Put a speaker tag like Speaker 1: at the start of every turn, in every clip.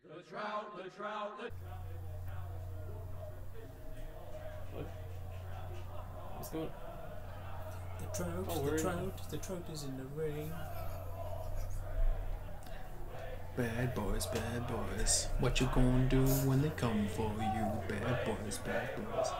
Speaker 1: The trout, the trout, the...
Speaker 2: What's going on?
Speaker 3: The trout is in the ring.
Speaker 4: Bad boys, what you gonna do when they come for you? Bad boys, bad boys.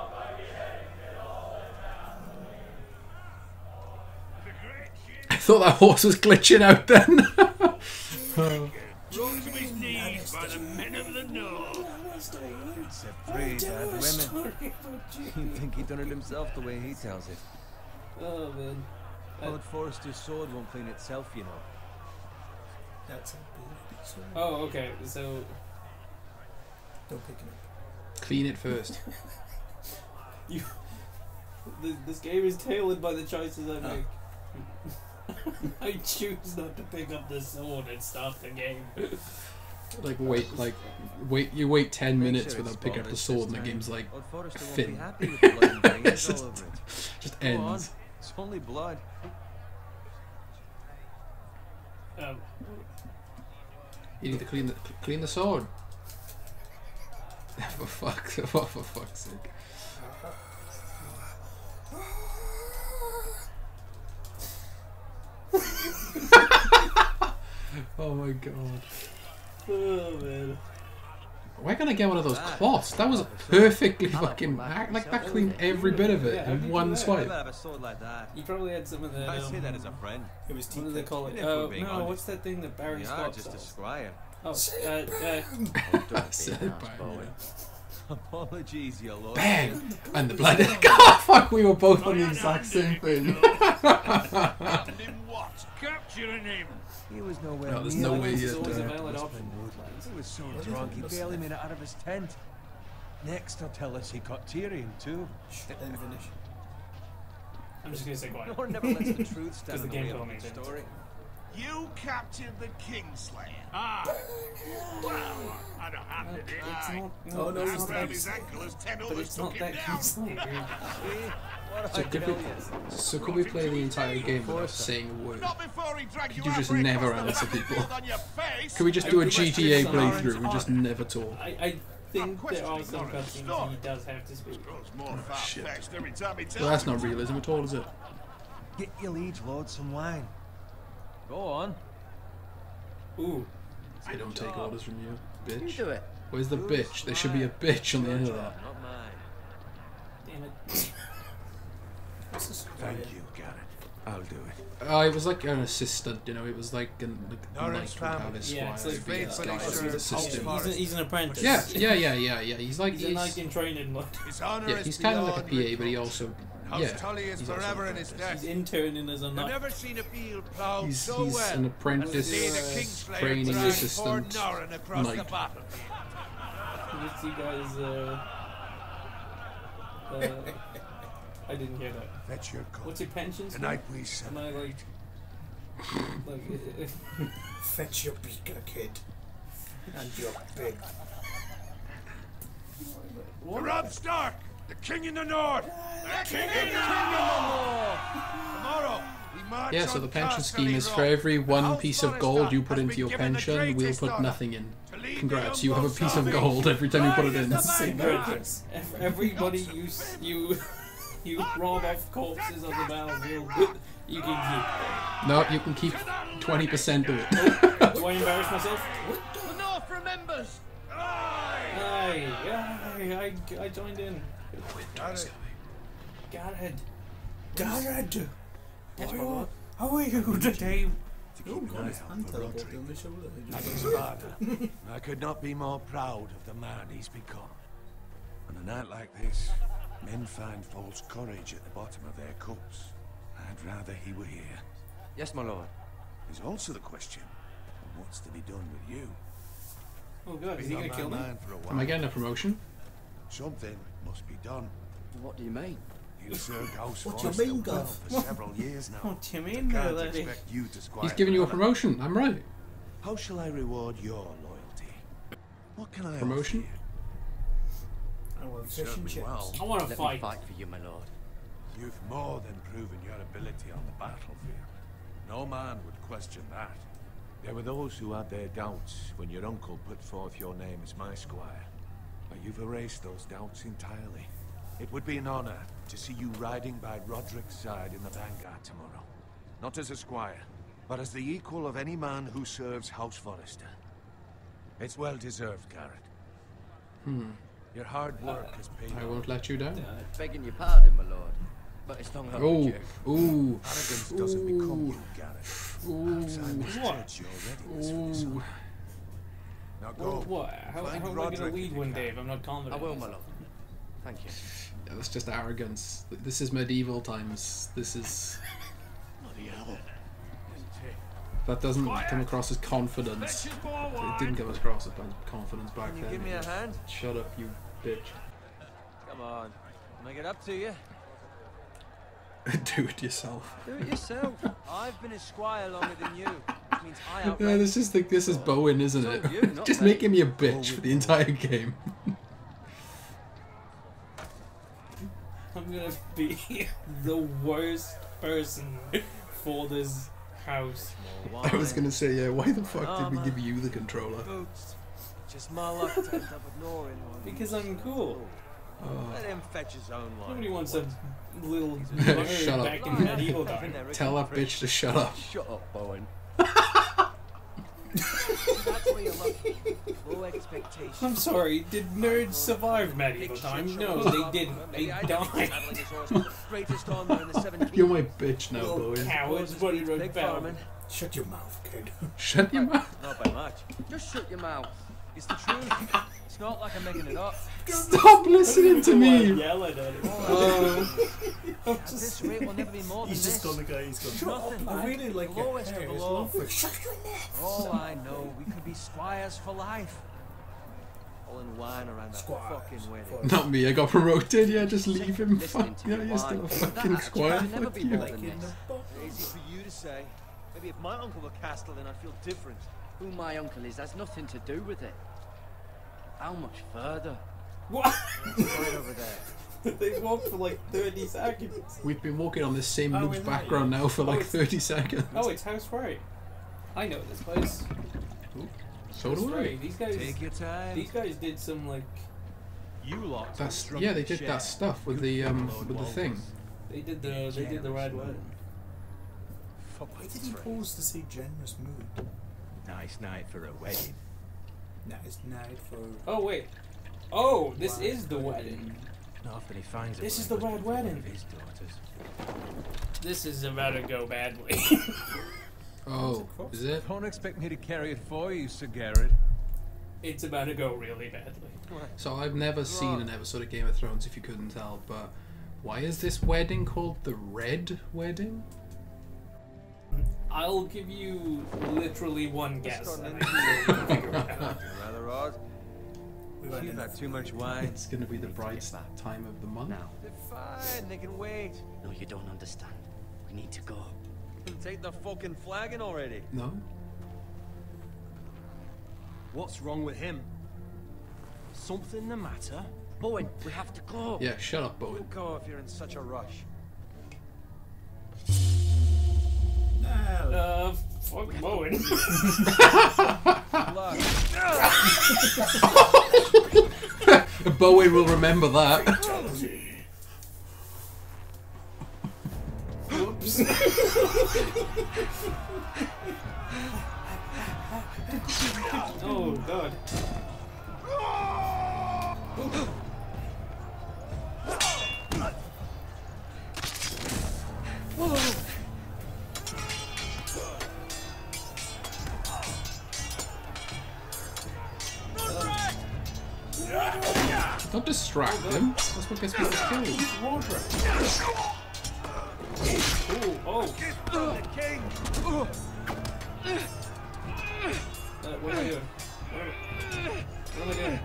Speaker 4: I thought that horse was glitching out then.
Speaker 1: Brought to his knees by the men of the North.
Speaker 5: It's a pretty bad women. You'd think he'd done it himself the way he tells it.
Speaker 2: Oh man.
Speaker 5: Lord Forrester's sword won't clean itself, you know.
Speaker 3: That's a big sword.
Speaker 2: Oh, okay. So
Speaker 3: Don't pick it up.
Speaker 4: Clean it first.
Speaker 2: you. This game is tailored by the choices I make. I choose not to pick up the sword and start the game.
Speaker 4: You wait 10 minutes without picking up the sword, and the game's like
Speaker 5: Forrester won't
Speaker 4: fin.
Speaker 5: be happy with the blood and brains all over it.
Speaker 4: Just
Speaker 5: Go on.
Speaker 4: ends.
Speaker 5: It's only blood.
Speaker 4: You need to clean the sword. for fuck's sake. Oh my god.
Speaker 2: Oh man.
Speaker 4: Why can't I get one of those cloths? That was perfectly fucking like that cleaned every bit of it in one
Speaker 5: I
Speaker 4: swipe.
Speaker 5: never have a sword like that.
Speaker 2: You probably had some of the.
Speaker 5: I say that as a friend.
Speaker 3: It was
Speaker 2: What do they call it?
Speaker 5: If we're being
Speaker 2: No,
Speaker 5: honest.
Speaker 2: what's that thing that Barry
Speaker 5: You are
Speaker 2: Scott
Speaker 5: just a
Speaker 2: sells?
Speaker 5: squire.
Speaker 2: Oh,
Speaker 4: Said by me.
Speaker 5: Apologies, your lord.
Speaker 4: Bang! And the blood. God, fuck! We were both on the exact same thing.
Speaker 1: And in what? Capturing him.
Speaker 5: He was nowhere
Speaker 4: No, there's
Speaker 5: near
Speaker 4: no
Speaker 5: like
Speaker 4: way
Speaker 5: this.
Speaker 2: It's
Speaker 4: he'd.
Speaker 2: always a valid option.
Speaker 5: He was so drunk he barely made it out of his tent. Next, they'll tell us he caught Tyrion too.
Speaker 3: Then finish.
Speaker 2: I'm just gonna say quiet.
Speaker 5: Lord never lets the truth stand
Speaker 2: the
Speaker 5: in the
Speaker 2: game
Speaker 5: way
Speaker 2: told
Speaker 5: of
Speaker 2: me
Speaker 5: a
Speaker 2: that.
Speaker 5: story.
Speaker 1: You captured the Kingslayer. Ah. Well, I'd have handed it.
Speaker 2: It's
Speaker 1: Aye.
Speaker 2: not.
Speaker 3: Oh, no,
Speaker 1: As
Speaker 3: it's
Speaker 1: round
Speaker 3: not.
Speaker 1: his ankle as 10
Speaker 2: But
Speaker 1: others
Speaker 2: it's not
Speaker 1: took
Speaker 2: that
Speaker 1: him down.
Speaker 5: What
Speaker 4: So
Speaker 5: I
Speaker 4: could
Speaker 5: tell
Speaker 4: we,
Speaker 5: you.
Speaker 4: so could we play the entire game without saying a word?
Speaker 1: Not before he dragged
Speaker 4: Could
Speaker 1: you
Speaker 4: you just
Speaker 1: halfway
Speaker 4: never
Speaker 1: across the
Speaker 4: answer people?
Speaker 1: battlefield on your face.
Speaker 4: Could we just do a
Speaker 2: I think
Speaker 4: GTA
Speaker 2: that's
Speaker 4: playthrough
Speaker 2: some
Speaker 4: and just never talk?
Speaker 2: I think there are
Speaker 1: questioning
Speaker 2: some
Speaker 1: Lawrence
Speaker 2: cutscenes
Speaker 1: Stark.
Speaker 2: he does have to speak.
Speaker 1: Grows more
Speaker 4: shit.
Speaker 1: far-fetched every time he tells
Speaker 4: Well, that's
Speaker 1: me.
Speaker 4: not realism at all, is it?
Speaker 5: Get your liege lord some wine. Go on.
Speaker 2: Ooh.
Speaker 4: I don't take orders from you,
Speaker 5: You
Speaker 4: bitch.
Speaker 5: do it.
Speaker 4: Where's the bitch? There should be a bitch on the end of that.
Speaker 5: Not mine.
Speaker 2: Damn it.
Speaker 1: Thank you, Garrett. I'll do it.
Speaker 4: It was like an assistant, you know. It was like a
Speaker 1: Lawrence
Speaker 4: knight would have
Speaker 1: family.
Speaker 4: his
Speaker 2: Yeah,
Speaker 4: squire
Speaker 2: it's
Speaker 4: be
Speaker 2: like
Speaker 4: his
Speaker 1: faithfully
Speaker 4: guy,
Speaker 1: served
Speaker 4: his assistant.
Speaker 2: He's an apprentice.
Speaker 4: Yeah. He's like
Speaker 2: He's a knight in training. Like,
Speaker 1: His honor
Speaker 4: yeah,
Speaker 1: is
Speaker 4: he's kind of like a
Speaker 1: beyond
Speaker 4: PA, but he
Speaker 1: reproach.
Speaker 4: also
Speaker 1: House Tully is
Speaker 4: he's also
Speaker 1: forever
Speaker 4: an
Speaker 1: in his
Speaker 4: apprentice.
Speaker 1: debt.
Speaker 2: he's interning as a
Speaker 1: I've
Speaker 2: knight.
Speaker 1: never seen a field plowed
Speaker 4: He's
Speaker 1: so
Speaker 4: an
Speaker 1: well.
Speaker 4: apprentice,
Speaker 1: As the Kingslayer
Speaker 4: training
Speaker 1: dragged poor
Speaker 4: assistant,
Speaker 1: Norrin across the
Speaker 4: knight.
Speaker 1: battlefield.
Speaker 2: You guys, I didn't hear that.
Speaker 1: Fetch your coat.
Speaker 2: What's your pension?
Speaker 1: Tonight we
Speaker 2: Am I
Speaker 1: celebrate.
Speaker 2: like
Speaker 3: Fetch your beaker, kid. And your big.
Speaker 1: To Robb Stark, the King in the North. The King in the North. Tomorrow we march
Speaker 4: Yeah, so
Speaker 1: on
Speaker 4: the pension
Speaker 1: Castle
Speaker 4: scheme is
Speaker 1: Rock.
Speaker 4: for every one
Speaker 1: House
Speaker 4: piece of
Speaker 1: Forrester
Speaker 4: gold you put
Speaker 1: has
Speaker 4: into
Speaker 1: been
Speaker 4: your
Speaker 1: given the
Speaker 4: pension, we'll
Speaker 1: greatest
Speaker 4: put
Speaker 1: honor
Speaker 4: nothing in.
Speaker 1: to lead the
Speaker 4: Congrats,
Speaker 1: young
Speaker 4: you have a
Speaker 1: bull's
Speaker 4: piece of
Speaker 1: army.
Speaker 4: gold every time you put it in.
Speaker 1: Rise as the
Speaker 2: Congrats. Everybody you rob off corpses on the battlefield, you can
Speaker 4: No, you can keep 20% of it.
Speaker 2: keep. Do I embarrass myself?
Speaker 1: The North remembers.
Speaker 2: I joined in. Garrett.
Speaker 3: Garrett!
Speaker 2: Yes, my lord.
Speaker 3: How are you today?
Speaker 1: Oh,
Speaker 3: His hand teleported on the shoulder.
Speaker 1: I could not be more proud of the man he's become. On a night like this, men find false courage at the bottom of their cups. I'd rather he were here.
Speaker 5: Yes, my lord.
Speaker 1: There's also the question of what's to be done with you.
Speaker 2: Oh god, is he
Speaker 1: Been
Speaker 2: gonna
Speaker 1: on
Speaker 2: kill
Speaker 1: my
Speaker 2: me?
Speaker 1: mind for a while.
Speaker 4: Am I getting a promotion?
Speaker 1: Something must be done.
Speaker 5: What do you mean?
Speaker 1: You served House
Speaker 3: What do you
Speaker 1: Forrester
Speaker 3: mean,
Speaker 1: well
Speaker 3: Gov?
Speaker 1: for several years now.
Speaker 2: What do you mean,
Speaker 1: Can't
Speaker 2: lady?
Speaker 1: expect you to squire
Speaker 4: He's giving you a
Speaker 1: another.
Speaker 4: promotion, I'm right.
Speaker 1: How shall I reward your loyalty? What can I
Speaker 4: Promotion?
Speaker 1: offer
Speaker 3: I want
Speaker 1: you?
Speaker 3: fish and
Speaker 1: Served me
Speaker 3: chips.
Speaker 1: well.
Speaker 2: I want to
Speaker 5: Let
Speaker 2: fight.
Speaker 5: me fight for you, my lord.
Speaker 1: You've more than proven your ability on the battlefield. No man would question that. There were those who had their doubts when your uncle put forth your name as my squire. But you've erased those doubts entirely. It would be an honor to see you riding by Roderick's side in the vanguard tomorrow. Not as a squire, but as the equal of any man who serves House Forrester. It's well deserved, Garrett. Your hard work has paid
Speaker 4: I
Speaker 1: off.
Speaker 4: won't let you down.
Speaker 6: Begging your pardon, my lord. But it's not
Speaker 4: Oh,
Speaker 6: you.
Speaker 4: ooh,
Speaker 1: Arrogance doesn't become you, Garrett. Outside this
Speaker 2: What?
Speaker 1: church, you're readiness for this
Speaker 4: ooh.
Speaker 1: one. Now go.
Speaker 2: What? How
Speaker 1: Find
Speaker 2: am I going to
Speaker 1: Roderick
Speaker 2: lead
Speaker 1: if you
Speaker 2: one
Speaker 1: can.
Speaker 2: day if I'm not
Speaker 6: I
Speaker 2: confident?
Speaker 6: will,
Speaker 2: in
Speaker 6: my
Speaker 2: myself?
Speaker 6: lord. Thank you.
Speaker 4: Yeah, that's just arrogance. This is medieval times. This is...
Speaker 1: Bloody hell.
Speaker 4: That doesn't come across as confidence. It didn't come across as confidence back
Speaker 6: Can you
Speaker 4: then.
Speaker 6: give me a hand?
Speaker 4: Shut up, you bitch.
Speaker 6: Come on. Make it up to you.
Speaker 4: Do it yourself.
Speaker 6: Do it yourself. I've been a squire longer than you. Which means I
Speaker 4: Yeah,
Speaker 6: outrank
Speaker 4: this is Bowen, isn't
Speaker 6: So
Speaker 4: it?
Speaker 6: you, not
Speaker 4: Just
Speaker 6: me.
Speaker 4: making me a bitch for the entire game.
Speaker 2: I'm gonna be the worst person for this house.
Speaker 4: I was gonna say, yeah, why the fuck did we give you the controller?
Speaker 6: Boots. Just my luck to end up ignoring one.
Speaker 2: Because I'm cool.
Speaker 4: Oh,
Speaker 6: Let him fetch his own line.
Speaker 2: Nobody wants a little
Speaker 4: Shut
Speaker 2: nerd
Speaker 4: up.
Speaker 2: back in medieval time.
Speaker 4: tell that bitch to shut up.
Speaker 6: Shut up, Bowen. That's where you're lucky. Low expectations.
Speaker 2: I'm sorry, did nerds survive medieval times? No, they didn't. They died.
Speaker 6: Greatest armor in the 17th.
Speaker 4: You're my bitch now,
Speaker 2: Little
Speaker 4: Bowen.
Speaker 2: cowards running around
Speaker 6: Big
Speaker 2: Belgium.
Speaker 6: farming.
Speaker 3: Shut your mouth, kid.
Speaker 4: Shut your mouth.
Speaker 6: Not by much. Just shut your mouth. It's the truth. It's not like I'm making it up.
Speaker 4: Stop listening to me.
Speaker 2: Yelling at him.
Speaker 6: At this rate, we'll never be more than
Speaker 3: He's
Speaker 6: this.
Speaker 3: just gone the guy, he's gone.
Speaker 6: Shut up,
Speaker 3: I really like
Speaker 6: The
Speaker 3: your
Speaker 6: lowest
Speaker 3: hair.
Speaker 6: of the
Speaker 3: It's
Speaker 6: low.
Speaker 3: lovely. Shut your mouth.
Speaker 6: All I know, we could be squires for life. All in wine around that
Speaker 3: Squires
Speaker 6: fucking wedding.
Speaker 3: for-
Speaker 4: Not me, I got promoted. Yeah, just leave him.
Speaker 6: Listening
Speaker 4: Fuck
Speaker 6: to
Speaker 4: yeah,
Speaker 6: your
Speaker 4: you're still a
Speaker 6: wine.
Speaker 4: fucking
Speaker 6: That
Speaker 4: squire.
Speaker 6: can never
Speaker 4: Fuck
Speaker 6: be
Speaker 4: you.
Speaker 6: more
Speaker 3: Like
Speaker 6: than
Speaker 3: in
Speaker 6: this.
Speaker 3: the
Speaker 6: Easy for you to say. Maybe if my uncle were Castellan, I'd feel different. Who my uncle is has nothing to do with it. How much further?
Speaker 2: What?
Speaker 6: Right over there.
Speaker 2: They walked for like 30 seconds.
Speaker 4: We've been walking on this same
Speaker 2: Oh,
Speaker 4: looped
Speaker 2: is it?
Speaker 4: background now for like
Speaker 2: it's-
Speaker 4: 30 seconds.
Speaker 2: Oh, it's House Frey. I know this place.
Speaker 4: So
Speaker 2: House
Speaker 4: do
Speaker 2: Frey.
Speaker 4: I.
Speaker 2: These guys.
Speaker 1: Take your time.
Speaker 2: These guys did some like.
Speaker 1: You lot.
Speaker 4: That's yeah, they did that stuff with the thing.
Speaker 2: They did the red wedding.
Speaker 3: Why did he pause to say generous mood?
Speaker 1: Nice night for a wedding.
Speaker 3: Nice night for...
Speaker 2: Oh wait. Oh, this is the wedding.
Speaker 1: Not often he finds
Speaker 2: This is the red wedding.
Speaker 1: his daughters.
Speaker 2: This is about to go badly.
Speaker 4: Oh, is it?
Speaker 5: Don't expect me to carry it for you, Sir Garrett.
Speaker 2: It's about to go really badly.
Speaker 4: So I've never seen an episode of Game of Thrones, if you couldn't tell, but why is this wedding called the Red Wedding?
Speaker 2: I'll give you literally one guess.
Speaker 6: It's
Speaker 2: And
Speaker 6: got
Speaker 2: I can figure it out.
Speaker 6: Rather odd.
Speaker 3: We've had
Speaker 5: You've
Speaker 3: enough.
Speaker 5: had too much wine.
Speaker 4: It's going to be the bright time of the month.
Speaker 6: Now. They're fine. They can wait. No, you don't understand. We need to go. Take the fucking flagon already.
Speaker 4: No?
Speaker 5: What's wrong with him? Something the matter?
Speaker 6: Bowen, we have to go.
Speaker 4: Yeah, shut up,
Speaker 6: You
Speaker 4: Bowen.
Speaker 6: go if you're in such a rush.
Speaker 3: No.
Speaker 2: Fuck Bowen.
Speaker 6: Look.
Speaker 4: Bowen will remember that.
Speaker 2: Whoops. Oh god.
Speaker 4: Don't distract him. That's what gets people killed.
Speaker 2: Water. Oh, oh.
Speaker 6: The king.
Speaker 2: What am I doing? What am I doing?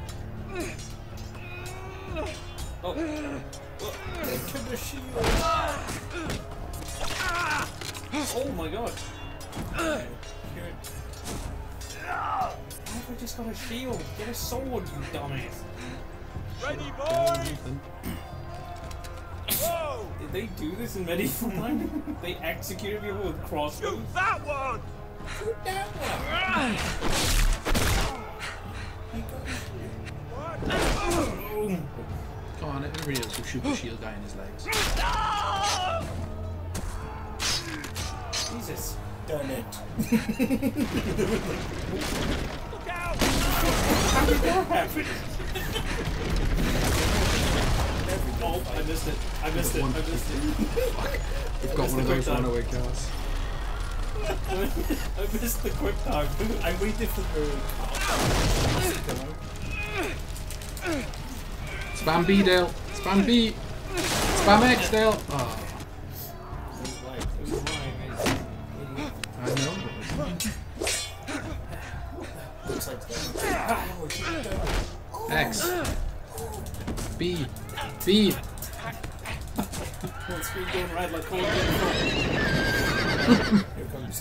Speaker 2: Oh.
Speaker 3: To the shield.
Speaker 2: Oh my god. Why have I just got a shield? Get a sword, you dumbass.
Speaker 6: Ready, boy. Whoa!
Speaker 2: Did they do this in medieval time? They executed people with crossbows?
Speaker 6: That one.
Speaker 3: Shoot that one.
Speaker 4: Come on, everybody else will shoot the shield guy in his legs.
Speaker 2: Jesus.
Speaker 3: Done it.
Speaker 6: Look out!
Speaker 2: How did that happen? Oh, I missed it. I missed it. I missed it.
Speaker 4: We've got one of those runaway cars.
Speaker 2: I missed the quick time.
Speaker 3: I waited for the...
Speaker 4: Spam B, Dale. Spam B. Spam X, Dale. Oh,
Speaker 2: It was lying.
Speaker 4: I know.
Speaker 3: Looks like
Speaker 4: X. B. B.
Speaker 2: Full speed going right like cold.
Speaker 3: Here comes...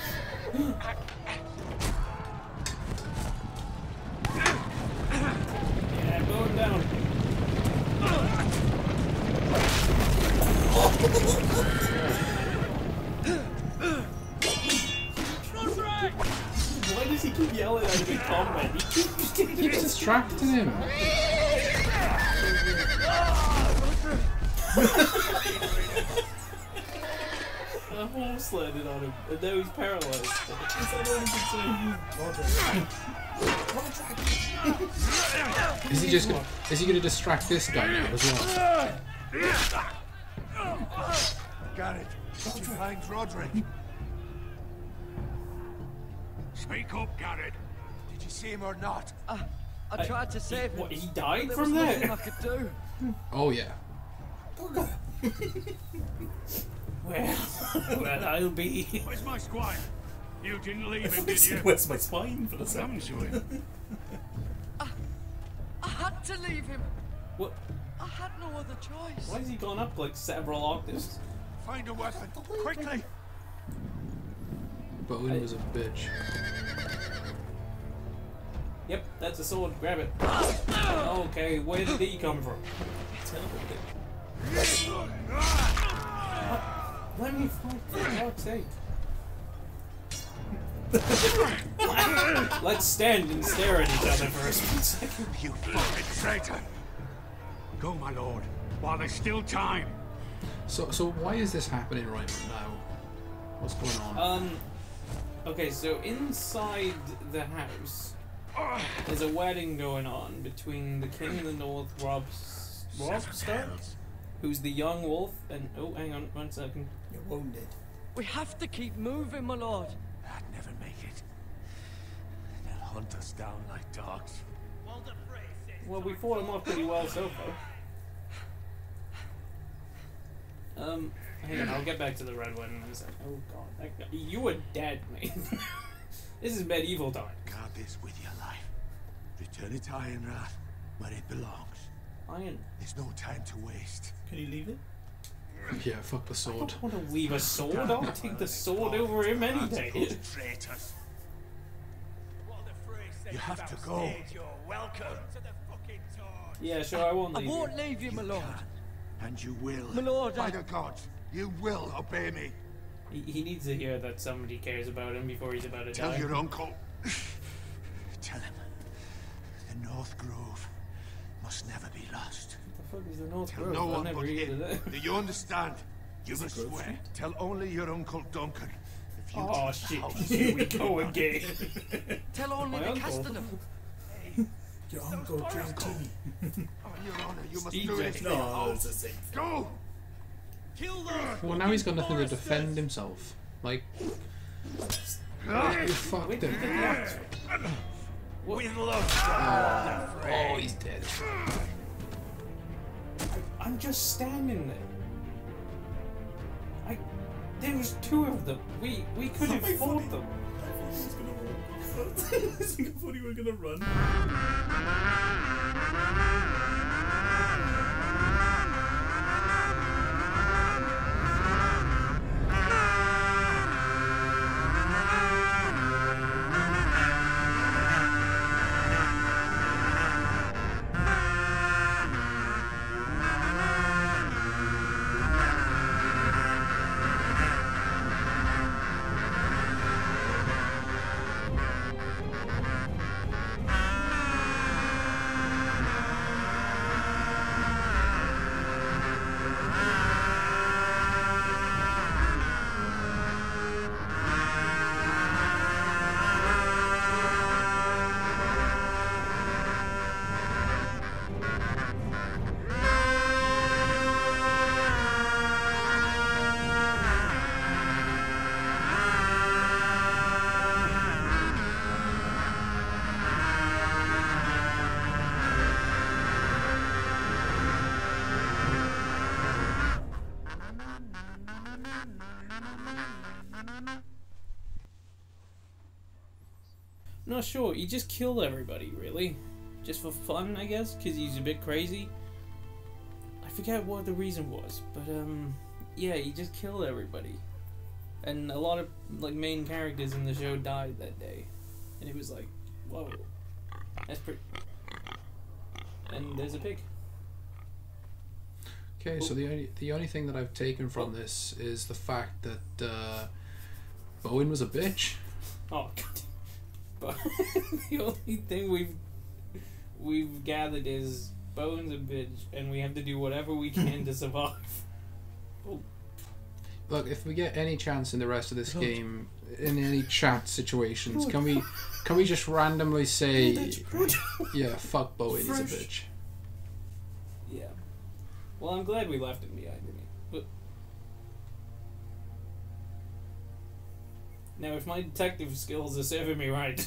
Speaker 2: Yeah, going down. Why does he keep yelling at him in combat? He
Speaker 4: Keeps distracting him.
Speaker 2: I almost landed on him, and now he's paralyzed.
Speaker 4: Is he gonna distract this guy now as well?
Speaker 1: Garrett, did you find Roderick? Speak up, Garrett. Did you see him or not?
Speaker 6: I tried to save him.
Speaker 2: What, he died
Speaker 6: There
Speaker 2: from
Speaker 6: was nothing
Speaker 2: that?
Speaker 6: I could do.
Speaker 4: Oh yeah.
Speaker 2: Well, I'll be.
Speaker 1: Where's my squire? You didn't leave him, did you?
Speaker 3: Where's my spine for the
Speaker 1: Come
Speaker 3: second?
Speaker 1: to him.
Speaker 6: I had to leave him.
Speaker 2: What?
Speaker 6: I had no other choice.
Speaker 2: Why has he gone up like several octaves?
Speaker 1: Find a weapon, quickly.
Speaker 4: Bowen was a bitch.
Speaker 2: Yep, that's a sword. Grab it. Okay, where did he come from? Let me fight, for God's sake. Let's stand and stare at each other for a split second.
Speaker 1: You fucking traitor. Go, my lord, while there's still time.
Speaker 4: So why is this happening right now? What's going on?
Speaker 2: Okay, so inside the house, there's a wedding going on between the King of the North, Rob Stark, who's the young wolf, and oh, hang on, 1 second.
Speaker 3: You're wounded.
Speaker 6: We have to keep moving, my lord.
Speaker 1: I'd never make it. They'll hunt us down like dogs.
Speaker 2: Well, we fought him off pretty well so far. Hang on, I'll get back to the red wedding in a second. Oh god, that guy, you were dead, mate. This is medieval times.
Speaker 1: Guard this with your life. Return it to Ironrath, where it belongs.
Speaker 2: Iron.
Speaker 1: There's no time to waste.
Speaker 3: Can you leave it?
Speaker 4: Yeah, fuck the
Speaker 2: I
Speaker 4: sword.
Speaker 2: don't want to leave a sword. I'll take the sword over him any day.
Speaker 1: Traitors. You have to go.
Speaker 2: Yeah, sure, I won't
Speaker 6: I
Speaker 2: leave you.
Speaker 6: won't leave you, my lord.
Speaker 1: And you will.
Speaker 6: My lord,
Speaker 1: By the gods, you will obey me.
Speaker 2: He needs to hear that somebody cares about him before he's about to
Speaker 1: Tell
Speaker 2: die.
Speaker 1: your uncle. Tell him. The North Grove must never be lost.
Speaker 2: What the fuck is the North
Speaker 1: Tell
Speaker 2: Grove?
Speaker 1: no
Speaker 2: I've
Speaker 1: one
Speaker 2: never
Speaker 1: but
Speaker 2: heard of
Speaker 1: him.
Speaker 2: that.
Speaker 1: Do you understand? You
Speaker 3: Is it
Speaker 1: must
Speaker 3: Grove
Speaker 1: swear.
Speaker 3: Street?
Speaker 1: Tell only your uncle Duncan. If you
Speaker 2: Oh
Speaker 1: leave the
Speaker 2: shit,
Speaker 1: house,
Speaker 2: here we go again.
Speaker 6: Tell only
Speaker 2: My
Speaker 6: the
Speaker 2: uncle.
Speaker 6: Castellan.
Speaker 3: Your uncle JT.
Speaker 1: On your honor, you must
Speaker 2: Steve
Speaker 1: do this.
Speaker 2: J.
Speaker 1: for your
Speaker 3: No,
Speaker 1: house.
Speaker 3: it's the same.
Speaker 1: Go!
Speaker 4: Well, now he's got nothing to defend himself. Like, you fucked
Speaker 2: Wait,
Speaker 4: him.
Speaker 2: did the axe?
Speaker 4: Oh, he's dead.
Speaker 2: I'm just standing there. There was two of them. We could have fought them.
Speaker 3: I thought you were gonna run.
Speaker 2: Not sure. He just killed everybody, really. Just for fun, I guess, because he's a bit crazy. I forget what the reason was, but yeah, he just killed everybody. And a lot of like main characters in the show died that day. And it was like, whoa. That's pretty... And there's a pig.
Speaker 4: Okay, so the only thing that I've taken from this is the fact that Bowen was a bitch.
Speaker 2: Oh god. But the only thing we've gathered is Bowen's a bitch and we have to do whatever we can to survive. Oh.
Speaker 4: Look, if we get any chance in the rest of this game, in any chat situations, can we just randomly say, yeah, fuck Bowen, he's a bitch.
Speaker 2: Yeah. Well, I'm glad we left him behind me. But now, if my detective skills are serving me right,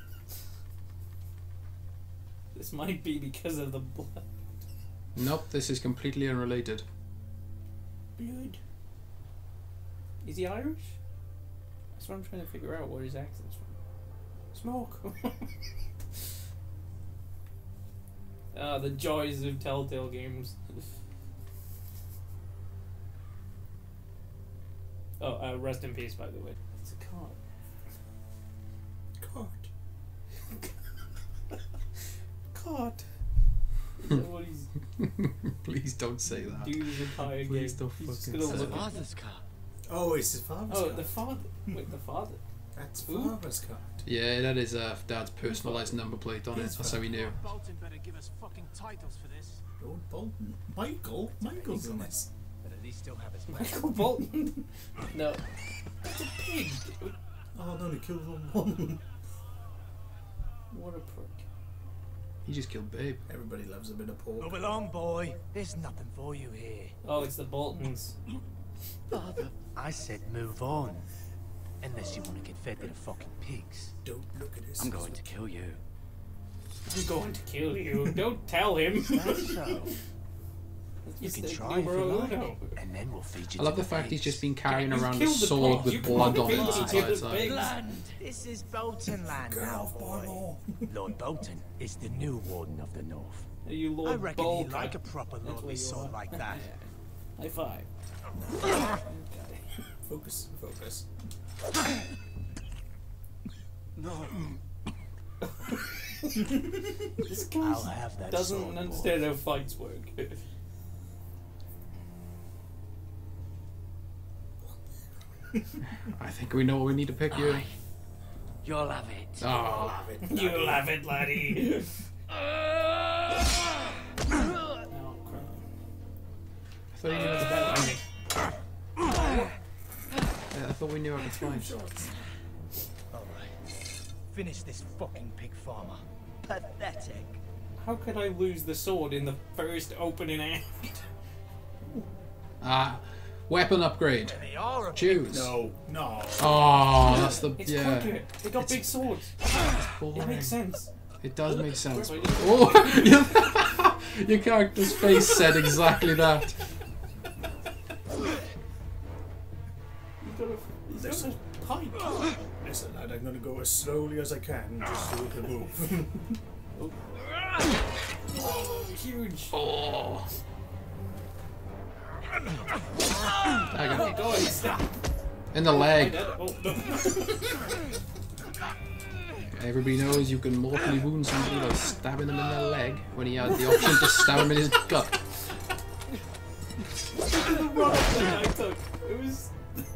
Speaker 2: this might be because of the blood.
Speaker 4: Nope, this is completely unrelated.
Speaker 2: Blood. Is he Irish? That's what I'm trying to figure out. What his accent's from. Smoke. The joys of Telltale games. Oh, rest in peace, by the way. It's a card. Card. Card. Is that what he's...
Speaker 4: Please don't say that.
Speaker 2: Dude's retired.
Speaker 4: Please don't
Speaker 2: He's just
Speaker 4: fucking
Speaker 2: gonna
Speaker 4: say
Speaker 2: look
Speaker 4: that.
Speaker 2: at...
Speaker 6: Father's car.
Speaker 3: Oh, it's his father's
Speaker 2: Oh,
Speaker 3: card.
Speaker 2: the father. Wait, the father.
Speaker 3: That's
Speaker 2: Who?
Speaker 3: father's card.
Speaker 4: Yeah, that is Dad's personalised number plate on it. That's how we knew.
Speaker 7: Bolton better give us fucking titles for this.
Speaker 3: Lord Bolton. Michael's in this.
Speaker 6: But at least still have his
Speaker 2: Michael Bolton. No. It's a pig, dude.
Speaker 3: Oh no, he killed one.
Speaker 2: What a prick.
Speaker 4: He just killed Babe.
Speaker 3: Everybody loves a bit of pork.
Speaker 7: Move along, boy. There's nothing for you here.
Speaker 2: Oh, it's the Boltons.
Speaker 6: father.
Speaker 7: I said move on. Unless you want to get fed to the fucking pigs.
Speaker 3: Don't look at this.
Speaker 6: I'm going to kill you.
Speaker 2: I'm going to kill you. Don't tell him.
Speaker 6: That's so.
Speaker 7: You can
Speaker 2: Mistake
Speaker 7: try if you
Speaker 2: numero
Speaker 7: like.
Speaker 2: uno.
Speaker 7: And then we'll feed you
Speaker 4: I love
Speaker 7: to
Speaker 4: the fact he's
Speaker 7: pigs.
Speaker 4: just been carrying
Speaker 2: You
Speaker 4: around a
Speaker 2: killed the
Speaker 4: sword
Speaker 2: pig. You
Speaker 4: with blood on
Speaker 2: can't
Speaker 4: it
Speaker 2: feed
Speaker 4: this
Speaker 2: the
Speaker 4: entire
Speaker 2: pigs.
Speaker 4: time.
Speaker 6: Land.
Speaker 7: This is Bolton land now, boy. Lord Bolton is the new Warden of the North.
Speaker 2: Are you Lord
Speaker 7: I reckon
Speaker 2: Bolton?
Speaker 7: he'd like a proper
Speaker 2: That's
Speaker 7: lordly
Speaker 2: what you
Speaker 7: sort
Speaker 2: are.
Speaker 7: like that.
Speaker 2: High five.
Speaker 3: Focus.
Speaker 6: No.
Speaker 2: This guy
Speaker 7: I'll have that
Speaker 2: doesn't
Speaker 7: sword,
Speaker 2: understand how fights work.
Speaker 4: I think we know what we need to pick here.
Speaker 6: You'll have it.
Speaker 4: Oh,
Speaker 2: You'll have it, laddie. Oh, crap.
Speaker 4: I thought you knew how to fight. I thought we knew how to fight.
Speaker 7: Alright. Finish this fucking pig farmer.
Speaker 6: Pathetic.
Speaker 2: How could I lose the sword in the first opening act?
Speaker 4: Weapon upgrade.
Speaker 7: They are a
Speaker 4: Choose.
Speaker 3: No.
Speaker 4: Oh, that's the
Speaker 2: It's
Speaker 4: yeah.
Speaker 2: quicker. They got big swords.
Speaker 4: Boring.
Speaker 2: It makes sense.
Speaker 4: It does make sense.
Speaker 2: Where have I
Speaker 4: Oh, your character's face said exactly that.
Speaker 2: You've got a pipe.
Speaker 3: Listen, lad, I'm gonna go as slowly as I can just so we can move.
Speaker 2: Oh, huge.
Speaker 4: Oh. I got
Speaker 2: Oh, go ahead, stop.
Speaker 4: in the leg.
Speaker 2: Oh, no.
Speaker 4: Everybody knows you can mortally wound somebody by stabbing them in the leg when he had the option to stab him in his gut.
Speaker 2: The run up that I took. It was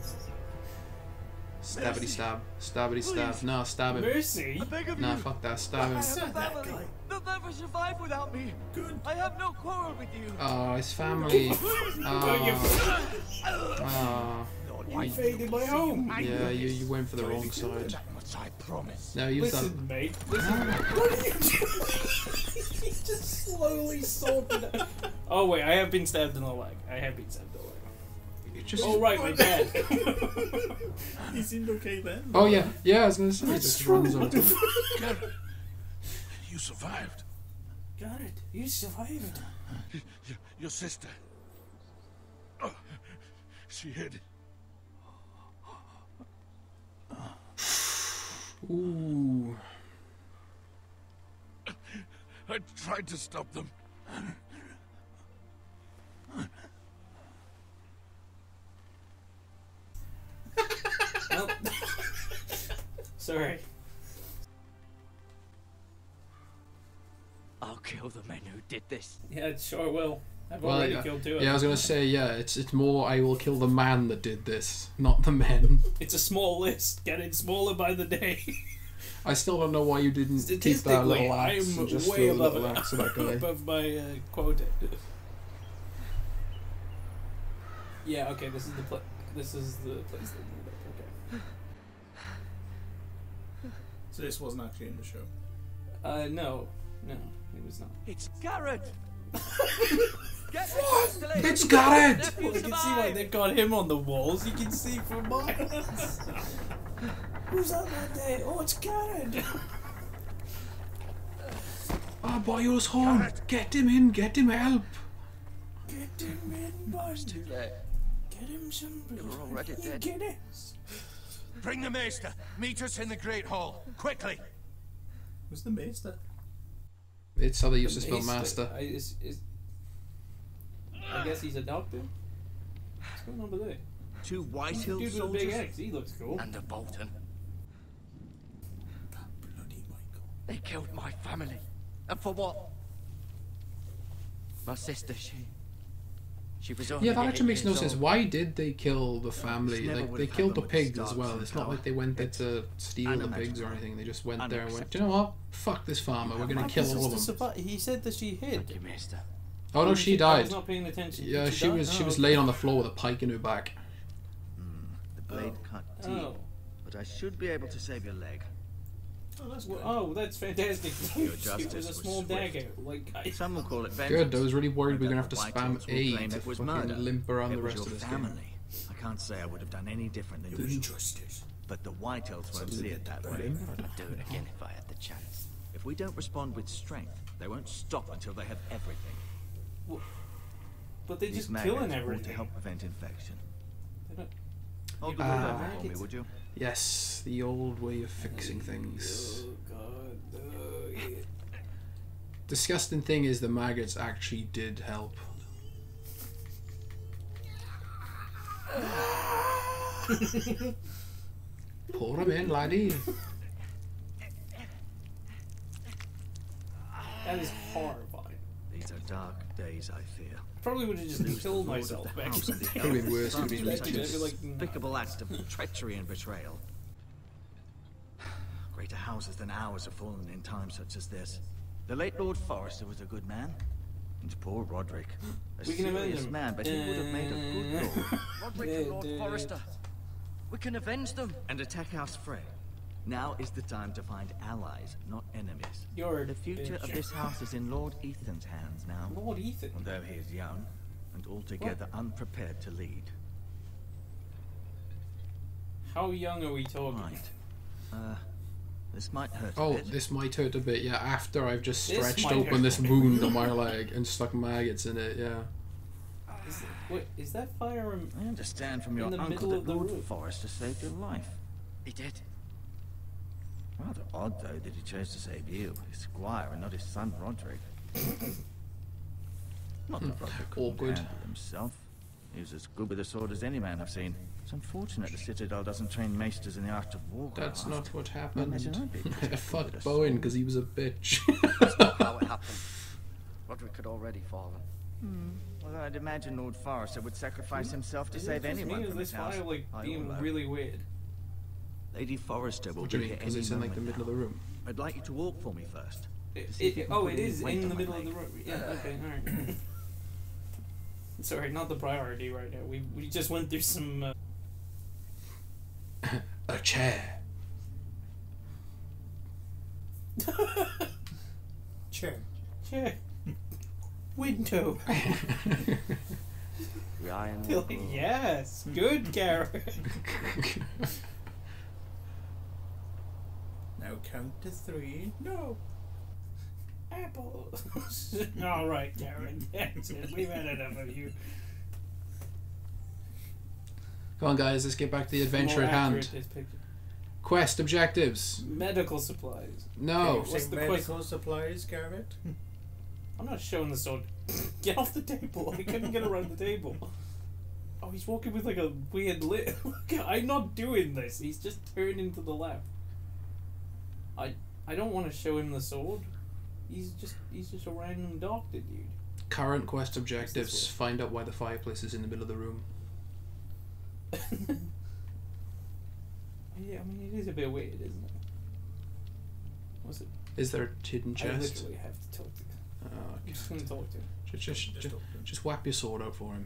Speaker 4: Stabbity stab. Stabbity stab. No, stab him.
Speaker 2: mercy.
Speaker 6: I beg of
Speaker 4: Nah,
Speaker 6: you.
Speaker 4: fuck that. Stab him.
Speaker 6: I have a family. They'll never survive without me.
Speaker 3: Good.
Speaker 6: I have no quarrel with you.
Speaker 4: Oh, his family. Oh. Oh.
Speaker 2: You invaded my home.
Speaker 4: Yeah, you went for the wrong side.
Speaker 7: that much, I promise.
Speaker 4: No, use that.
Speaker 2: Listen, mate. Listen. What are you doing? He just slowly sorted it. Oh wait, I have been stabbed in the leg. I have been stabbed in the leg.
Speaker 4: You just.
Speaker 2: Oh right, my dad.
Speaker 3: He seemed okay then.
Speaker 4: Oh yeah, yeah. I was gonna say. He just runs on top.
Speaker 1: You survived.
Speaker 2: Got it. You survived.
Speaker 1: Your sister. Oh, she hid.
Speaker 4: Ooh.
Speaker 1: I tried to stop them.
Speaker 2: Well, sorry.
Speaker 6: I'll kill the men who did this.
Speaker 2: Yeah, it sure will. I've
Speaker 4: Well,
Speaker 2: already
Speaker 4: yeah.
Speaker 2: killed 2 of
Speaker 4: Yeah, I was
Speaker 2: them.
Speaker 4: gonna say, yeah, it's more I will kill the man that did this, not the men.
Speaker 2: It's a small list, getting smaller by the day.
Speaker 4: I still don't know why you didn't keep that
Speaker 2: Statistically,
Speaker 4: little axe
Speaker 2: I'm
Speaker 4: and just
Speaker 2: way
Speaker 4: throw the
Speaker 2: above
Speaker 4: little
Speaker 2: it.
Speaker 4: axe at that guy.
Speaker 2: Above my quota. Yeah, okay, this is the place that we ended up, okay.
Speaker 3: So this wasn't actually in the show.
Speaker 2: No, it was not.
Speaker 6: It's Garrett! Get the
Speaker 4: It's Garrett!
Speaker 2: Well, you can see why they got him on the walls. You can see for miles. Who's that man there? Oh, it's Garrett.
Speaker 4: Oh, boyos home! Get him in, get him help!
Speaker 2: Get him in, boys.
Speaker 6: Too late.
Speaker 2: Get him some
Speaker 6: They were already dead.
Speaker 2: Get it.
Speaker 1: Bring the maester. Meet us in the Great Hall. Quickly.
Speaker 3: Who's the maester?
Speaker 4: It's how they used to spell master.
Speaker 2: I guess he's a doctor. What's going on with that?
Speaker 6: 2 White Hill
Speaker 2: Dude with a
Speaker 6: soldiers
Speaker 2: big axe. He looks cool.
Speaker 6: and a Bolton.
Speaker 3: That bloody Michael.
Speaker 6: They killed my family. And for what? My sister, she was only
Speaker 4: Yeah, that
Speaker 6: 8
Speaker 4: actually makes no
Speaker 6: years
Speaker 4: sense.
Speaker 6: old.
Speaker 4: Why did they kill the family?
Speaker 6: never
Speaker 4: Like,
Speaker 6: would
Speaker 4: they
Speaker 6: have
Speaker 4: killed the
Speaker 6: happened with
Speaker 4: pigs as
Speaker 6: Starks
Speaker 4: well.
Speaker 6: and
Speaker 4: It's not
Speaker 6: Tower.
Speaker 4: like they went there
Speaker 6: It's
Speaker 4: to steal the pigs or
Speaker 6: unimaginable.
Speaker 4: anything. They just went there and went, do
Speaker 6: Unacceptable.
Speaker 4: you know what? Fuck this farmer, we're gonna kill all of them.
Speaker 2: He said that she hid.
Speaker 6: Thank you, Maester.
Speaker 4: Oh no, she
Speaker 2: I
Speaker 4: died.
Speaker 2: was not paying attention.
Speaker 4: Yeah,
Speaker 2: Did
Speaker 4: she
Speaker 2: die?
Speaker 4: was
Speaker 2: Oh, okay.
Speaker 4: laying on the floor with a pike in her back.
Speaker 6: The blade cut deep,
Speaker 2: Oh.
Speaker 6: but I should be able to save your leg.
Speaker 3: Oh, that's
Speaker 2: Well,
Speaker 3: good.
Speaker 2: oh, that's fantastic.
Speaker 6: Your
Speaker 2: It
Speaker 6: justice
Speaker 2: was a
Speaker 6: was
Speaker 2: small
Speaker 6: swift.
Speaker 2: dagger. Like,
Speaker 6: Some will call it vengeance.
Speaker 4: Good, I was really worried we were gonna have to
Speaker 6: White
Speaker 4: spam
Speaker 6: Hills will
Speaker 4: A
Speaker 6: claim
Speaker 4: to
Speaker 6: it was
Speaker 4: fucking
Speaker 6: murder.
Speaker 4: limp around
Speaker 6: It
Speaker 4: the
Speaker 6: was
Speaker 4: rest
Speaker 6: your
Speaker 4: of this
Speaker 6: family.
Speaker 4: game.
Speaker 6: I can't say I would have done any different than
Speaker 3: It
Speaker 6: you.
Speaker 3: was justice.
Speaker 6: But the White Hills won't see it that way. I'd do it again if I had the chance. If we don't respond with strength, they won't stop until they have everything.
Speaker 2: but they
Speaker 6: These
Speaker 2: just
Speaker 6: maggots
Speaker 2: killing
Speaker 6: ought
Speaker 2: everything.
Speaker 6: to help prevent infection.
Speaker 2: They don't-
Speaker 6: Hold the
Speaker 2: Ah.
Speaker 6: lid over for me, would you?
Speaker 4: Yes, the old way of fixing things.
Speaker 2: Oh god. Oh, yeah.
Speaker 4: Disgusting thing is the maggots actually did help. Pour them in, laddie.
Speaker 2: That is horrifying.
Speaker 6: These are dark days, I fear.
Speaker 2: Probably would have just
Speaker 6: Lose the
Speaker 2: killed
Speaker 6: lord of
Speaker 2: myself
Speaker 6: the
Speaker 2: back
Speaker 6: house
Speaker 2: in
Speaker 6: and
Speaker 2: the
Speaker 6: the
Speaker 2: day.
Speaker 4: Could've been worse, could've been
Speaker 6: Such
Speaker 2: I'd be
Speaker 6: a
Speaker 2: like, no.
Speaker 6: despicable act of treachery and betrayal. Greater houses than ours have fallen in times such as this. The late Lord Forrester was a good man. And poor Roderick. A
Speaker 2: We can avenge
Speaker 6: serious
Speaker 2: him.
Speaker 6: man, but he would have made a good lord. Roderick and Lord
Speaker 2: Dude.
Speaker 6: Forrester. We can avenge them. And attack House Frey. Now is the time to find allies, not enemies.
Speaker 2: You're
Speaker 6: The future of this house is in Lord Ethan's hands now.
Speaker 2: Lord Ethan.
Speaker 6: Although he is young and altogether unprepared to lead.
Speaker 2: How young are we talking?
Speaker 6: Right. This might hurt a
Speaker 4: Oh,
Speaker 6: bit.
Speaker 4: this might hurt a bit, yeah, after I've just
Speaker 2: This
Speaker 4: stretched
Speaker 2: might
Speaker 4: open
Speaker 2: hurt.
Speaker 4: this wound on my leg and stuck maggots in it, yeah.
Speaker 2: Wait, is that fire?
Speaker 6: I understand from your
Speaker 2: in the
Speaker 6: uncle
Speaker 2: middle
Speaker 6: that
Speaker 2: of the
Speaker 6: Lord
Speaker 2: room.
Speaker 6: Forrester saved your life. He did. Rather odd, though, that he chose to save you, his squire, and not his son Roderick. Not that Roderick couldn't
Speaker 4: Awkward.
Speaker 6: handle himself. He was as good with a sword as any man I've seen. It's unfortunate the Citadel doesn't train maesters in the art of war.
Speaker 4: That's
Speaker 6: very
Speaker 4: not
Speaker 6: often.
Speaker 4: what
Speaker 6: I
Speaker 4: happened.
Speaker 6: imagine I'd be pretty
Speaker 4: I
Speaker 6: good
Speaker 4: fucked
Speaker 6: with a
Speaker 4: Bowen
Speaker 6: sword.
Speaker 4: because he was a bitch.
Speaker 6: That's not how it happened. Roderick had already fallen. Well, I'd imagine Lord Forrester would sacrifice himself to
Speaker 2: Is
Speaker 6: save
Speaker 2: it just me,
Speaker 6: anyone
Speaker 2: or is
Speaker 6: from
Speaker 2: this
Speaker 6: his house.
Speaker 2: fire like
Speaker 6: I
Speaker 2: being
Speaker 6: all know.
Speaker 2: really weird?
Speaker 6: Lady Forrester will
Speaker 4: What do you
Speaker 6: be
Speaker 4: mean?
Speaker 6: here
Speaker 4: Because
Speaker 6: any
Speaker 4: it's in like the
Speaker 6: moment
Speaker 4: middle of
Speaker 6: now.
Speaker 4: the room.
Speaker 6: I'd like you to walk for me first. See if you can
Speaker 2: Oh,
Speaker 6: put
Speaker 2: it
Speaker 6: any
Speaker 2: is
Speaker 6: weight
Speaker 2: in
Speaker 6: on
Speaker 2: the
Speaker 6: my
Speaker 2: middle of the
Speaker 6: leg.
Speaker 2: room. Yeah, okay, alright. Sorry, not the priority right now. We just went through some.
Speaker 4: A chair.
Speaker 3: Chair.
Speaker 2: Yeah. Window.
Speaker 6: Ryan
Speaker 2: Feel like, yes, good, Garrett.
Speaker 3: Now count to 3. No.
Speaker 2: Apple. All right, Garrett. That's it. We've had enough of you.
Speaker 4: Come on, guys, let's get back to the adventure
Speaker 2: More
Speaker 4: at hand.
Speaker 2: accurate, this picture.
Speaker 4: Quest objectives.
Speaker 2: Medical supplies.
Speaker 4: No.
Speaker 2: What's the
Speaker 3: medical supplies, Garrett?
Speaker 2: I'm not showing the sword. Get off the table. I couldn't get around the table. Oh, he's walking with like a weird lit. I'm not doing this. He's just turning to the left. I don't want to show him the sword. He's just a random doctor, dude.
Speaker 4: Current quest objectives. Find out why the fireplace is in the middle of the room.
Speaker 2: Yeah, I mean, it is a bit weird, isn't it? What's it?
Speaker 4: Is there a hidden
Speaker 2: I
Speaker 4: chest?
Speaker 2: literally have to talk to him.
Speaker 4: Oh,
Speaker 2: I'm just gonna talk to him.
Speaker 4: Just whap your sword out for him.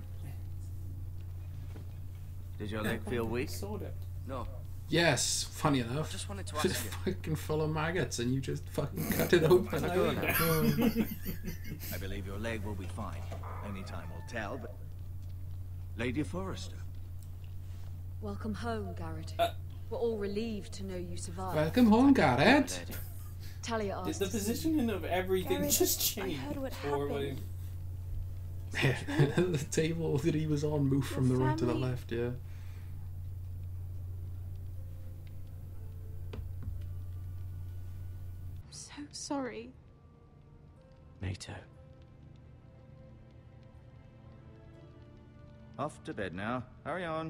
Speaker 6: Did your leg feel weak?
Speaker 2: Sword out.
Speaker 6: No.
Speaker 4: Yes, funny enough.
Speaker 6: Just wanted to ask
Speaker 4: It's
Speaker 6: you.
Speaker 4: fucking full of maggots and you just fucking cut it open.
Speaker 6: I believe your leg will be fine. Only time will tell, but... Lady Forrester.
Speaker 8: Welcome home, Garrett. We're all relieved to know you survived.
Speaker 4: Welcome home, Garrett.
Speaker 8: Talia asked.
Speaker 2: Did the positioning of everything
Speaker 8: Garrett,
Speaker 2: just
Speaker 8: I
Speaker 2: change?
Speaker 8: heard what
Speaker 2: Or
Speaker 8: happened.
Speaker 4: The table that he was on moved from the
Speaker 8: Your
Speaker 4: right to the
Speaker 8: family-
Speaker 4: left, yeah.
Speaker 9: I'm so sorry.
Speaker 7: Me too.
Speaker 6: Off to bed now. Hurry on.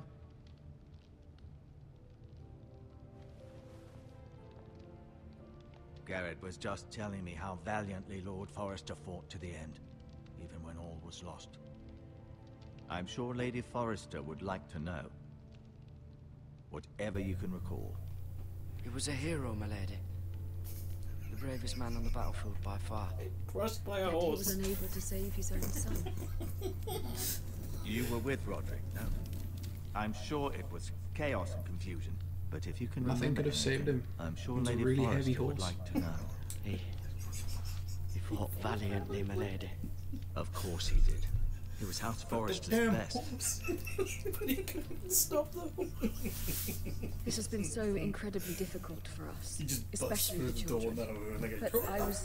Speaker 6: Garrett was just telling me how valiantly Lord Forrester fought to the end, even when all was lost. I'm sure Lady Forrester would like to know. Whatever you can recall.
Speaker 10: He was a hero, my lady. The bravest man on the battlefield by far.
Speaker 2: Crushed by a
Speaker 8: Yet he
Speaker 2: horse.
Speaker 8: was unable to save his own son.
Speaker 6: You were with Roderick, no? I'm sure it was chaos and confusion, but if you can
Speaker 4: Nothing
Speaker 6: remember
Speaker 4: could have saved
Speaker 6: anything,
Speaker 4: him.
Speaker 6: I'm sure
Speaker 4: He was a
Speaker 6: Lady
Speaker 4: really
Speaker 6: Forrester
Speaker 4: heavy
Speaker 6: would
Speaker 4: horse.
Speaker 6: like to know.
Speaker 10: He fought valiantly, my lady.
Speaker 6: Of course he did. He was House Forrester's best.
Speaker 2: But he couldn't stop them.
Speaker 8: This has been so incredibly difficult for us,
Speaker 3: He just busts
Speaker 8: especially
Speaker 3: through
Speaker 8: the
Speaker 3: the door and
Speaker 8: children.
Speaker 3: then
Speaker 8: But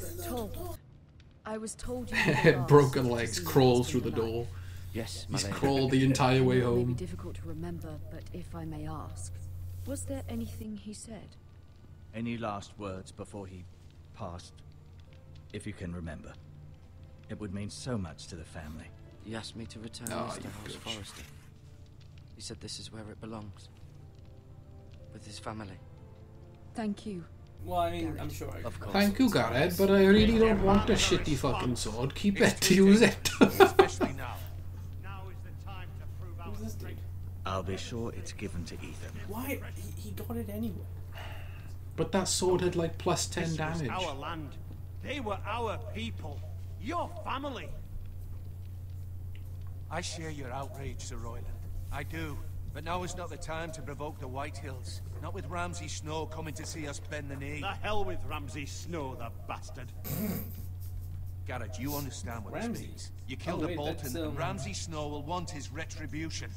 Speaker 8: I was told you were the last
Speaker 4: Broken
Speaker 8: to
Speaker 4: legs,
Speaker 8: see
Speaker 4: crawls
Speaker 8: my
Speaker 4: through the
Speaker 8: husband
Speaker 4: door.
Speaker 10: Yes, my
Speaker 4: He's
Speaker 10: lady.
Speaker 4: crawled the entire way
Speaker 8: alive. It may be
Speaker 4: home.
Speaker 8: difficult to remember, but if I may ask, was there anything he said?
Speaker 6: Any last words before he passed? If you can remember. It would mean so much to the family.
Speaker 10: He asked me to return
Speaker 4: Oh,
Speaker 10: this to
Speaker 4: you
Speaker 10: House
Speaker 4: bitch.
Speaker 10: Forrester. He said this is where it belongs. With his family.
Speaker 8: Thank you.
Speaker 2: Well, I mean, I'm sure I
Speaker 10: Of course.
Speaker 4: Thank you, Garrett, but I really don't want a shitty fucking sword. Keep it to use it.
Speaker 1: Especially now.
Speaker 7: Now is the time to prove our
Speaker 2: Who's this dude?
Speaker 6: I'll be sure it's given to Ethan.
Speaker 2: Why? He got it anyway.
Speaker 4: But that sword had like plus 10
Speaker 7: This was
Speaker 4: damage.
Speaker 7: our land. They were our people. Your family.
Speaker 1: I share your outrage, Sir Royland. I do. But now is not the time to provoke the White Hills. Not with Ramsay Snow coming to see us bend the knee.
Speaker 7: The hell with Ramsay Snow, the bastard.
Speaker 1: Garrett, you understand what
Speaker 2: Ramsay?
Speaker 1: this means. You killed
Speaker 2: Oh,
Speaker 1: a
Speaker 2: wait,
Speaker 1: Bolton,
Speaker 2: that's,
Speaker 1: and Ramsay Snow will want his retribution.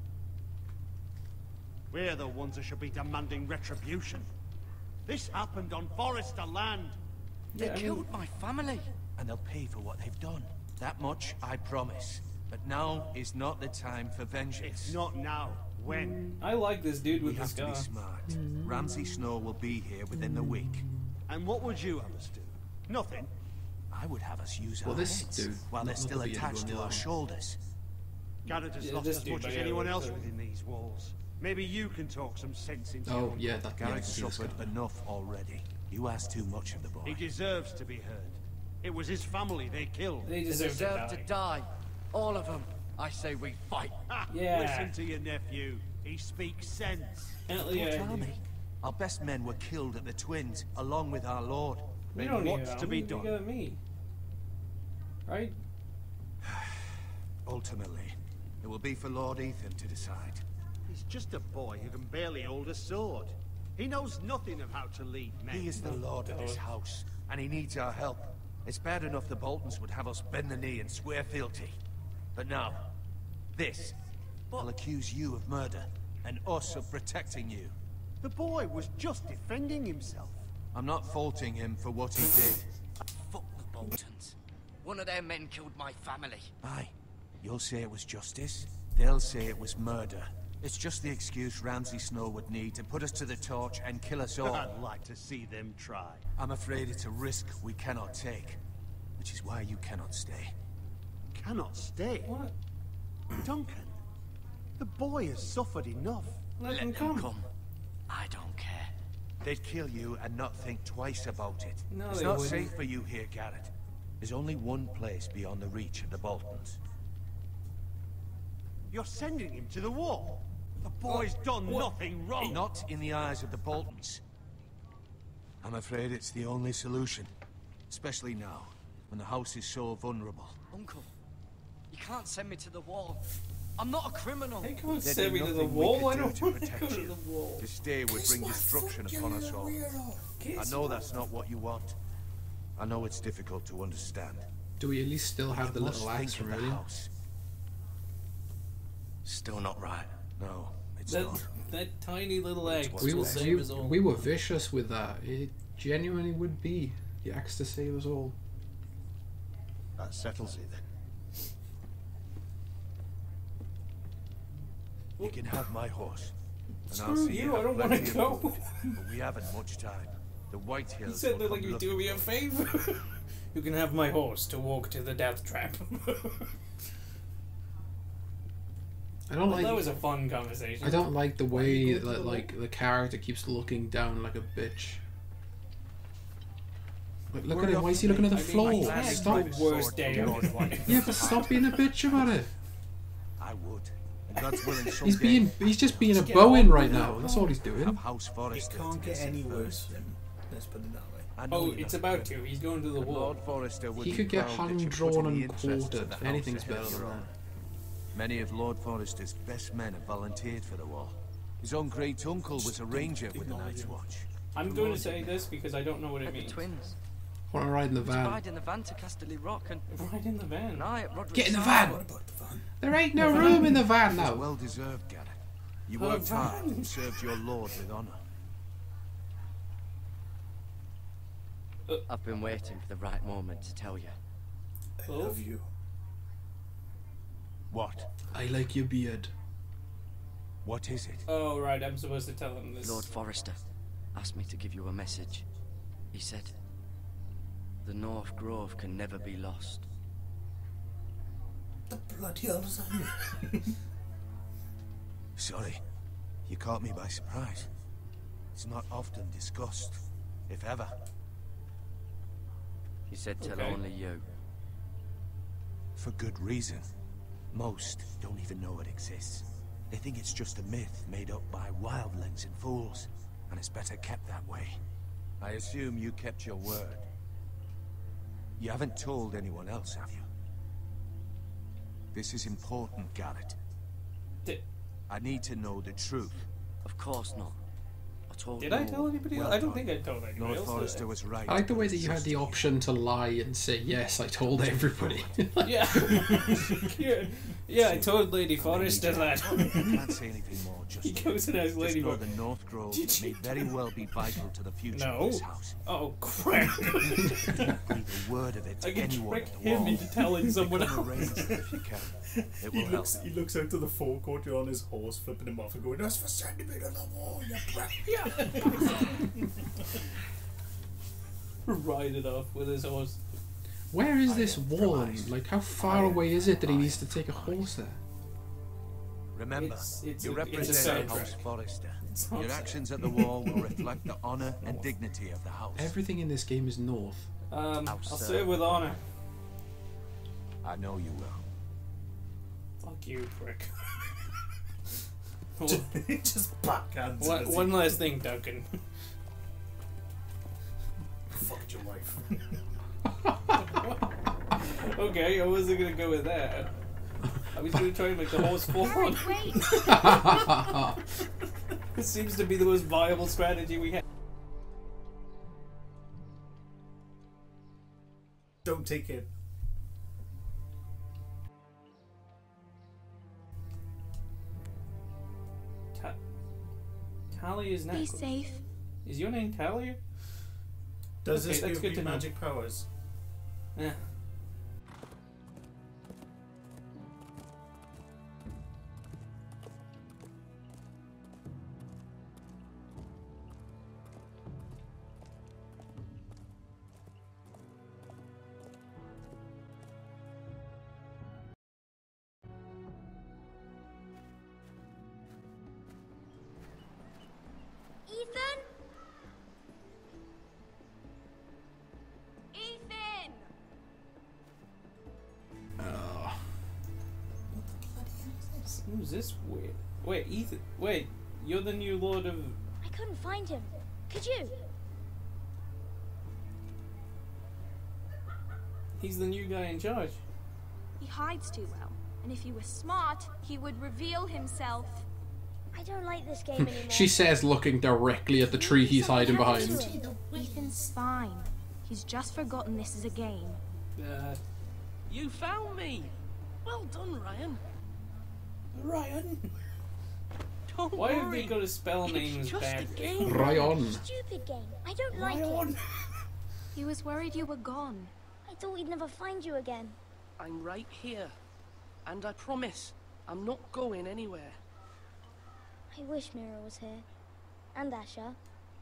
Speaker 7: We're the ones that should be demanding retribution. This happened on Forrester land.
Speaker 10: They
Speaker 2: Yeah, I mean-
Speaker 10: killed my family.
Speaker 1: And they'll pay for what they've done. That much I promise. But now is not the time for vengeance.
Speaker 7: It's not now. When?
Speaker 2: I like this dude
Speaker 1: We
Speaker 2: with the
Speaker 1: have to be
Speaker 2: scar.
Speaker 1: smart. Ramsay Snow will be here within the week.
Speaker 7: And what would you have us do? Nothing.
Speaker 1: I would have us use
Speaker 4: Well,
Speaker 1: our
Speaker 4: this
Speaker 1: heads
Speaker 4: dude,
Speaker 1: while they're
Speaker 4: not
Speaker 1: still
Speaker 4: the being
Speaker 1: attached to
Speaker 4: one
Speaker 1: our
Speaker 4: alone.
Speaker 1: shoulders.
Speaker 7: Garrett has
Speaker 2: Yeah,
Speaker 7: lost
Speaker 2: this
Speaker 7: as
Speaker 2: dude,
Speaker 7: much
Speaker 2: but
Speaker 7: as
Speaker 2: yeah,
Speaker 7: anyone else
Speaker 2: so-
Speaker 7: within these walls. Maybe you can talk some sense into
Speaker 4: Oh,
Speaker 7: your
Speaker 4: yeah,
Speaker 7: uncle.
Speaker 4: that yeah, I can
Speaker 1: Garrett's
Speaker 4: see the
Speaker 1: suffered
Speaker 4: scar.
Speaker 1: enough already. You ask too much of the boy.
Speaker 7: He deserves to be heard. It was his family they killed.
Speaker 2: They
Speaker 10: They
Speaker 2: deserve
Speaker 10: deserve
Speaker 2: to
Speaker 10: to
Speaker 2: die.
Speaker 10: die. All of them. I say we fight.
Speaker 7: Ha!
Speaker 2: Yeah.
Speaker 7: Listen to your nephew. He speaks sense.
Speaker 2: Apparently,
Speaker 1: Poor
Speaker 2: I
Speaker 1: Charlie. Our best men were killed at the Twins, along with our lord.
Speaker 2: We
Speaker 7: Then
Speaker 2: don't need
Speaker 7: what's
Speaker 2: it.
Speaker 7: to be
Speaker 2: You
Speaker 7: done?
Speaker 2: got me. Right?
Speaker 1: Ultimately, it will be for Lord Ethan to decide.
Speaker 7: He's just a boy who can barely hold a sword. He knows nothing of how to lead men.
Speaker 1: He is the lord of this house, and he needs our help. It's bad enough the Boltons would have us bend the knee and swear fealty. But now, this. I'll accuse you of murder, and us of protecting you.
Speaker 7: The boy was just defending himself.
Speaker 1: I'm not faulting him for what he did.
Speaker 10: Fuck the Boltons. One of their men killed my family.
Speaker 1: Aye. You'll say it was justice, they'll say it was murder. It's just the excuse Ramsay Snow would need to put us to the torch and kill us all.
Speaker 9: I'd like to see them try.
Speaker 1: I'm afraid it's a risk we cannot take, which is why you cannot stay.
Speaker 9: Cannot stay?
Speaker 2: What?
Speaker 9: Duncan, the boy has suffered enough.
Speaker 2: Let him
Speaker 6: Let
Speaker 2: come.
Speaker 6: them come. I don't care.
Speaker 1: They'd kill you and not think twice about it.
Speaker 2: No,
Speaker 1: it's
Speaker 2: they
Speaker 1: not
Speaker 2: wouldn't.
Speaker 1: safe for you here, Garrett. There's only one place beyond the reach of the Boltons.
Speaker 9: You're sending him to the wall. The boy's done nothing wrong.
Speaker 1: Not in the eyes of the Boltons. I'm afraid it's the only solution. Especially now, when the house is so vulnerable.
Speaker 10: Uncle, you can't send me to the wall. I'm not a criminal.
Speaker 2: They can't
Speaker 1: There'd
Speaker 2: send
Speaker 1: be
Speaker 2: me to the
Speaker 1: nothing we
Speaker 2: wall.
Speaker 1: could
Speaker 2: I
Speaker 1: do
Speaker 2: don't
Speaker 1: to
Speaker 2: want to
Speaker 1: protect
Speaker 2: go to
Speaker 1: you.
Speaker 2: the wall.
Speaker 1: To stay would bring destruction upon us all. I know that's not what you want. I know it's difficult to understand.
Speaker 4: Do we at least still have the
Speaker 1: You must
Speaker 4: little axe
Speaker 1: think
Speaker 4: from
Speaker 1: of the
Speaker 4: earlier?
Speaker 1: house.
Speaker 6: Still not right.
Speaker 1: No, it's
Speaker 2: That,
Speaker 1: not.
Speaker 2: that tiny little
Speaker 1: It's
Speaker 2: axe
Speaker 1: what's
Speaker 2: will
Speaker 1: left.
Speaker 2: save us all.
Speaker 4: We were vicious with that. It genuinely would be the axe to save us all.
Speaker 9: That settles it then.
Speaker 1: You can have my horse. And I'll
Speaker 2: Screw
Speaker 1: see
Speaker 2: you,
Speaker 1: have
Speaker 2: I don't want to
Speaker 1: plenty of
Speaker 2: go.
Speaker 1: food. But we haven't much time. The White
Speaker 2: He
Speaker 1: Hills
Speaker 2: said
Speaker 1: will
Speaker 2: that like
Speaker 1: come
Speaker 2: you do
Speaker 1: looking
Speaker 2: me a
Speaker 1: for us.
Speaker 2: favor. You can have my horse to walk to the death trap.
Speaker 4: I don't
Speaker 2: Well, that
Speaker 4: like.
Speaker 2: was a fun conversation.
Speaker 4: I don't like the way that like the character keeps looking down like a bitch. Like, look at him. Why is he looking at the
Speaker 2: I mean,
Speaker 4: floor?
Speaker 2: he had
Speaker 4: Stop.
Speaker 2: the worst day of his life.
Speaker 4: Yeah, but stop being a bitch about it.
Speaker 1: I would. And God's willing someday.
Speaker 4: He's just being a
Speaker 2: get
Speaker 4: Bowen
Speaker 2: on
Speaker 4: right
Speaker 2: with
Speaker 4: now.
Speaker 2: it.
Speaker 4: That's all he's
Speaker 1: Have
Speaker 4: doing.
Speaker 1: House
Speaker 3: It
Speaker 1: Forester
Speaker 3: can't
Speaker 1: to
Speaker 3: get
Speaker 1: visit
Speaker 3: any
Speaker 1: first.
Speaker 3: worse than. Let's put it that way.
Speaker 1: I know
Speaker 2: Oh,
Speaker 1: you're
Speaker 2: it's
Speaker 1: not
Speaker 2: about
Speaker 1: prepared.
Speaker 2: to. He's going to the
Speaker 1: And
Speaker 2: wall.
Speaker 1: Lord Forester would
Speaker 4: He
Speaker 1: be
Speaker 4: could get
Speaker 1: proud
Speaker 4: hung,
Speaker 1: that you're
Speaker 4: drawn,
Speaker 1: putting
Speaker 4: and
Speaker 1: the interests of
Speaker 4: quartered.
Speaker 1: the house
Speaker 4: Anything's
Speaker 1: ahead of
Speaker 4: better
Speaker 1: your
Speaker 4: than
Speaker 1: own.
Speaker 4: that.
Speaker 1: Many of Lord Forester's best men have volunteered for the war. His own great uncle was a ranger with the Night's Watch.
Speaker 2: I'm going to say this because I don't know what it
Speaker 10: Like the
Speaker 2: means.
Speaker 10: twins.
Speaker 4: Want to ride in the
Speaker 10: To
Speaker 4: van?
Speaker 10: ride in the van to Casterly Rock and
Speaker 2: Right in the van.
Speaker 10: I at Roderick's
Speaker 4: Get in the
Speaker 10: side.
Speaker 4: van.
Speaker 3: What about the van?
Speaker 4: There ain't no room in the van
Speaker 1: It's
Speaker 4: now.
Speaker 1: well deserved, Garrett. You
Speaker 2: Oh,
Speaker 1: worked hard
Speaker 2: van.
Speaker 1: and served your lord with honour.
Speaker 10: I've been waiting for the right moment to tell you.
Speaker 3: I
Speaker 2: Oh.
Speaker 3: love you.
Speaker 1: What?
Speaker 4: I like your beard.
Speaker 1: What is it?
Speaker 2: Oh, right. I'm supposed to tell him this.
Speaker 10: Lord Forrester asked me to give you a message. He said, the North Grove can never be lost.
Speaker 3: The bloody hell does that mean?
Speaker 1: Sorry. You caught me by surprise. It's not often discussed, if ever.
Speaker 10: He said, tell
Speaker 2: Okay.
Speaker 10: only you.
Speaker 1: For good reason. Most don't even know it exists. They think it's just a myth made up by wildlings and fools, and it's better kept that way. I assume you kept your word. You haven't told anyone else, have you? This is important, Garrett.
Speaker 2: Did,
Speaker 1: I need to know the truth.
Speaker 10: Of course not. I told
Speaker 2: did
Speaker 10: you
Speaker 2: I
Speaker 10: all.
Speaker 2: tell anybody else?
Speaker 1: Well
Speaker 2: I don't
Speaker 1: done.
Speaker 2: think I told anybody
Speaker 1: Lord
Speaker 2: else.
Speaker 1: Forrester
Speaker 2: did
Speaker 1: was right.
Speaker 4: I like the way that you had
Speaker 1: Trust
Speaker 4: the
Speaker 1: me.
Speaker 4: option to lie and say yes. I told everybody.
Speaker 2: I? Yeah. Yeah, I told Lady Forrester that.
Speaker 1: I can't say anything more just
Speaker 2: He
Speaker 1: yet.
Speaker 2: goes and asks
Speaker 1: Just
Speaker 2: Lady
Speaker 1: know
Speaker 2: Forrester.
Speaker 1: the North Grove
Speaker 2: Did
Speaker 1: may
Speaker 2: you
Speaker 1: very well be vital to the future
Speaker 2: No.
Speaker 1: of this house.
Speaker 2: Oh, crap.
Speaker 1: Breathe a word of it to
Speaker 2: I can
Speaker 1: anyone
Speaker 2: trick
Speaker 1: at the
Speaker 2: him
Speaker 1: wall.
Speaker 2: into telling someone
Speaker 1: Become a
Speaker 2: else.
Speaker 1: ranger if you can. It will help.
Speaker 3: He looks out to the forecourt on his horse, flipping him off and going, "That's for sending me to the wall, you brat."
Speaker 2: Ride it off with his horse.
Speaker 4: Where is this wall? Like, how far away is it that he needs to take a horse there?
Speaker 1: Remember,
Speaker 2: It's
Speaker 1: you
Speaker 2: a
Speaker 1: represent
Speaker 2: soundtrack.
Speaker 1: House Forrester.
Speaker 2: It's not
Speaker 1: Your
Speaker 2: sad.
Speaker 1: actions at the wall will reflect the honour and dignity of the house.
Speaker 4: Everything in this game is north.
Speaker 2: I'll
Speaker 1: Outside.
Speaker 2: serve with honor.
Speaker 1: I know you will.
Speaker 2: Fuck you, prick.
Speaker 3: Just backhands. him as he-
Speaker 2: One last thing, Duncan.
Speaker 3: Fucked your wife.
Speaker 2: Okay, I wasn't gonna go with that. I was gonna try and make the horse fall on. This seems to be the most viable strategy we have.
Speaker 3: Don't take it.
Speaker 2: Tally is
Speaker 11: Be
Speaker 2: next.
Speaker 11: safe.
Speaker 2: Is your name Tally?
Speaker 3: Does
Speaker 2: Okay,
Speaker 3: this
Speaker 2: that's
Speaker 3: give
Speaker 2: good
Speaker 3: me
Speaker 2: to know.
Speaker 3: magic powers?
Speaker 2: Yeah. this weird? Wait, Ethan. Wait, you're the new Lord of.
Speaker 11: I couldn't find him. Could you?
Speaker 2: He's the new guy in charge.
Speaker 12: He hides too well, and if he were smart, he would reveal himself.
Speaker 11: I don't like this game anymore.
Speaker 4: She says, looking directly at the tree he's hiding behind.
Speaker 12: Ethan's fine. He's just forgotten this is a game.
Speaker 13: You found me. Well done, Ryan.
Speaker 2: Ryan.
Speaker 13: Don't
Speaker 2: Why
Speaker 13: worry.
Speaker 2: have they got to spell names
Speaker 13: just
Speaker 2: bad?
Speaker 13: a game.
Speaker 4: Ryan.
Speaker 11: Stupid game. I don't like it.
Speaker 12: He was worried you were gone.
Speaker 11: I thought we'd never find you again.
Speaker 13: I'm right here. And I promise, I'm not going anywhere.
Speaker 11: I wish Mira was here. And Asher.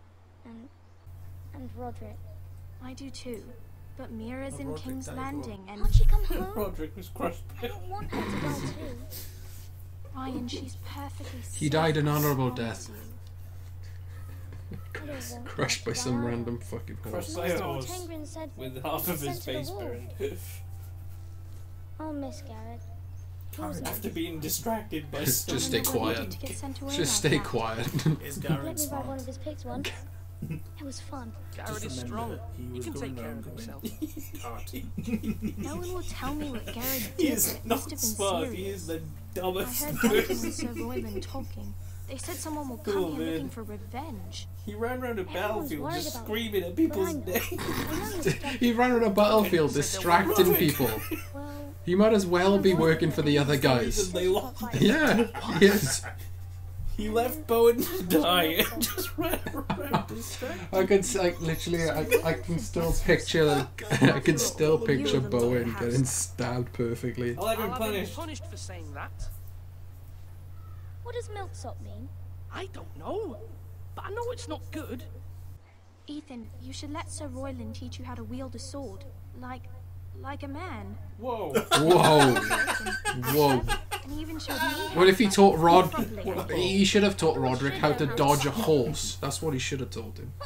Speaker 11: And Roderick.
Speaker 12: I do too. But Mira's in
Speaker 3: Roderick
Speaker 12: King's
Speaker 3: died
Speaker 12: Landing and...
Speaker 11: Can't she come home?
Speaker 2: Roderick was crushed.
Speaker 11: I don't want her to die too.
Speaker 12: Ryan, she's perfectly safe.
Speaker 4: He died an honourable
Speaker 12: I promise
Speaker 4: death.
Speaker 12: you.
Speaker 11: I don't want
Speaker 4: Crushed by
Speaker 11: her to
Speaker 4: some
Speaker 11: die.
Speaker 4: random fucking horse.
Speaker 2: Crushed by a
Speaker 11: Master
Speaker 2: horse.
Speaker 11: Tengrin said
Speaker 2: With half of his
Speaker 11: sent to the
Speaker 2: face
Speaker 11: wall.
Speaker 2: burned.
Speaker 11: I'll miss Garrett.
Speaker 2: After being distracted by
Speaker 4: Just
Speaker 2: stuff.
Speaker 4: stay quiet. Just stay quiet.
Speaker 3: Is
Speaker 11: Let
Speaker 3: Garrett
Speaker 11: me ride
Speaker 3: smart?
Speaker 11: one of his pigs once. It was fun.
Speaker 13: Garrett is
Speaker 3: Just
Speaker 13: strong.
Speaker 3: remember, he
Speaker 13: He
Speaker 3: was
Speaker 13: can
Speaker 3: going
Speaker 13: take care
Speaker 3: around
Speaker 13: of himself.
Speaker 3: Can't.
Speaker 12: No one will tell me what Garrett
Speaker 2: He
Speaker 12: did.
Speaker 2: is
Speaker 12: It
Speaker 2: not
Speaker 12: must have been
Speaker 2: smart.
Speaker 12: serious.
Speaker 2: He is the
Speaker 12: I
Speaker 2: dumbest
Speaker 12: heard
Speaker 2: person.
Speaker 12: Duncan and Sir Royland talking. They said someone will come
Speaker 2: Cool,
Speaker 12: here
Speaker 2: man.
Speaker 12: looking for revenge.
Speaker 2: He ran around a
Speaker 11: Everyone's
Speaker 2: battlefield
Speaker 11: worried
Speaker 2: just
Speaker 11: about
Speaker 2: screaming at
Speaker 11: But
Speaker 2: people's
Speaker 11: I know
Speaker 2: names.
Speaker 11: you're stuck.
Speaker 4: He ran on a battlefield distracting people.
Speaker 11: Well,
Speaker 4: He might as well be working for the other guys.
Speaker 2: They lost.
Speaker 4: Yeah, yes.
Speaker 2: He left Bowen to die and just ran around distracted.
Speaker 4: I can like literally, I can still picture, I can still picture Bowen getting stabbed perfectly.
Speaker 2: I'll have him
Speaker 13: I'll have him
Speaker 2: punished.
Speaker 13: punished for saying that.
Speaker 11: what does milksop mean?
Speaker 13: I don't know. But I know it's not good.
Speaker 12: Ethan, you should let Sir Royland teach you how to wield a sword. Like a man.
Speaker 2: Whoa.
Speaker 4: Whoa, whoa.
Speaker 12: And he even showed me.
Speaker 4: Well, if he taught Rod,
Speaker 12: Properly.
Speaker 4: he should have taught Roderick how to dodge a horse. That's what he should have told him.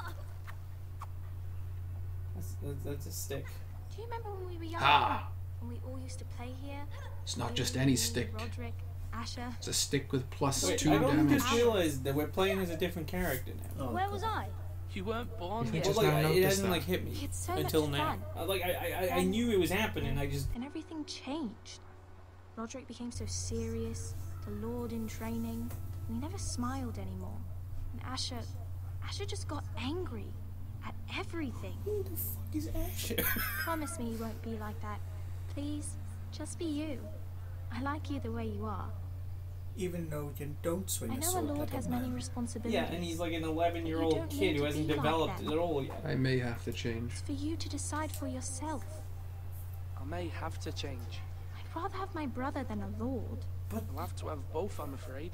Speaker 2: That's a stick.
Speaker 12: Do you remember when we were young?
Speaker 4: Ah,
Speaker 12: When we all used to play here?
Speaker 4: it's not
Speaker 12: Me,
Speaker 4: just any
Speaker 12: you,
Speaker 4: stick.
Speaker 12: Roderick, Asher.
Speaker 4: It's a stick with plus
Speaker 2: Wait,
Speaker 4: 2
Speaker 2: I don't
Speaker 4: damage.
Speaker 2: just realized that we're playing as a different character now.
Speaker 3: Oh,
Speaker 11: Where was I?
Speaker 13: You weren't born
Speaker 4: You
Speaker 13: yet.
Speaker 4: just
Speaker 2: Well, like,
Speaker 4: now
Speaker 2: it
Speaker 4: noticed
Speaker 2: hasn't
Speaker 4: that.
Speaker 2: like hit me
Speaker 12: It's so
Speaker 2: until
Speaker 12: much
Speaker 2: now.
Speaker 12: fun.
Speaker 2: I knew it was happening. I just
Speaker 12: And everything changed. Roderick became so serious, the Lord in training, and he never smiled anymore. And Asher just got angry at everything.
Speaker 2: who the fuck is Asher?
Speaker 12: Promise me you won't be like that. Please, just be you. I like you the way you are.
Speaker 3: Even though you don't swing
Speaker 12: I
Speaker 3: a
Speaker 12: know a
Speaker 3: sword
Speaker 12: lord
Speaker 3: like
Speaker 12: has
Speaker 3: a
Speaker 12: many
Speaker 3: man.
Speaker 12: responsibilities.
Speaker 2: Yeah, and he's like an
Speaker 12: You
Speaker 2: 11-year-old
Speaker 12: don't
Speaker 2: kid
Speaker 12: need
Speaker 2: who
Speaker 12: to
Speaker 2: hasn't
Speaker 12: be like
Speaker 2: developed
Speaker 12: them.
Speaker 2: at all yet.
Speaker 4: I may have to change.
Speaker 12: It's for you to decide for yourself.
Speaker 13: I may have to change.
Speaker 12: I'd rather have my brother than a lord.
Speaker 13: I'll have to have both, I'm afraid.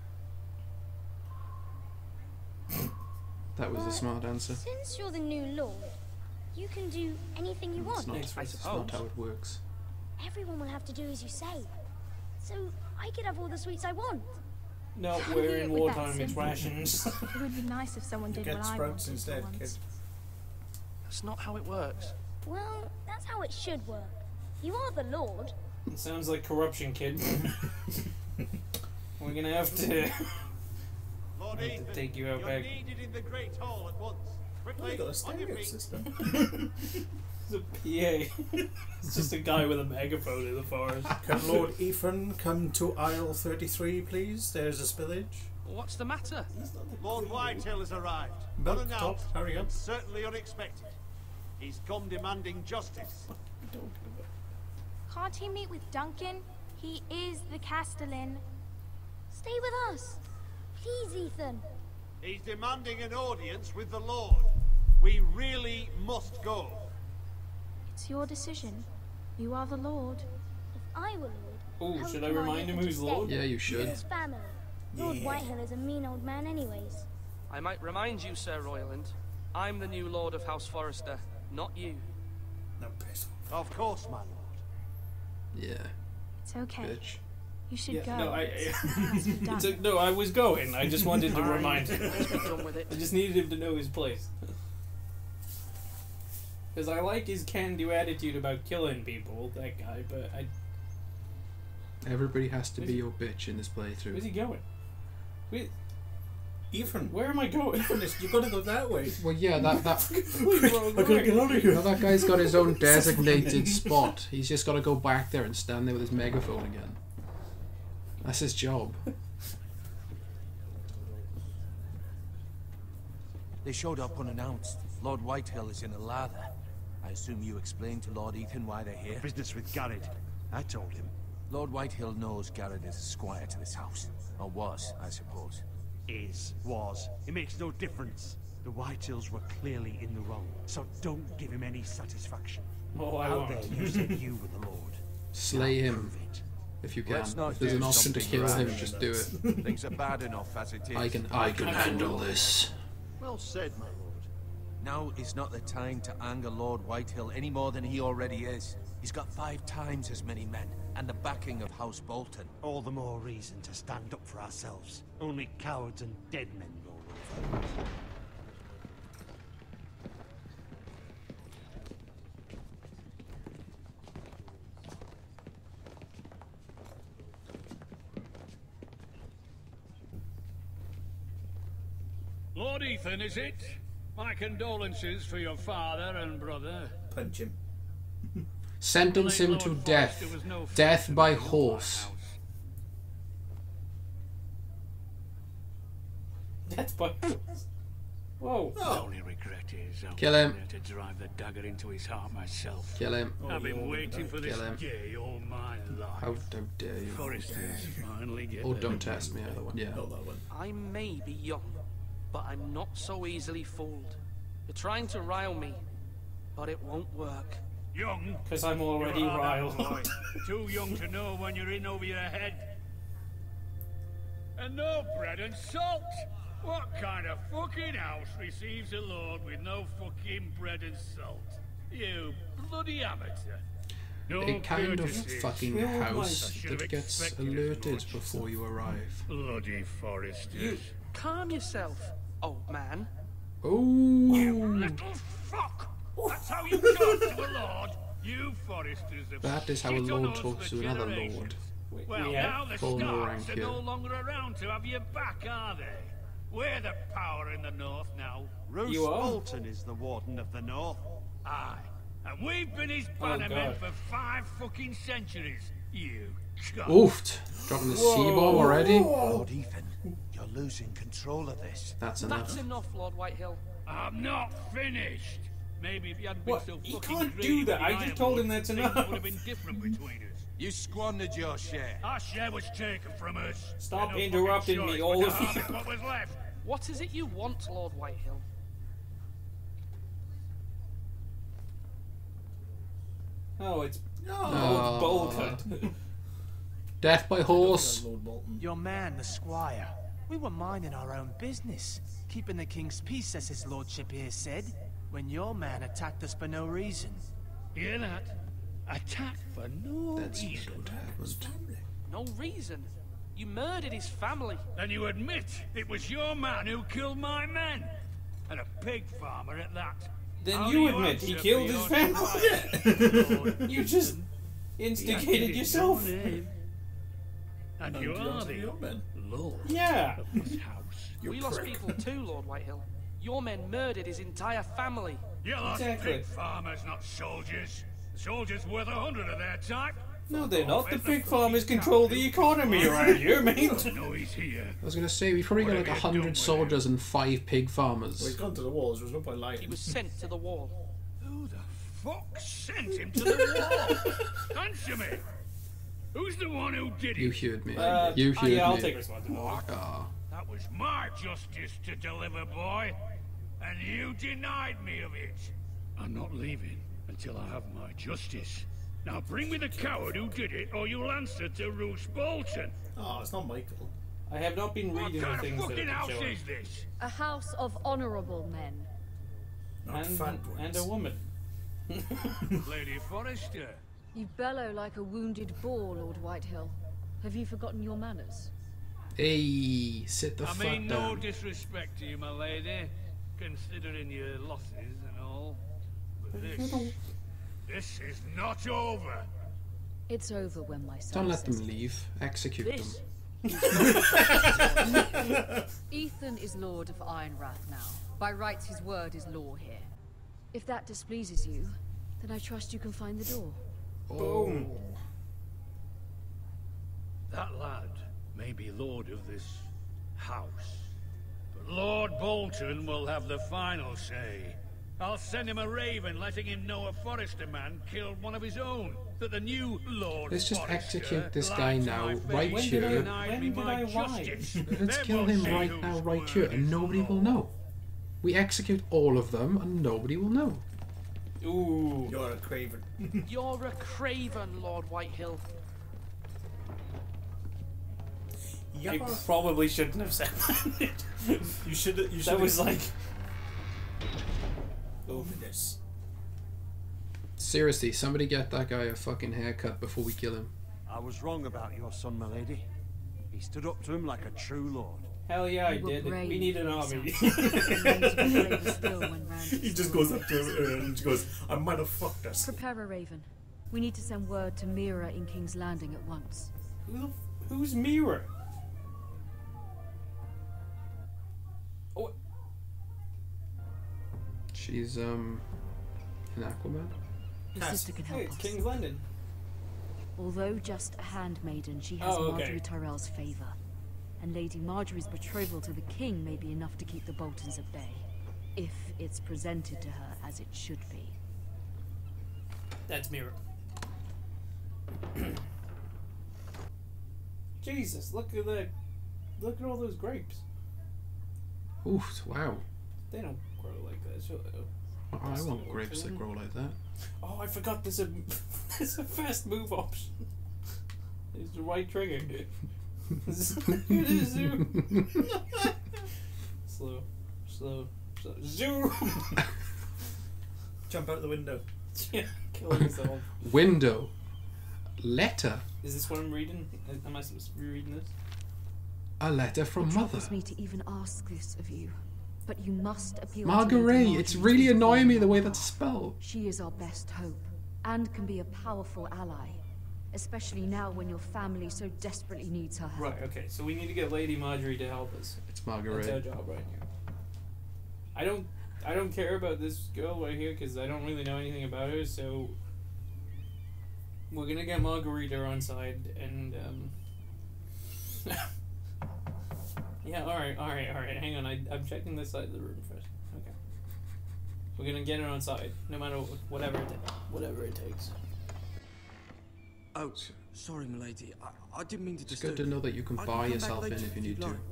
Speaker 4: That was a smart answer.
Speaker 11: Since you're the new lord, you can do anything you
Speaker 4: It's
Speaker 11: want.
Speaker 4: not,
Speaker 2: Next
Speaker 13: I
Speaker 4: it's not
Speaker 13: suppose.
Speaker 4: how it works.
Speaker 11: Everyone will have to do as you say. So I could have all the sweets I want.
Speaker 2: No,
Speaker 12: How
Speaker 2: we're
Speaker 12: weird
Speaker 2: in
Speaker 12: would that
Speaker 2: wartime. It's
Speaker 12: simple.
Speaker 2: rations.
Speaker 12: It would be nice if someone
Speaker 3: You
Speaker 12: did
Speaker 3: get
Speaker 12: what I
Speaker 3: sprouts
Speaker 12: wanted
Speaker 3: instead,
Speaker 12: for
Speaker 3: kid.
Speaker 12: once.
Speaker 13: That's not how it works.
Speaker 11: Well, that's how it should work. You are the lord.
Speaker 2: It sounds like corruption, kid. We're gonna have to
Speaker 9: Lord Ethan,
Speaker 2: take you out
Speaker 9: you're
Speaker 2: back.
Speaker 9: needed in the Great Hall at once.
Speaker 3: Well,
Speaker 9: Quickly,
Speaker 3: they got a
Speaker 9: on
Speaker 3: stereo
Speaker 9: your feet.
Speaker 3: system.
Speaker 2: It's a PA. It's just a guy with a megaphone in the forest.
Speaker 3: Can Lord Ethan come to aisle 33, please? There's a spillage.
Speaker 13: What's the matter?
Speaker 9: Lord Whitehill has arrived.
Speaker 3: Milk
Speaker 9: Unannounced,
Speaker 3: top, hurry up.
Speaker 9: and certainly unexpected. He's come demanding justice.
Speaker 12: Can't he meet with Duncan? He is the Castellan.
Speaker 11: Stay with us. Please, Ethan.
Speaker 9: He's demanding an audience with the Lord. We really must go.
Speaker 12: It's your decision. You are the Lord.
Speaker 11: If I were lord,
Speaker 2: Ooh,
Speaker 11: how
Speaker 2: should
Speaker 11: would
Speaker 2: I
Speaker 11: you
Speaker 2: remind him
Speaker 11: want
Speaker 2: who's
Speaker 11: to stay?
Speaker 2: Lord?
Speaker 4: Yeah, you should.
Speaker 11: His family. Lord
Speaker 3: Yeah.
Speaker 11: Whitehill is a mean old man anyways.
Speaker 13: I might remind you, Sir Royland. I'm the new Lord of House Forrester, not you.
Speaker 3: No, piss off.
Speaker 9: Of course, my lord.
Speaker 4: Yeah,
Speaker 12: It's okay.
Speaker 4: bitch.
Speaker 12: You should
Speaker 2: Yeah,
Speaker 12: go.
Speaker 2: no,
Speaker 12: It has to be done.
Speaker 2: It's like, no, I was going. I just wanted to
Speaker 13: Fine.
Speaker 2: remind him.
Speaker 13: Let's be done with it.
Speaker 2: I just needed him to know his place. Because I like his can-do attitude about killing people, that guy, but I
Speaker 4: Everybody has to be your bitch in this playthrough.
Speaker 2: Where's he going? Wait.
Speaker 3: Ethan,
Speaker 2: where am I going?
Speaker 3: Ethan, you've got to go that way.
Speaker 4: Well, yeah, that
Speaker 3: I gotta get out of here.
Speaker 4: no, that guy's got his own designated spot. He's just got to go back there and stand there with his megaphone again. That's his job.
Speaker 1: They showed up unannounced. Lord Whitehill is in a lather. I assume you explained to Lord Ethan why they're here?
Speaker 14: Business with Garrett. I told him.
Speaker 1: Lord Whitehill knows Garrett is a squire to this house. Or was, I suppose.
Speaker 14: Was. It makes no difference. The Whitehills were clearly in the wrong, so don't give him any satisfaction.
Speaker 2: Oh, I
Speaker 14: Out
Speaker 2: won't.
Speaker 14: there, you said you were the Lord.
Speaker 4: Slay him. If you can.
Speaker 1: Let's not
Speaker 4: If there's
Speaker 1: do
Speaker 4: an option to
Speaker 1: something
Speaker 4: kill him,
Speaker 1: rash.
Speaker 4: just do it.
Speaker 1: Things are bad enough as it is.
Speaker 4: I can handle this.
Speaker 9: Well said, my lord.
Speaker 1: Now is not the time to anger Lord Whitehill any more than he already is. He's got 5 times as many men, and the backing of House Bolton.
Speaker 14: All the more reason to stand up for ourselves. Only cowards and dead men roll over.
Speaker 15: Lord Ethan, is it? My condolences for your father and brother.
Speaker 3: Punch him.
Speaker 4: Sentence him to death. Death by horse.
Speaker 2: Death by horse? Whoa.
Speaker 15: The only regret is I
Speaker 4: Kill him.
Speaker 15: wasn't there to drive the dagger into his heart myself.
Speaker 4: Kill him.
Speaker 15: I've been waiting for this
Speaker 4: Kill him.
Speaker 15: day all my life.
Speaker 4: How dare you?
Speaker 15: Foresters finally get
Speaker 4: Oh,
Speaker 15: their
Speaker 4: don't test me.
Speaker 3: Not that one.
Speaker 4: Yeah.
Speaker 3: Not that one.
Speaker 13: I may be young, but I'm not so easily fooled. You're trying to rile me, but it won't work.
Speaker 15: Young?
Speaker 2: Because I'm already
Speaker 15: You are that
Speaker 2: riled.
Speaker 15: boy. Too young to know when you're in over your head. And no bread and salt! What kind of fucking house receives a lord with no fucking bread and salt? You bloody amateur. No
Speaker 4: A kind of
Speaker 15: courtesy.
Speaker 4: fucking
Speaker 2: Kill my-
Speaker 4: house
Speaker 15: I should have
Speaker 4: that gets
Speaker 15: expected his
Speaker 4: alerted
Speaker 15: lordship.
Speaker 4: before you arrive.
Speaker 15: Bloody Foresters.
Speaker 13: Calm yourself, old man.
Speaker 4: Oh,
Speaker 15: Little fuck! That's how you talk to a lord? You Foresters have
Speaker 4: that is how a
Speaker 15: shit on
Speaker 4: lord
Speaker 15: us
Speaker 4: talks
Speaker 15: for
Speaker 4: to another
Speaker 15: generations.
Speaker 4: lord.
Speaker 15: Well,
Speaker 2: Yeah.
Speaker 15: now the
Speaker 4: Full no
Speaker 15: Starks
Speaker 4: rank
Speaker 15: are
Speaker 4: here.
Speaker 15: no longer around to have you back, are they? We're the power in the north now.
Speaker 9: Roose
Speaker 2: You are?
Speaker 9: Bolton is the warden of the north.
Speaker 15: Aye. And we've been his
Speaker 2: Oh,
Speaker 15: bannermen
Speaker 2: God.
Speaker 15: for 5 fucking centuries. You cunt.
Speaker 4: Oofed. Dropping the C-bomb already?
Speaker 1: Lord Ethan, you're losing control of this.
Speaker 4: That's
Speaker 13: That's
Speaker 4: enough.
Speaker 13: enough, Lord Whitehill.
Speaker 15: I'm not finished. Maybe if you hadn't
Speaker 2: What?
Speaker 15: been so
Speaker 2: He
Speaker 15: fucking
Speaker 2: can't
Speaker 15: greedy
Speaker 2: do that.
Speaker 15: with
Speaker 2: I just
Speaker 15: iron
Speaker 2: told
Speaker 15: wood,
Speaker 2: him that's
Speaker 15: things
Speaker 2: enough.
Speaker 15: would have been different between us.
Speaker 1: You squandered your share.
Speaker 15: Our share was taken from us.
Speaker 2: Stop
Speaker 15: We had no
Speaker 2: interrupting
Speaker 15: fucking
Speaker 2: me,
Speaker 15: choice
Speaker 2: all
Speaker 15: but
Speaker 2: of
Speaker 15: to
Speaker 2: you.
Speaker 15: harvest what was left.
Speaker 13: What is it you want, Lord Whitehill?
Speaker 2: Oh, it's
Speaker 4: Oh.
Speaker 2: bowl cut.
Speaker 4: Death by horse.
Speaker 3: Lord Bolton.
Speaker 7: Your man, the squire. We were minding our own business, keeping the king's peace, as his lordship here said, when your man attacked us for no reason.
Speaker 15: Hear that? Attack for no
Speaker 4: That's
Speaker 15: reason.
Speaker 4: what happened.
Speaker 13: No reason. You murdered his family.
Speaker 15: Then you admit it was your man who killed my men. And a pig farmer at that.
Speaker 2: Then
Speaker 15: How
Speaker 2: you
Speaker 15: do
Speaker 2: admit he
Speaker 15: answer
Speaker 2: killed
Speaker 15: for
Speaker 2: his
Speaker 15: your
Speaker 2: family.
Speaker 15: Lord
Speaker 2: You just
Speaker 15: Ethan?
Speaker 2: instigated
Speaker 15: Yes,
Speaker 2: yourself.
Speaker 15: your name. And you
Speaker 3: you
Speaker 15: are
Speaker 3: answer
Speaker 15: the
Speaker 3: your men.
Speaker 15: Lord
Speaker 2: Yeah.
Speaker 15: of this house.
Speaker 13: We lost people too, Lord Whitehill. Your men murdered his entire family.
Speaker 15: You lost
Speaker 2: Exactly.
Speaker 15: pig farmers, not soldiers. The soldiers worth 100 of their type.
Speaker 2: No, they're not. The
Speaker 15: Where's
Speaker 2: pig
Speaker 15: fucking
Speaker 2: farmers control the economy around here, mate.
Speaker 15: No, he's here.
Speaker 4: I was going to say, we've probably got
Speaker 15: What
Speaker 4: like
Speaker 15: have you done
Speaker 4: 100
Speaker 15: with
Speaker 4: soldiers and 5 pig
Speaker 3: Well,
Speaker 4: farmers.
Speaker 3: he's gone to the walls. There's no point
Speaker 13: He
Speaker 3: lying.
Speaker 13: was sent to the wall.
Speaker 15: Who the fuck sent him to the wall? Answer me. Who's the one who did
Speaker 4: You
Speaker 15: it?
Speaker 4: heard me.
Speaker 2: Uh,
Speaker 4: You heard
Speaker 2: yeah, I'll
Speaker 4: me.
Speaker 2: take responsibility.
Speaker 4: Ah.
Speaker 15: That was my justice to deliver, boy. And you denied me of it. I'm not leaving until I have my justice. Now bring me the coward who did it, or you'll answer to Roose Bolton.
Speaker 3: Oh, it's not Michael.
Speaker 2: I have not been
Speaker 15: What
Speaker 2: reading the
Speaker 15: kind of
Speaker 2: things that
Speaker 15: fucking
Speaker 2: have
Speaker 15: house
Speaker 2: been showing.
Speaker 15: is this?
Speaker 8: A house of honorable men.
Speaker 3: Not fat ones.
Speaker 2: And a woman.
Speaker 15: Lady Forrester.
Speaker 8: You bellow like a wounded boar, Lord Whitehill. Have you forgotten your manners?
Speaker 4: Hey, sit the
Speaker 15: I
Speaker 4: fuck
Speaker 15: mean no
Speaker 4: down.
Speaker 15: disrespect to you, my lady, considering your losses and all. But this is not over.
Speaker 8: It's over when my son
Speaker 4: Don't let
Speaker 8: says
Speaker 4: them leave. Execute them.
Speaker 8: Ethan is Lord of Ironwrath now. By rights, his word is law here. If that displeases you, then I trust you can find the door.
Speaker 2: Boom.
Speaker 15: That lad may be lord of this house, but Lord Bolton will have the final say. I'll send him a raven letting him know a Forrester man killed one of his own. That the new Lord
Speaker 4: Let's just
Speaker 15: Forrester
Speaker 4: execute this guy
Speaker 15: lied to
Speaker 4: now,
Speaker 15: my
Speaker 4: right
Speaker 15: face
Speaker 4: here.
Speaker 15: and denied me my
Speaker 2: lie?
Speaker 15: justice.
Speaker 4: Let's
Speaker 15: Then
Speaker 4: kill
Speaker 15: we'll
Speaker 4: him
Speaker 15: see
Speaker 4: right
Speaker 15: whose
Speaker 4: now, right
Speaker 15: word
Speaker 4: here,
Speaker 15: is
Speaker 4: and nobody will
Speaker 15: law.
Speaker 4: know. We execute all of them, and nobody will know.
Speaker 2: Ooh.
Speaker 3: You're a craven.
Speaker 13: You're a craven, Lord Whitehill.
Speaker 2: I probably shouldn't have said that.
Speaker 3: You should. You should.
Speaker 2: That was like.
Speaker 3: Ominous.
Speaker 4: Seriously, somebody get that guy a fucking haircut before we kill him.
Speaker 14: I was wrong about your son, my lady. He stood up to him like a true lord.
Speaker 2: Hell yeah, I
Speaker 8: You were
Speaker 2: did.
Speaker 8: brave,
Speaker 2: We need an army.
Speaker 3: He just goes up to her and she goes, I might have fucked us.
Speaker 8: Prepare a raven. We need to send word to Mira in King's Landing at once.
Speaker 2: Who's Mira? Oh.
Speaker 4: She's an Aquaman.
Speaker 8: Your sister can help
Speaker 2: Hey,
Speaker 8: us.
Speaker 2: King's Landing.
Speaker 8: Although just a handmaiden, she has
Speaker 2: Oh, okay.
Speaker 8: Marjorie Tyrell's favour. And Lady Marjorie's betrothal to the king may be enough to keep the Boltons at bay. If it's presented to her as it should be.
Speaker 2: That's Mira. Jesus, look at that. Look at all those grapes.
Speaker 4: Oof, wow.
Speaker 2: They don't grow like that. So,
Speaker 4: I want grapes that grow like that.
Speaker 2: oh, I forgot there's a there's a fast move option. There's the right trigger. slow, slow, slow. Zoom.
Speaker 3: Jump out the window.
Speaker 2: Yeah, kill yourself.
Speaker 4: Window. Letter.
Speaker 2: Is this what I'm reading? Am I supposed to be reading this?
Speaker 4: A letter from
Speaker 8: It
Speaker 4: mother.
Speaker 8: troubles me to even ask this of you, but you must appeal to
Speaker 4: Marguerite.
Speaker 8: Lady
Speaker 4: It's
Speaker 8: Marjorie
Speaker 4: really
Speaker 8: to
Speaker 4: annoying me
Speaker 8: inform
Speaker 4: the way
Speaker 8: her.
Speaker 4: that's spelled.
Speaker 8: She is our best hope, and can be a powerful ally, especially now when your family so desperately needs her help.
Speaker 2: Right. Okay. So we need to get Lady Marjorie to help us.
Speaker 4: It's
Speaker 2: That's our
Speaker 4: Marguerite.
Speaker 2: job right here. I don't care about this girl right here because I don't really know anything about her. So we're gonna get Margarita on side and yeah. All right. Hang on. I'm checking this side of the room first. Okay. We're gonna get her on side, no matter whatever it takes.
Speaker 10: Oh, sorry, milady. I didn't mean to
Speaker 4: It's
Speaker 10: disturb
Speaker 4: good to know that you can
Speaker 10: I
Speaker 4: buy
Speaker 10: come back
Speaker 4: yourself in
Speaker 10: later
Speaker 4: if you need
Speaker 10: you'd
Speaker 4: to.
Speaker 10: like.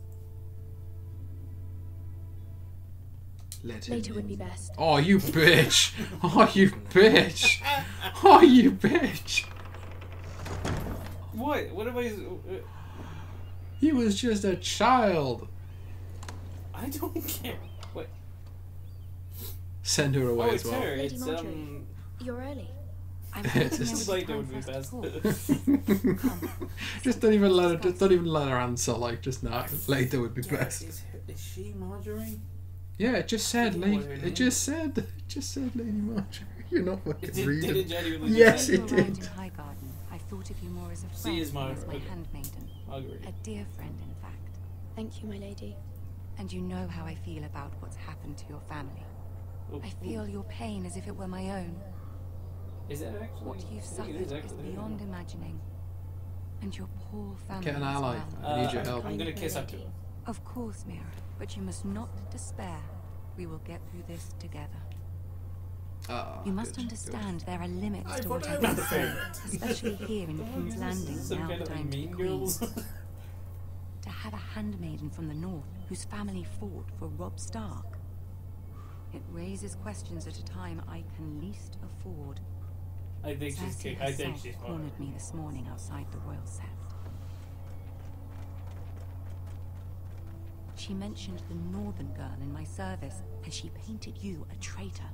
Speaker 4: Let him
Speaker 12: Later would
Speaker 4: in.
Speaker 12: be best.
Speaker 4: Oh, you bitch! Oh, you bitch! Oh, you bitch!
Speaker 2: What? What have I?
Speaker 4: He was just a child.
Speaker 2: I don't care. What?
Speaker 4: Send her away
Speaker 2: Oh,
Speaker 4: as
Speaker 2: it's
Speaker 4: well.
Speaker 2: her.
Speaker 12: Lady
Speaker 2: It's
Speaker 12: Marjorie. You're early.
Speaker 8: I'm
Speaker 4: It's
Speaker 8: hoping
Speaker 4: just-
Speaker 8: there
Speaker 2: Later
Speaker 8: will be
Speaker 2: would be
Speaker 8: time for us
Speaker 2: best.
Speaker 8: to talk.
Speaker 4: Just don't even let her. Don't even let her answer. Like, just not. Later would be best.
Speaker 2: Is she Marjorie?
Speaker 4: Yeah, it just said.
Speaker 2: What her
Speaker 4: It
Speaker 2: name?
Speaker 4: just said. It just said Lady Marjorie. You're not fucking
Speaker 2: Did
Speaker 4: reading.
Speaker 2: it genuinely?
Speaker 4: Yes,
Speaker 2: say
Speaker 4: it
Speaker 2: that?
Speaker 4: did.
Speaker 16: In Highgarden, I thought of you more as a
Speaker 2: She
Speaker 16: friend
Speaker 2: is
Speaker 16: than
Speaker 2: my-
Speaker 16: as my
Speaker 2: okay.
Speaker 16: handmaiden.
Speaker 2: Marguerite.
Speaker 16: A dear friend, in fact.
Speaker 12: Thank you, my lady.
Speaker 16: And you know how I feel about what's happened to your family. I feel your pain as if it were my own.
Speaker 2: Is that actually?
Speaker 16: What you've
Speaker 2: I think
Speaker 16: suffered
Speaker 2: it
Speaker 16: is
Speaker 2: actually.
Speaker 16: beyond imagining. And your poor family
Speaker 4: Get an
Speaker 16: as
Speaker 4: ally.
Speaker 16: well.
Speaker 4: I need your help.
Speaker 2: I'm gonna kiss up to her.
Speaker 16: Of course, Mira. But you must not despair. We will get through this together. You must understand there are limits
Speaker 3: I
Speaker 16: to
Speaker 3: thought
Speaker 16: what
Speaker 3: I
Speaker 16: I
Speaker 3: was
Speaker 16: can
Speaker 3: the
Speaker 16: say,
Speaker 3: favourite.
Speaker 16: especially here in King's Landing,
Speaker 2: Some
Speaker 16: now
Speaker 2: kind
Speaker 16: that
Speaker 2: of
Speaker 16: I'm
Speaker 2: Mean
Speaker 16: queen.
Speaker 2: Girls.
Speaker 16: To have a handmaiden from the north whose family fought for Robb Stark. It raises questions at a time I can least afford.
Speaker 2: I think she's.
Speaker 16: Cersei
Speaker 2: I think
Speaker 16: herself
Speaker 2: she's Marjorie.
Speaker 16: cornered me this morning outside the royal sept. She mentioned the northern girl in my service, and she painted you a traitor.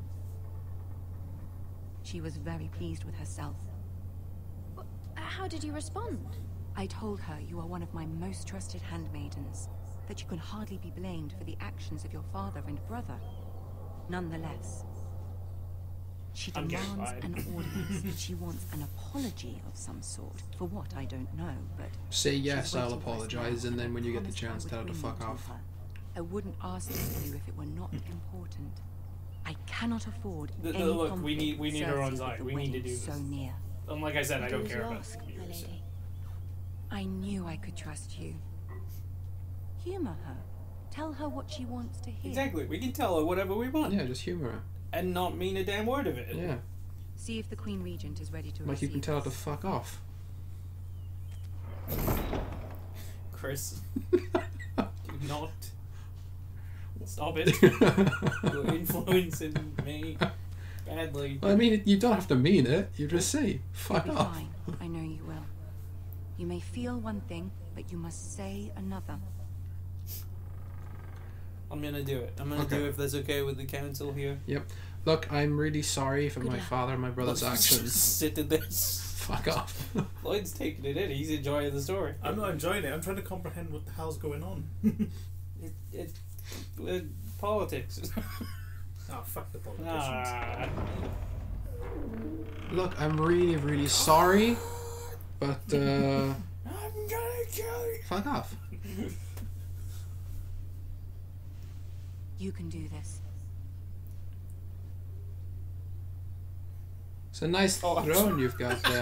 Speaker 16: She was very pleased with herself.
Speaker 12: How did you respond?
Speaker 16: I told her you are one of my most trusted handmaidens, that you can hardly be blamed for the actions of your father and brother. Nonetheless, She
Speaker 2: I'm getting
Speaker 16: demands
Speaker 2: fired.
Speaker 16: an audience. She wants an apology of some sort. For what, I don't know, but...
Speaker 4: Say yes,
Speaker 16: she's
Speaker 4: I'll
Speaker 16: waiting for us
Speaker 4: apologise,
Speaker 16: now,
Speaker 4: and then when you get the
Speaker 16: promised I
Speaker 4: chance,
Speaker 16: would
Speaker 4: tell her to
Speaker 16: bring
Speaker 4: fuck
Speaker 16: you
Speaker 4: off.
Speaker 16: her. I wouldn't ask this of you if it were not important. I cannot afford any
Speaker 2: Look,
Speaker 16: conflict
Speaker 2: we need her on
Speaker 16: Cersei
Speaker 2: side.
Speaker 16: with the
Speaker 2: We need to
Speaker 16: wedding
Speaker 2: do
Speaker 16: so
Speaker 2: this.
Speaker 16: near.
Speaker 2: And like I said, I don't care about
Speaker 12: ask,
Speaker 2: you.
Speaker 12: my lady.
Speaker 16: I knew I could trust you. Humor her. Tell her what she wants to hear.
Speaker 2: Exactly. We can tell her whatever we want.
Speaker 4: Yeah, just humour her.
Speaker 2: And not mean a damn word of it.
Speaker 4: Yeah.
Speaker 16: See if the Queen Regent is ready to
Speaker 4: Like you
Speaker 16: receive
Speaker 4: can tell her to
Speaker 16: us.
Speaker 4: fuck off.
Speaker 2: Chris. Do not. Stop it. You're influencing me badly.
Speaker 4: Well, I mean, you don't have to mean it. You just say, fuck
Speaker 16: You'll be
Speaker 4: off.
Speaker 16: fine. I know you will. You may feel one thing, but you must say another.
Speaker 2: I'm gonna do it. I'm gonna
Speaker 4: Okay.
Speaker 2: do it if that's okay with the council here.
Speaker 4: Yep. Look, I'm really sorry for my father and my brother's actions.
Speaker 2: Sit in this.
Speaker 4: Fuck off.
Speaker 2: Lloyd's taking it in. He's enjoying the story.
Speaker 3: I'm not enjoying it. I'm trying to comprehend what the hell's going on.
Speaker 2: Politics.
Speaker 3: Oh, fuck the politicians.
Speaker 2: Ah.
Speaker 4: Look, I'm really, really sorry, but
Speaker 2: I'm gonna kill you.
Speaker 4: fuck off.
Speaker 16: You can do this.
Speaker 4: It's a nice throne you've got there.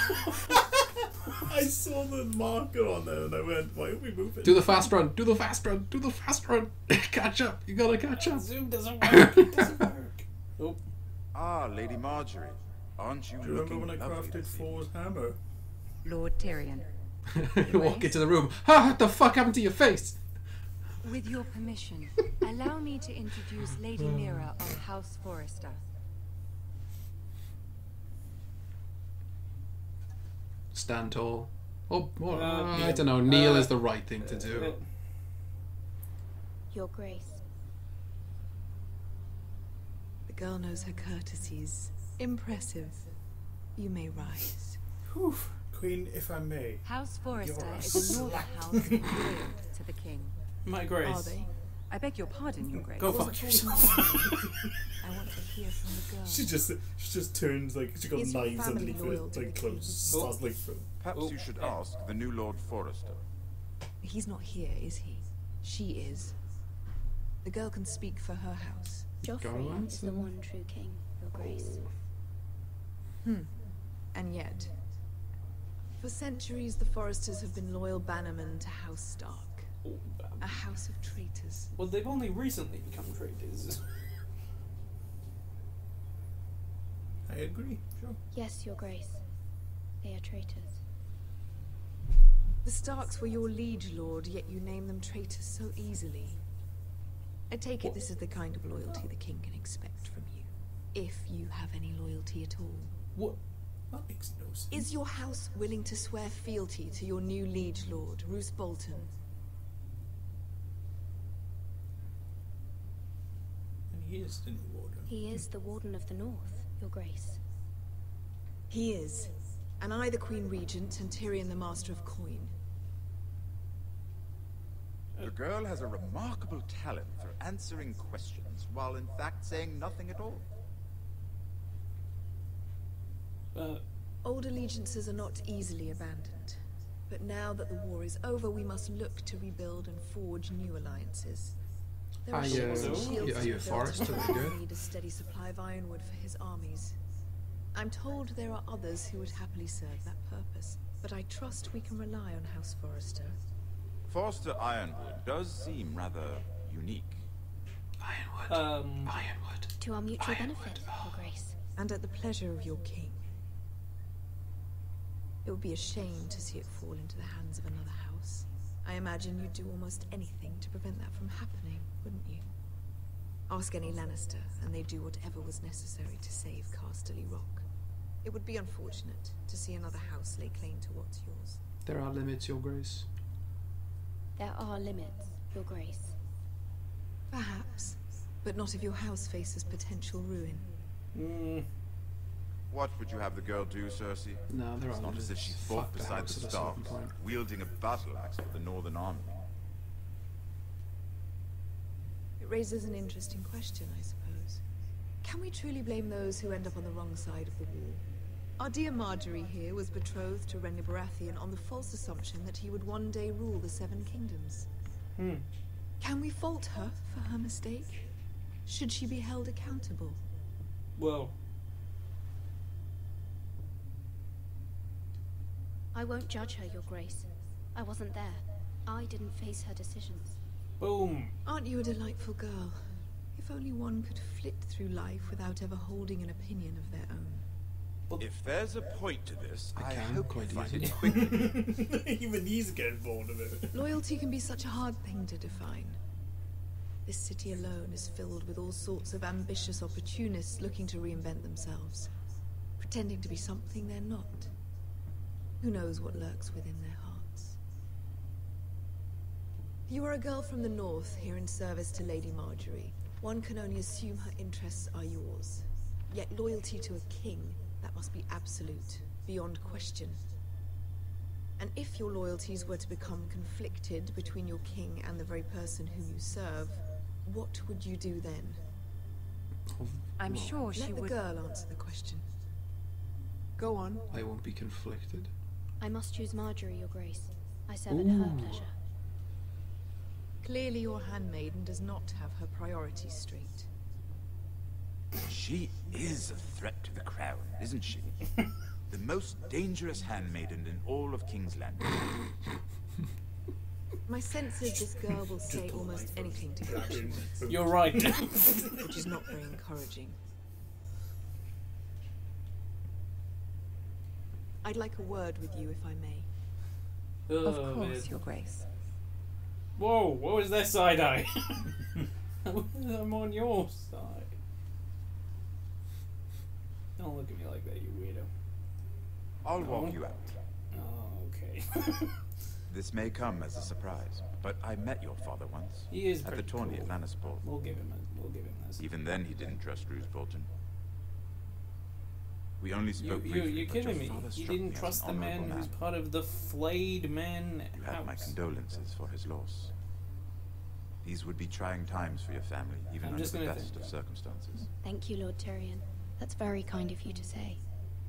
Speaker 3: I saw the marker on there and I went, why are we moving?
Speaker 4: Do the fast run. Do the fast run. Do the fast run. Catch up. You gotta catch up.
Speaker 2: Zoom doesn't work. It doesn't work. Oh.
Speaker 17: Ah, Lady Marjorie. Aren't you
Speaker 3: Do you remember
Speaker 17: looking
Speaker 3: when I
Speaker 17: lovely
Speaker 3: crafted
Speaker 17: this evening?
Speaker 3: Thor's hammer?
Speaker 16: Lord Tyrion.
Speaker 4: Walk into the room. Ha! What the fuck happened to your face?
Speaker 16: With your permission, allow me to introduce Lady Mira of House Forrester.
Speaker 4: Stand tall. Oh, well,
Speaker 2: yeah.
Speaker 4: I don't know. Kneel is the right thing to do.
Speaker 12: Your Grace.
Speaker 18: The girl knows her courtesies. Impressive. You may rise.
Speaker 3: Whew. Queen, if I may.
Speaker 16: House Forrester
Speaker 3: You're a
Speaker 16: is a northern house loyal to the king.
Speaker 2: My Grace.
Speaker 16: Are they? I beg your pardon, your Grace.
Speaker 2: Go fuck yourself.
Speaker 16: I want to hear from the girl.
Speaker 3: She just turns like she got
Speaker 18: Is your
Speaker 3: knives
Speaker 18: family
Speaker 3: underneath
Speaker 18: loyal
Speaker 3: it,
Speaker 18: to
Speaker 3: like
Speaker 18: the
Speaker 3: clothes,
Speaker 18: king?
Speaker 3: starts like
Speaker 17: Perhaps you should ask the new Lord Forrester.
Speaker 18: He's not here, is he? She is. The girl can speak for her house.
Speaker 11: Joffrey is the one true king, Your Grace.
Speaker 18: And yet, for centuries the Forresters have been loyal bannermen to House Stark. A house of traitors.
Speaker 2: Well, they've only recently become traitors.
Speaker 3: I agree, sure.
Speaker 11: Yes, Your Grace. They are traitors.
Speaker 18: The Starks were your liege lord, yet you name them traitors so easily. I take it this is the kind of loyalty the king can expect from you. If you have any loyalty at all.
Speaker 2: What?
Speaker 3: That makes no sense.
Speaker 18: Is your house willing to swear fealty to your new liege lord, Roose Bolton?
Speaker 3: And he is the new warden.
Speaker 11: He is the Warden of the North, Your Grace.
Speaker 18: He is. And I the Queen Regent and Tyrion the Master of Coin.
Speaker 17: The girl has a remarkable talent for answering questions while in fact saying nothing at all.
Speaker 18: Old allegiances are not easily abandoned. But now that the war is over, we must look to rebuild and forge new alliances. There are ships and shields
Speaker 4: are you a
Speaker 18: to be built,
Speaker 4: forester?
Speaker 18: and
Speaker 4: Are you
Speaker 18: Arthur
Speaker 4: good?
Speaker 18: need a steady supply of ironwood for his armies. I'm told there are others who would happily serve that purpose, but I trust we can rely on House Forrester.
Speaker 17: Forster Ironwood does seem rather unique.
Speaker 4: Ironwood.
Speaker 11: To our mutual benefit, Your Grace.
Speaker 18: And at the pleasure of your king. It would be a shame to see it fall into the hands of another house. I imagine you'd do almost anything to prevent that from happening, wouldn't you? Ask any Lannister, and they'd do whatever was necessary to save Casterly Rock. It would be unfortunate to see another house lay claim to what's yours.
Speaker 4: There are limits, Your Grace.
Speaker 11: There are limits, Your Grace.
Speaker 18: Perhaps, but not if your house faces potential ruin.
Speaker 17: What would you have the girl do, Cersei?
Speaker 4: No, there
Speaker 17: It's
Speaker 4: are
Speaker 17: not as if she
Speaker 4: limits.
Speaker 17: fought
Speaker 4: Fuck the
Speaker 17: beside
Speaker 4: house
Speaker 17: the
Speaker 4: at a certain
Speaker 17: Starks,
Speaker 4: point.
Speaker 17: wielding a battle axe for the Northern Army.
Speaker 18: It raises an interesting question, I suppose. Can we truly blame those who end up on the wrong side of the wall? Our dear Marjorie here was betrothed to Renly Baratheon on the false assumption that he would one day rule the Seven Kingdoms. Can we fault her for her mistake? Should she be held accountable?
Speaker 2: Whoa.
Speaker 11: I won't judge her, Your Grace. I wasn't there. I didn't face her decisions.
Speaker 2: Boom.
Speaker 18: Aren't you a delightful girl? If only one could flit through life without ever holding an opinion of their own.
Speaker 17: If there's a point to this, I
Speaker 4: can
Speaker 17: hope
Speaker 4: quite
Speaker 17: you find
Speaker 4: easily.
Speaker 17: it quickly.
Speaker 3: Even he's getting bored of it.
Speaker 18: Loyalty can be such a hard thing to define. This city alone is filled with all sorts of ambitious opportunists looking to reinvent themselves, pretending to be something they're not. Who knows what lurks within their hearts? You are a girl from the north, here in service to Lady Marjorie. One can only assume her interests are yours. Yet loyalty to a king, that must be absolute, beyond question. And if your loyalties were to become conflicted between your king and the very person whom you serve, what would you do then?
Speaker 16: I'm sure she
Speaker 18: Let the
Speaker 16: would...
Speaker 18: girl answer the question. Go on.
Speaker 4: I won't be conflicted.
Speaker 11: I must choose Marjorie, Your Grace. I serve at her pleasure.
Speaker 18: Clearly your handmaiden does not have her priorities straight.
Speaker 17: She is a threat to the crown, isn't she? The most dangerous handmaiden in all of King's Landing.
Speaker 18: My sense is this girl will say almost anything to get you.
Speaker 2: You're right.
Speaker 18: Which is not very encouraging. I'd like a word with you, if I may.
Speaker 16: Of course, Your Grace.
Speaker 2: Whoa, what was that side eye? I'm on your side. Don't look at me like that, you weirdo.
Speaker 17: I'll walk you out.
Speaker 2: Oh, okay.
Speaker 17: This may come as a surprise, but I met your father once.
Speaker 2: He is
Speaker 17: at the
Speaker 2: pretty
Speaker 17: tourney
Speaker 2: cool.
Speaker 17: at Lannisport.
Speaker 2: We'll give him this.
Speaker 17: Even then, he didn't trust Roose Bolton. We only spoke briefly.
Speaker 2: You're
Speaker 17: but
Speaker 2: kidding
Speaker 17: your
Speaker 2: me.
Speaker 17: father
Speaker 2: You
Speaker 17: struck
Speaker 2: didn't
Speaker 17: me as
Speaker 2: trust the
Speaker 17: an
Speaker 2: man
Speaker 17: honorable
Speaker 2: who's part of the flayed man
Speaker 17: You have my
Speaker 2: house.
Speaker 17: condolences for his loss. These would be trying times for your family, even
Speaker 2: I'm
Speaker 17: under
Speaker 2: just
Speaker 17: the
Speaker 2: gonna
Speaker 17: best
Speaker 2: think
Speaker 17: of circumstances.
Speaker 11: Thank you, Lord Tyrion. That's very kind of you to say.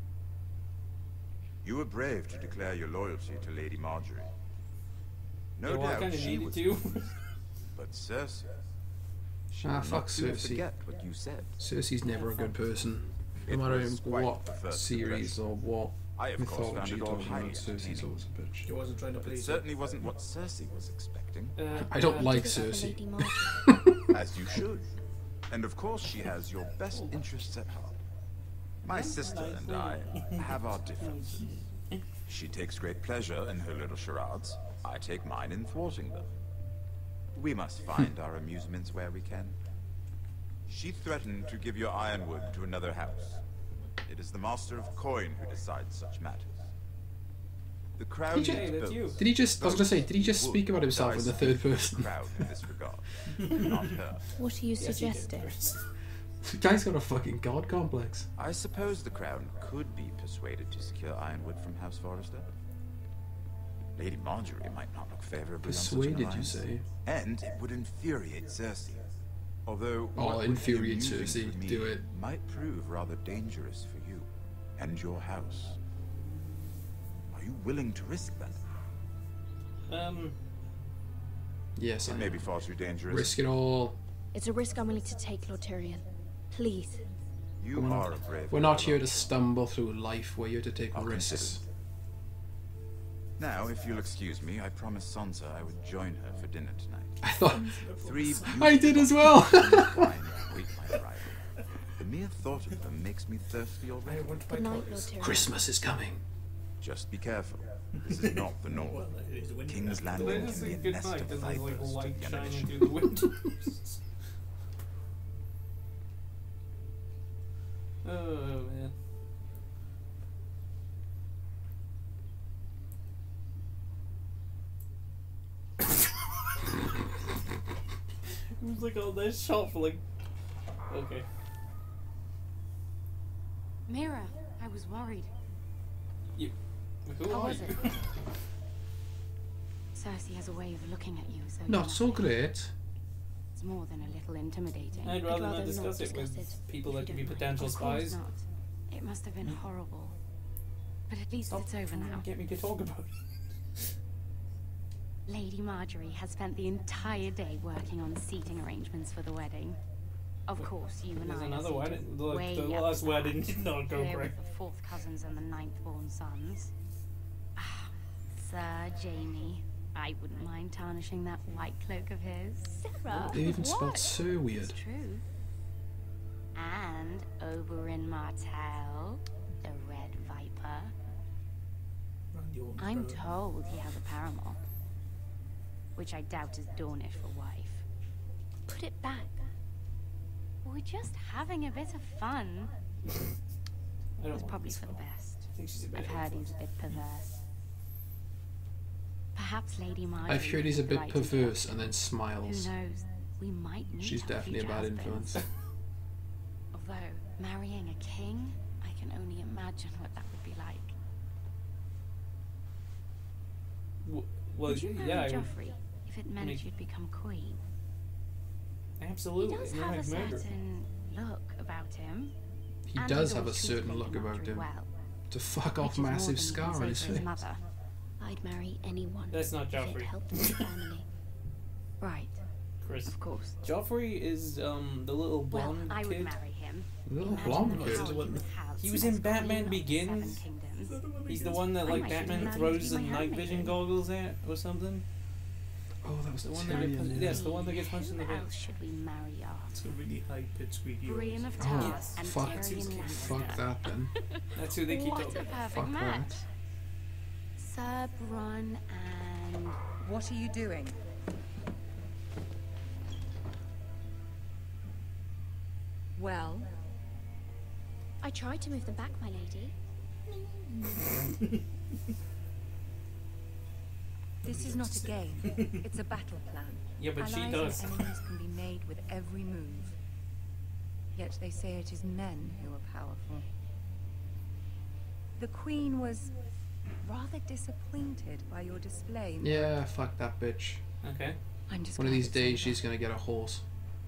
Speaker 17: You were brave to declare your loyalty to Lady Marjorie. No
Speaker 2: Yeah, well, I
Speaker 17: doubt
Speaker 2: kinda
Speaker 17: she
Speaker 2: needed
Speaker 17: was
Speaker 2: to.
Speaker 17: But Cersei, she
Speaker 4: Ah,
Speaker 17: will
Speaker 4: fuck
Speaker 17: not soon
Speaker 4: Cersei.
Speaker 17: forget what you said.
Speaker 4: Cersei's never a good person. No
Speaker 17: It
Speaker 4: matter
Speaker 17: was quite
Speaker 4: what
Speaker 17: the first
Speaker 4: series
Speaker 17: impression.
Speaker 4: or what
Speaker 17: I, of course,
Speaker 4: mythology
Speaker 17: found it
Speaker 4: you're
Speaker 17: all
Speaker 4: talking
Speaker 17: highly
Speaker 4: about, Cersei's always a bitch.
Speaker 3: He wasn't trying to
Speaker 17: But it
Speaker 3: please
Speaker 17: certainly wasn't what Cersei was expecting.
Speaker 4: I don't like
Speaker 11: Give it up for
Speaker 4: Cersei.
Speaker 11: Lady Marjorie.
Speaker 17: As you should. And of course she has your best interests at heart. My sister and I have our differences. She takes great pleasure in her little charades. I take mine in thwarting them. We must find our amusements where we can. She threatened to give your ironwood to another house. It is the Master of Coin who decides such matters. The crown
Speaker 4: Did
Speaker 17: is built.
Speaker 4: Did he just? I was gonna say, did he just speak about himself in the third person?
Speaker 17: Crown in this regard, not her.
Speaker 11: What are you
Speaker 2: Yes, he did.
Speaker 11: suggesting?
Speaker 4: The guy's got a fucking god complex.
Speaker 17: I suppose the crown could be persuaded to secure ironwood from House Forrester. Lady Marjorie might not look favorably on such an
Speaker 4: Persuaded, you
Speaker 17: alliance.
Speaker 4: say?
Speaker 17: And it would infuriate Cersei. Although
Speaker 4: Oh,
Speaker 17: what would be
Speaker 4: infuriate
Speaker 17: amusing
Speaker 4: Cersei,
Speaker 17: for me
Speaker 4: do it.
Speaker 17: might prove rather dangerous for you and your house. Are you willing to risk that?
Speaker 4: Yes,
Speaker 17: It
Speaker 4: I
Speaker 17: may
Speaker 4: am.
Speaker 17: be far too dangerous.
Speaker 4: Risk it all.
Speaker 11: It's a risk I'm willing to take, Lord Tyrion. Please.
Speaker 17: You
Speaker 4: We're
Speaker 17: are
Speaker 4: not,
Speaker 17: a brave
Speaker 4: we're not
Speaker 17: girl.
Speaker 4: here to stumble through life. We're here to take
Speaker 17: I'll
Speaker 4: risks.
Speaker 17: Now, if you'll excuse me, I promised Sansa I would join her for dinner tonight.
Speaker 4: I thought
Speaker 17: 3
Speaker 4: I did as well.
Speaker 17: beautiful wine await my arrival. The mere thought of them makes me thirsty already.
Speaker 11: Good night, Lord Tyrion.
Speaker 4: Christmas is coming.
Speaker 17: Just be careful. This is not the norm. King's Landing
Speaker 2: They
Speaker 17: can
Speaker 2: just
Speaker 17: be
Speaker 2: say
Speaker 17: a
Speaker 2: good
Speaker 17: nest
Speaker 2: night
Speaker 17: of
Speaker 2: and there's like
Speaker 17: vipers to
Speaker 2: light
Speaker 17: the
Speaker 2: shining
Speaker 17: uninitiated.
Speaker 2: through the windows. Oh man. It was like all that shot for like. Okay.
Speaker 16: Mira, I was worried.
Speaker 2: You. Who
Speaker 16: How
Speaker 2: are
Speaker 16: was
Speaker 2: you?
Speaker 16: it? Cersei has a way of looking at you, so
Speaker 4: Not so great.
Speaker 16: It's more than a little intimidating.
Speaker 2: I'd rather not discuss it with people that could be potential
Speaker 16: Of course
Speaker 2: spies.
Speaker 16: not. It must have been horrible. But at least it's over now.
Speaker 2: Get me to talk about it.
Speaker 16: Lady Marjorie has spent the entire day working on seating arrangements for the wedding. Of course, you and
Speaker 2: There's
Speaker 16: I
Speaker 2: another
Speaker 16: are
Speaker 2: wedding.
Speaker 16: seated
Speaker 2: Like,
Speaker 16: way
Speaker 2: the
Speaker 16: up
Speaker 2: last
Speaker 16: the
Speaker 2: wedding
Speaker 16: back,
Speaker 2: did not go
Speaker 16: here
Speaker 2: great.
Speaker 16: with the 4th cousins and the 9th-born sons. Ah, Sir Jamie. I wouldn't mind tarnishing that white cloak of his. Sarah,
Speaker 4: They even spelled so weird.
Speaker 16: It's true. And Oberyn Martell, the Red Viper. I'm told he has a paramour, which I doubt is Dornish for wife.
Speaker 12: Put it back.
Speaker 16: We're just having a bit of fun.
Speaker 2: I
Speaker 16: It's probably for the best. I've heard he's a bit perverse. Perhaps Lady Marjorie.
Speaker 4: I've heard he's a bit
Speaker 16: right
Speaker 4: perverse
Speaker 16: again.
Speaker 4: and then smiles.
Speaker 16: Who knows? We might meet
Speaker 4: She's
Speaker 16: our
Speaker 4: definitely a
Speaker 16: future
Speaker 4: bad
Speaker 16: husbands.
Speaker 4: influence.
Speaker 16: Although marrying a king, I can only imagine what that would be like.
Speaker 2: Well,
Speaker 16: Would you marry
Speaker 2: yeah, I would-
Speaker 16: Joffrey if it meant you'd become queen?
Speaker 2: Absolutely.
Speaker 16: He does
Speaker 2: Not
Speaker 16: have a
Speaker 2: like murder.
Speaker 16: certain look about him.
Speaker 4: He
Speaker 16: And
Speaker 4: does
Speaker 16: he's
Speaker 4: have a
Speaker 16: always
Speaker 4: certain
Speaker 16: treated
Speaker 4: look
Speaker 16: Lady
Speaker 4: about
Speaker 16: Marjorie
Speaker 4: him.
Speaker 16: well,
Speaker 4: To fuck
Speaker 16: which
Speaker 4: off
Speaker 16: is more
Speaker 4: massive
Speaker 16: than you
Speaker 4: scar
Speaker 16: can
Speaker 4: on his
Speaker 16: say for his
Speaker 4: face.
Speaker 16: mother.
Speaker 11: I'd marry anyone.
Speaker 2: That's not
Speaker 11: if it
Speaker 2: Joffrey.
Speaker 11: helped my family.
Speaker 16: Right.
Speaker 2: Chris.
Speaker 16: Of course.
Speaker 2: Joffrey is the little
Speaker 16: Well,
Speaker 2: blonde
Speaker 16: I would
Speaker 2: kid.
Speaker 16: marry him.
Speaker 4: Little
Speaker 16: Imagine
Speaker 4: blonde
Speaker 16: the
Speaker 4: kid.
Speaker 16: power he would have
Speaker 2: He was
Speaker 16: as
Speaker 2: in Batman
Speaker 16: queen of the Seven
Speaker 2: Begins.
Speaker 16: Kingdoms.
Speaker 2: He's the one that
Speaker 16: I
Speaker 2: like
Speaker 16: might
Speaker 2: Batman
Speaker 16: even
Speaker 2: throws the
Speaker 16: marry my
Speaker 2: night vision
Speaker 16: handmaiden.
Speaker 2: goggles at or something.
Speaker 4: Oh, that was
Speaker 2: The
Speaker 4: the
Speaker 2: one that
Speaker 4: Tyrion.
Speaker 2: gets, yes, the one that gets punched in the
Speaker 16: Who
Speaker 2: face.
Speaker 16: else should we marry off?
Speaker 3: It's a really high-pitched squeaky
Speaker 16: Brienne
Speaker 3: voice.
Speaker 16: of
Speaker 4: Oh,
Speaker 16: Tarth and
Speaker 4: fuck.
Speaker 16: Tyrion
Speaker 4: Fuck
Speaker 16: Lannister.
Speaker 4: that then.
Speaker 2: That's who they keep
Speaker 16: What
Speaker 2: talking
Speaker 16: a
Speaker 2: about.
Speaker 16: perfect
Speaker 4: Fuck
Speaker 16: match.
Speaker 4: that.
Speaker 16: Sir Bronn and...
Speaker 19: What are you doing?
Speaker 12: Well, I tried to move them back, my lady.
Speaker 19: This is not a game. It's a battle plan.
Speaker 2: Yeah, but she
Speaker 19: Allies
Speaker 2: does.
Speaker 19: and enemies can be made with every move. Yet they say it is men who are powerful. The Queen was rather disappointed by your display.
Speaker 4: Yeah, fuck that bitch.
Speaker 2: Okay.
Speaker 19: I'm just
Speaker 4: One of
Speaker 19: glad
Speaker 4: these
Speaker 19: it's
Speaker 4: days
Speaker 19: over.
Speaker 4: she's gonna get a horse.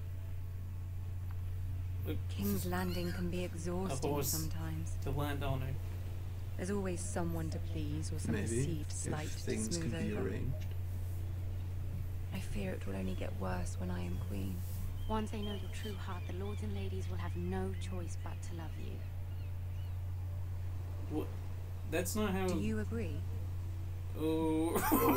Speaker 19: King's Landing can be exhausting
Speaker 2: horse.
Speaker 19: sometimes.
Speaker 2: To land on her.
Speaker 19: There's always someone to please or some
Speaker 4: Maybe,
Speaker 19: perceived
Speaker 4: if
Speaker 19: slight to
Speaker 4: things can
Speaker 19: smooth
Speaker 4: be
Speaker 19: over.
Speaker 4: arranged.
Speaker 19: I fear it will only get worse when I am queen.
Speaker 16: Once they know your true heart, the lords and ladies will have no choice but to love you.
Speaker 2: What? That's not how.
Speaker 19: Do you agree?
Speaker 2: Oh.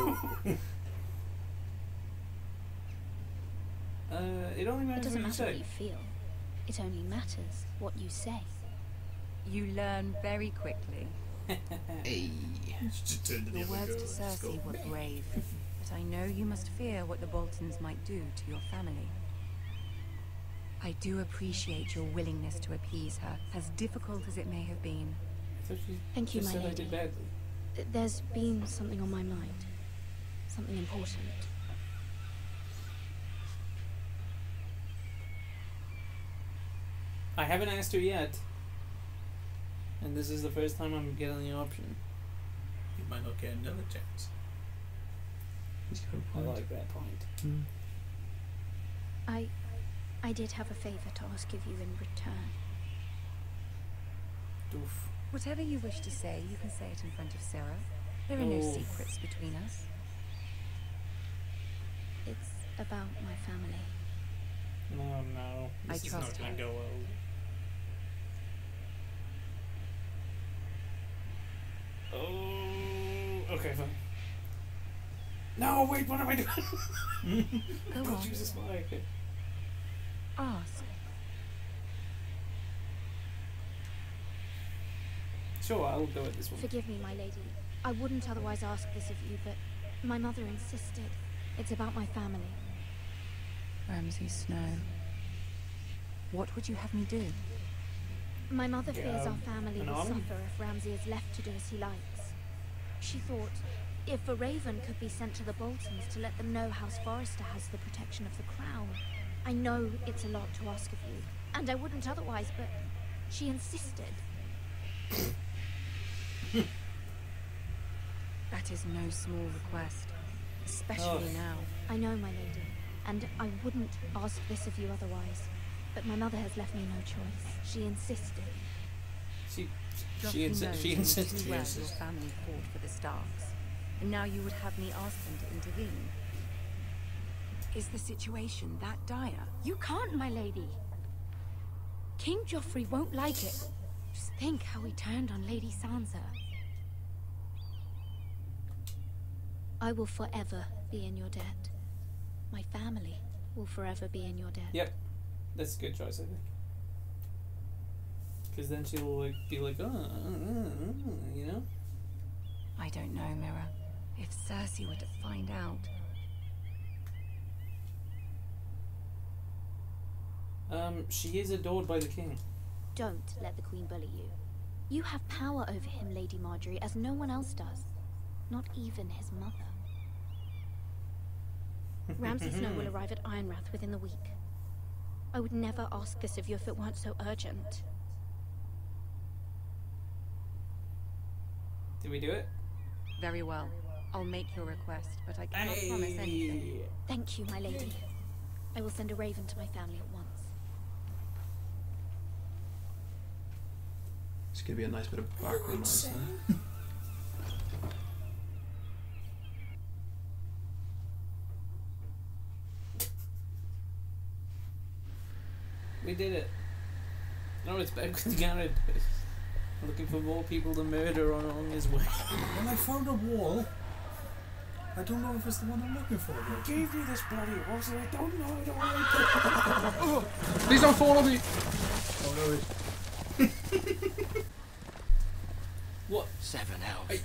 Speaker 2: It only
Speaker 11: It
Speaker 2: matters
Speaker 11: doesn't
Speaker 2: what you
Speaker 11: matter what
Speaker 2: say.
Speaker 11: you feel. It only matters what you say.
Speaker 19: You learn very quickly.
Speaker 4: Hey.
Speaker 19: Your words to Cersei were brave, but I know you must fear what the Boltons might do to your family. I do appreciate your willingness to appease her, as difficult as it may have been.
Speaker 11: Thank you,
Speaker 2: Just
Speaker 11: my
Speaker 2: said I
Speaker 11: lady.
Speaker 2: did badly.
Speaker 11: There's been something on my mind. Something important.
Speaker 2: I haven't asked her yet. And this is the first time I'm getting the option.
Speaker 3: You might not get another chance.
Speaker 2: I like that point.
Speaker 11: I did have a favor to ask of you in return.
Speaker 2: Oof.
Speaker 19: Whatever you wish to say, you can say it in front of Sarah. There are no
Speaker 2: Oh.
Speaker 19: secrets between us.
Speaker 11: It's about my family.
Speaker 2: Oh no.
Speaker 19: I
Speaker 2: This is
Speaker 19: trust
Speaker 2: not gonna
Speaker 19: her.
Speaker 2: go well. Oh, okay, fine. No, wait, what am I doing?
Speaker 19: Go
Speaker 2: Oh,
Speaker 19: on.
Speaker 2: Jesus, why? Okay.
Speaker 19: Ask.
Speaker 2: Sure, I'll go with this one.
Speaker 12: Forgive me, my lady. I wouldn't otherwise ask this of you, but my mother insisted. It's about my family.
Speaker 19: Ramsay Snow. What would you have me do?
Speaker 12: My mother fears
Speaker 2: Yeah,
Speaker 12: our family
Speaker 2: an
Speaker 12: will
Speaker 2: army?
Speaker 12: suffer if Ramsay is left to do as he likes. She thought, if a raven could be sent to the Boltons to let them know House Forrester has the protection of the crown. I know it's a lot to ask of you, and I wouldn't otherwise, but she insisted.
Speaker 19: That is no small request, especially now.
Speaker 12: I know, my lady. and I wouldn't ask this of you otherwise. But my mother has left me no choice. She insisted.
Speaker 16: She insisted. Too well your family fought for the Starks, and now you would have me ask them to intervene. Is the situation that dire?
Speaker 11: You can't, my lady. King Joffrey won't like it. Just think how he turned on Lady Sansa. I will forever be in your debt. My family will forever be in your debt.
Speaker 2: Yep. That's a good choice, I think. Because then she'll like be like, you know?
Speaker 16: I don't know, Mira. If Cersei were to find out...
Speaker 2: She is adored by the king.
Speaker 12: Don't let the Queen bully you. You have power over him, Lady Marjorie, as no one else does. Not even his mother. Ramsay Snow will arrive at Ironrath within the week. I would never ask this of you if it weren't so urgent.
Speaker 2: Did we do it?
Speaker 16: Very well. I'll make your request, but I cannot promise anything.
Speaker 12: Thank you, my lady. I will send a raven to my family at once.
Speaker 4: It's gonna be a nice bit of background noise there.
Speaker 2: We did it. No, it's back with Garrett. Looking for more people to murder along his way.
Speaker 3: Well, I found a wall. I don't know if it's the one I'm looking for.
Speaker 13: You gave me this bloody horse and I don't know I don't like it.
Speaker 4: Please don't follow me!
Speaker 3: Oh no.
Speaker 2: What?
Speaker 10: 7 hells.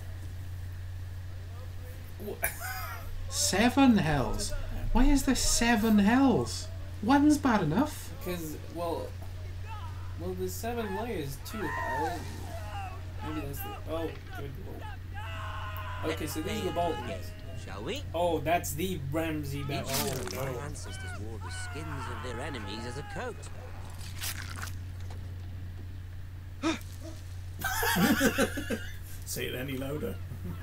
Speaker 2: What?
Speaker 4: 7 hells? Why is there 7 hells? One's bad enough.
Speaker 2: Because, well, there's 7 layers to hell. Maybe that's the... Oh, good lord. Okay, so these are the Boltons.
Speaker 10: Shall we?
Speaker 2: Oh, that's the Ramsay battle.
Speaker 10: Each
Speaker 2: Oh,
Speaker 10: my
Speaker 2: no.
Speaker 10: ancestors wore the skins of their enemies as a coat.
Speaker 3: Say it any louder.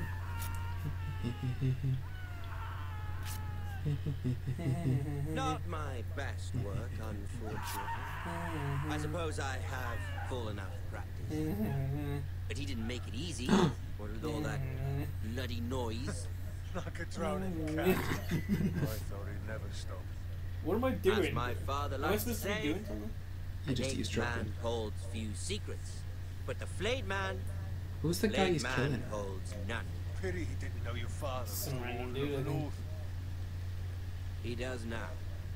Speaker 10: Not my best work, unfortunately. I suppose I have fallen out of practice. But he didn't make it easy. What with all that bloody noise.
Speaker 1: Like a drowning cat. I thought he'd never stop.
Speaker 2: What am I doing?
Speaker 10: As my father
Speaker 2: Am I
Speaker 10: likes to
Speaker 2: supposed to be
Speaker 10: say,
Speaker 2: doing something?
Speaker 4: You just
Speaker 10: the
Speaker 4: eavesdropping.
Speaker 10: man holds few secrets, but the flayed man,
Speaker 4: Who's the guy he's
Speaker 10: man
Speaker 4: killing?
Speaker 10: holds none.
Speaker 1: Pity he didn't know your father was
Speaker 2: Some
Speaker 1: the
Speaker 2: random
Speaker 1: Warden of
Speaker 2: dude, I
Speaker 1: the
Speaker 2: think.
Speaker 1: North.
Speaker 10: He does now.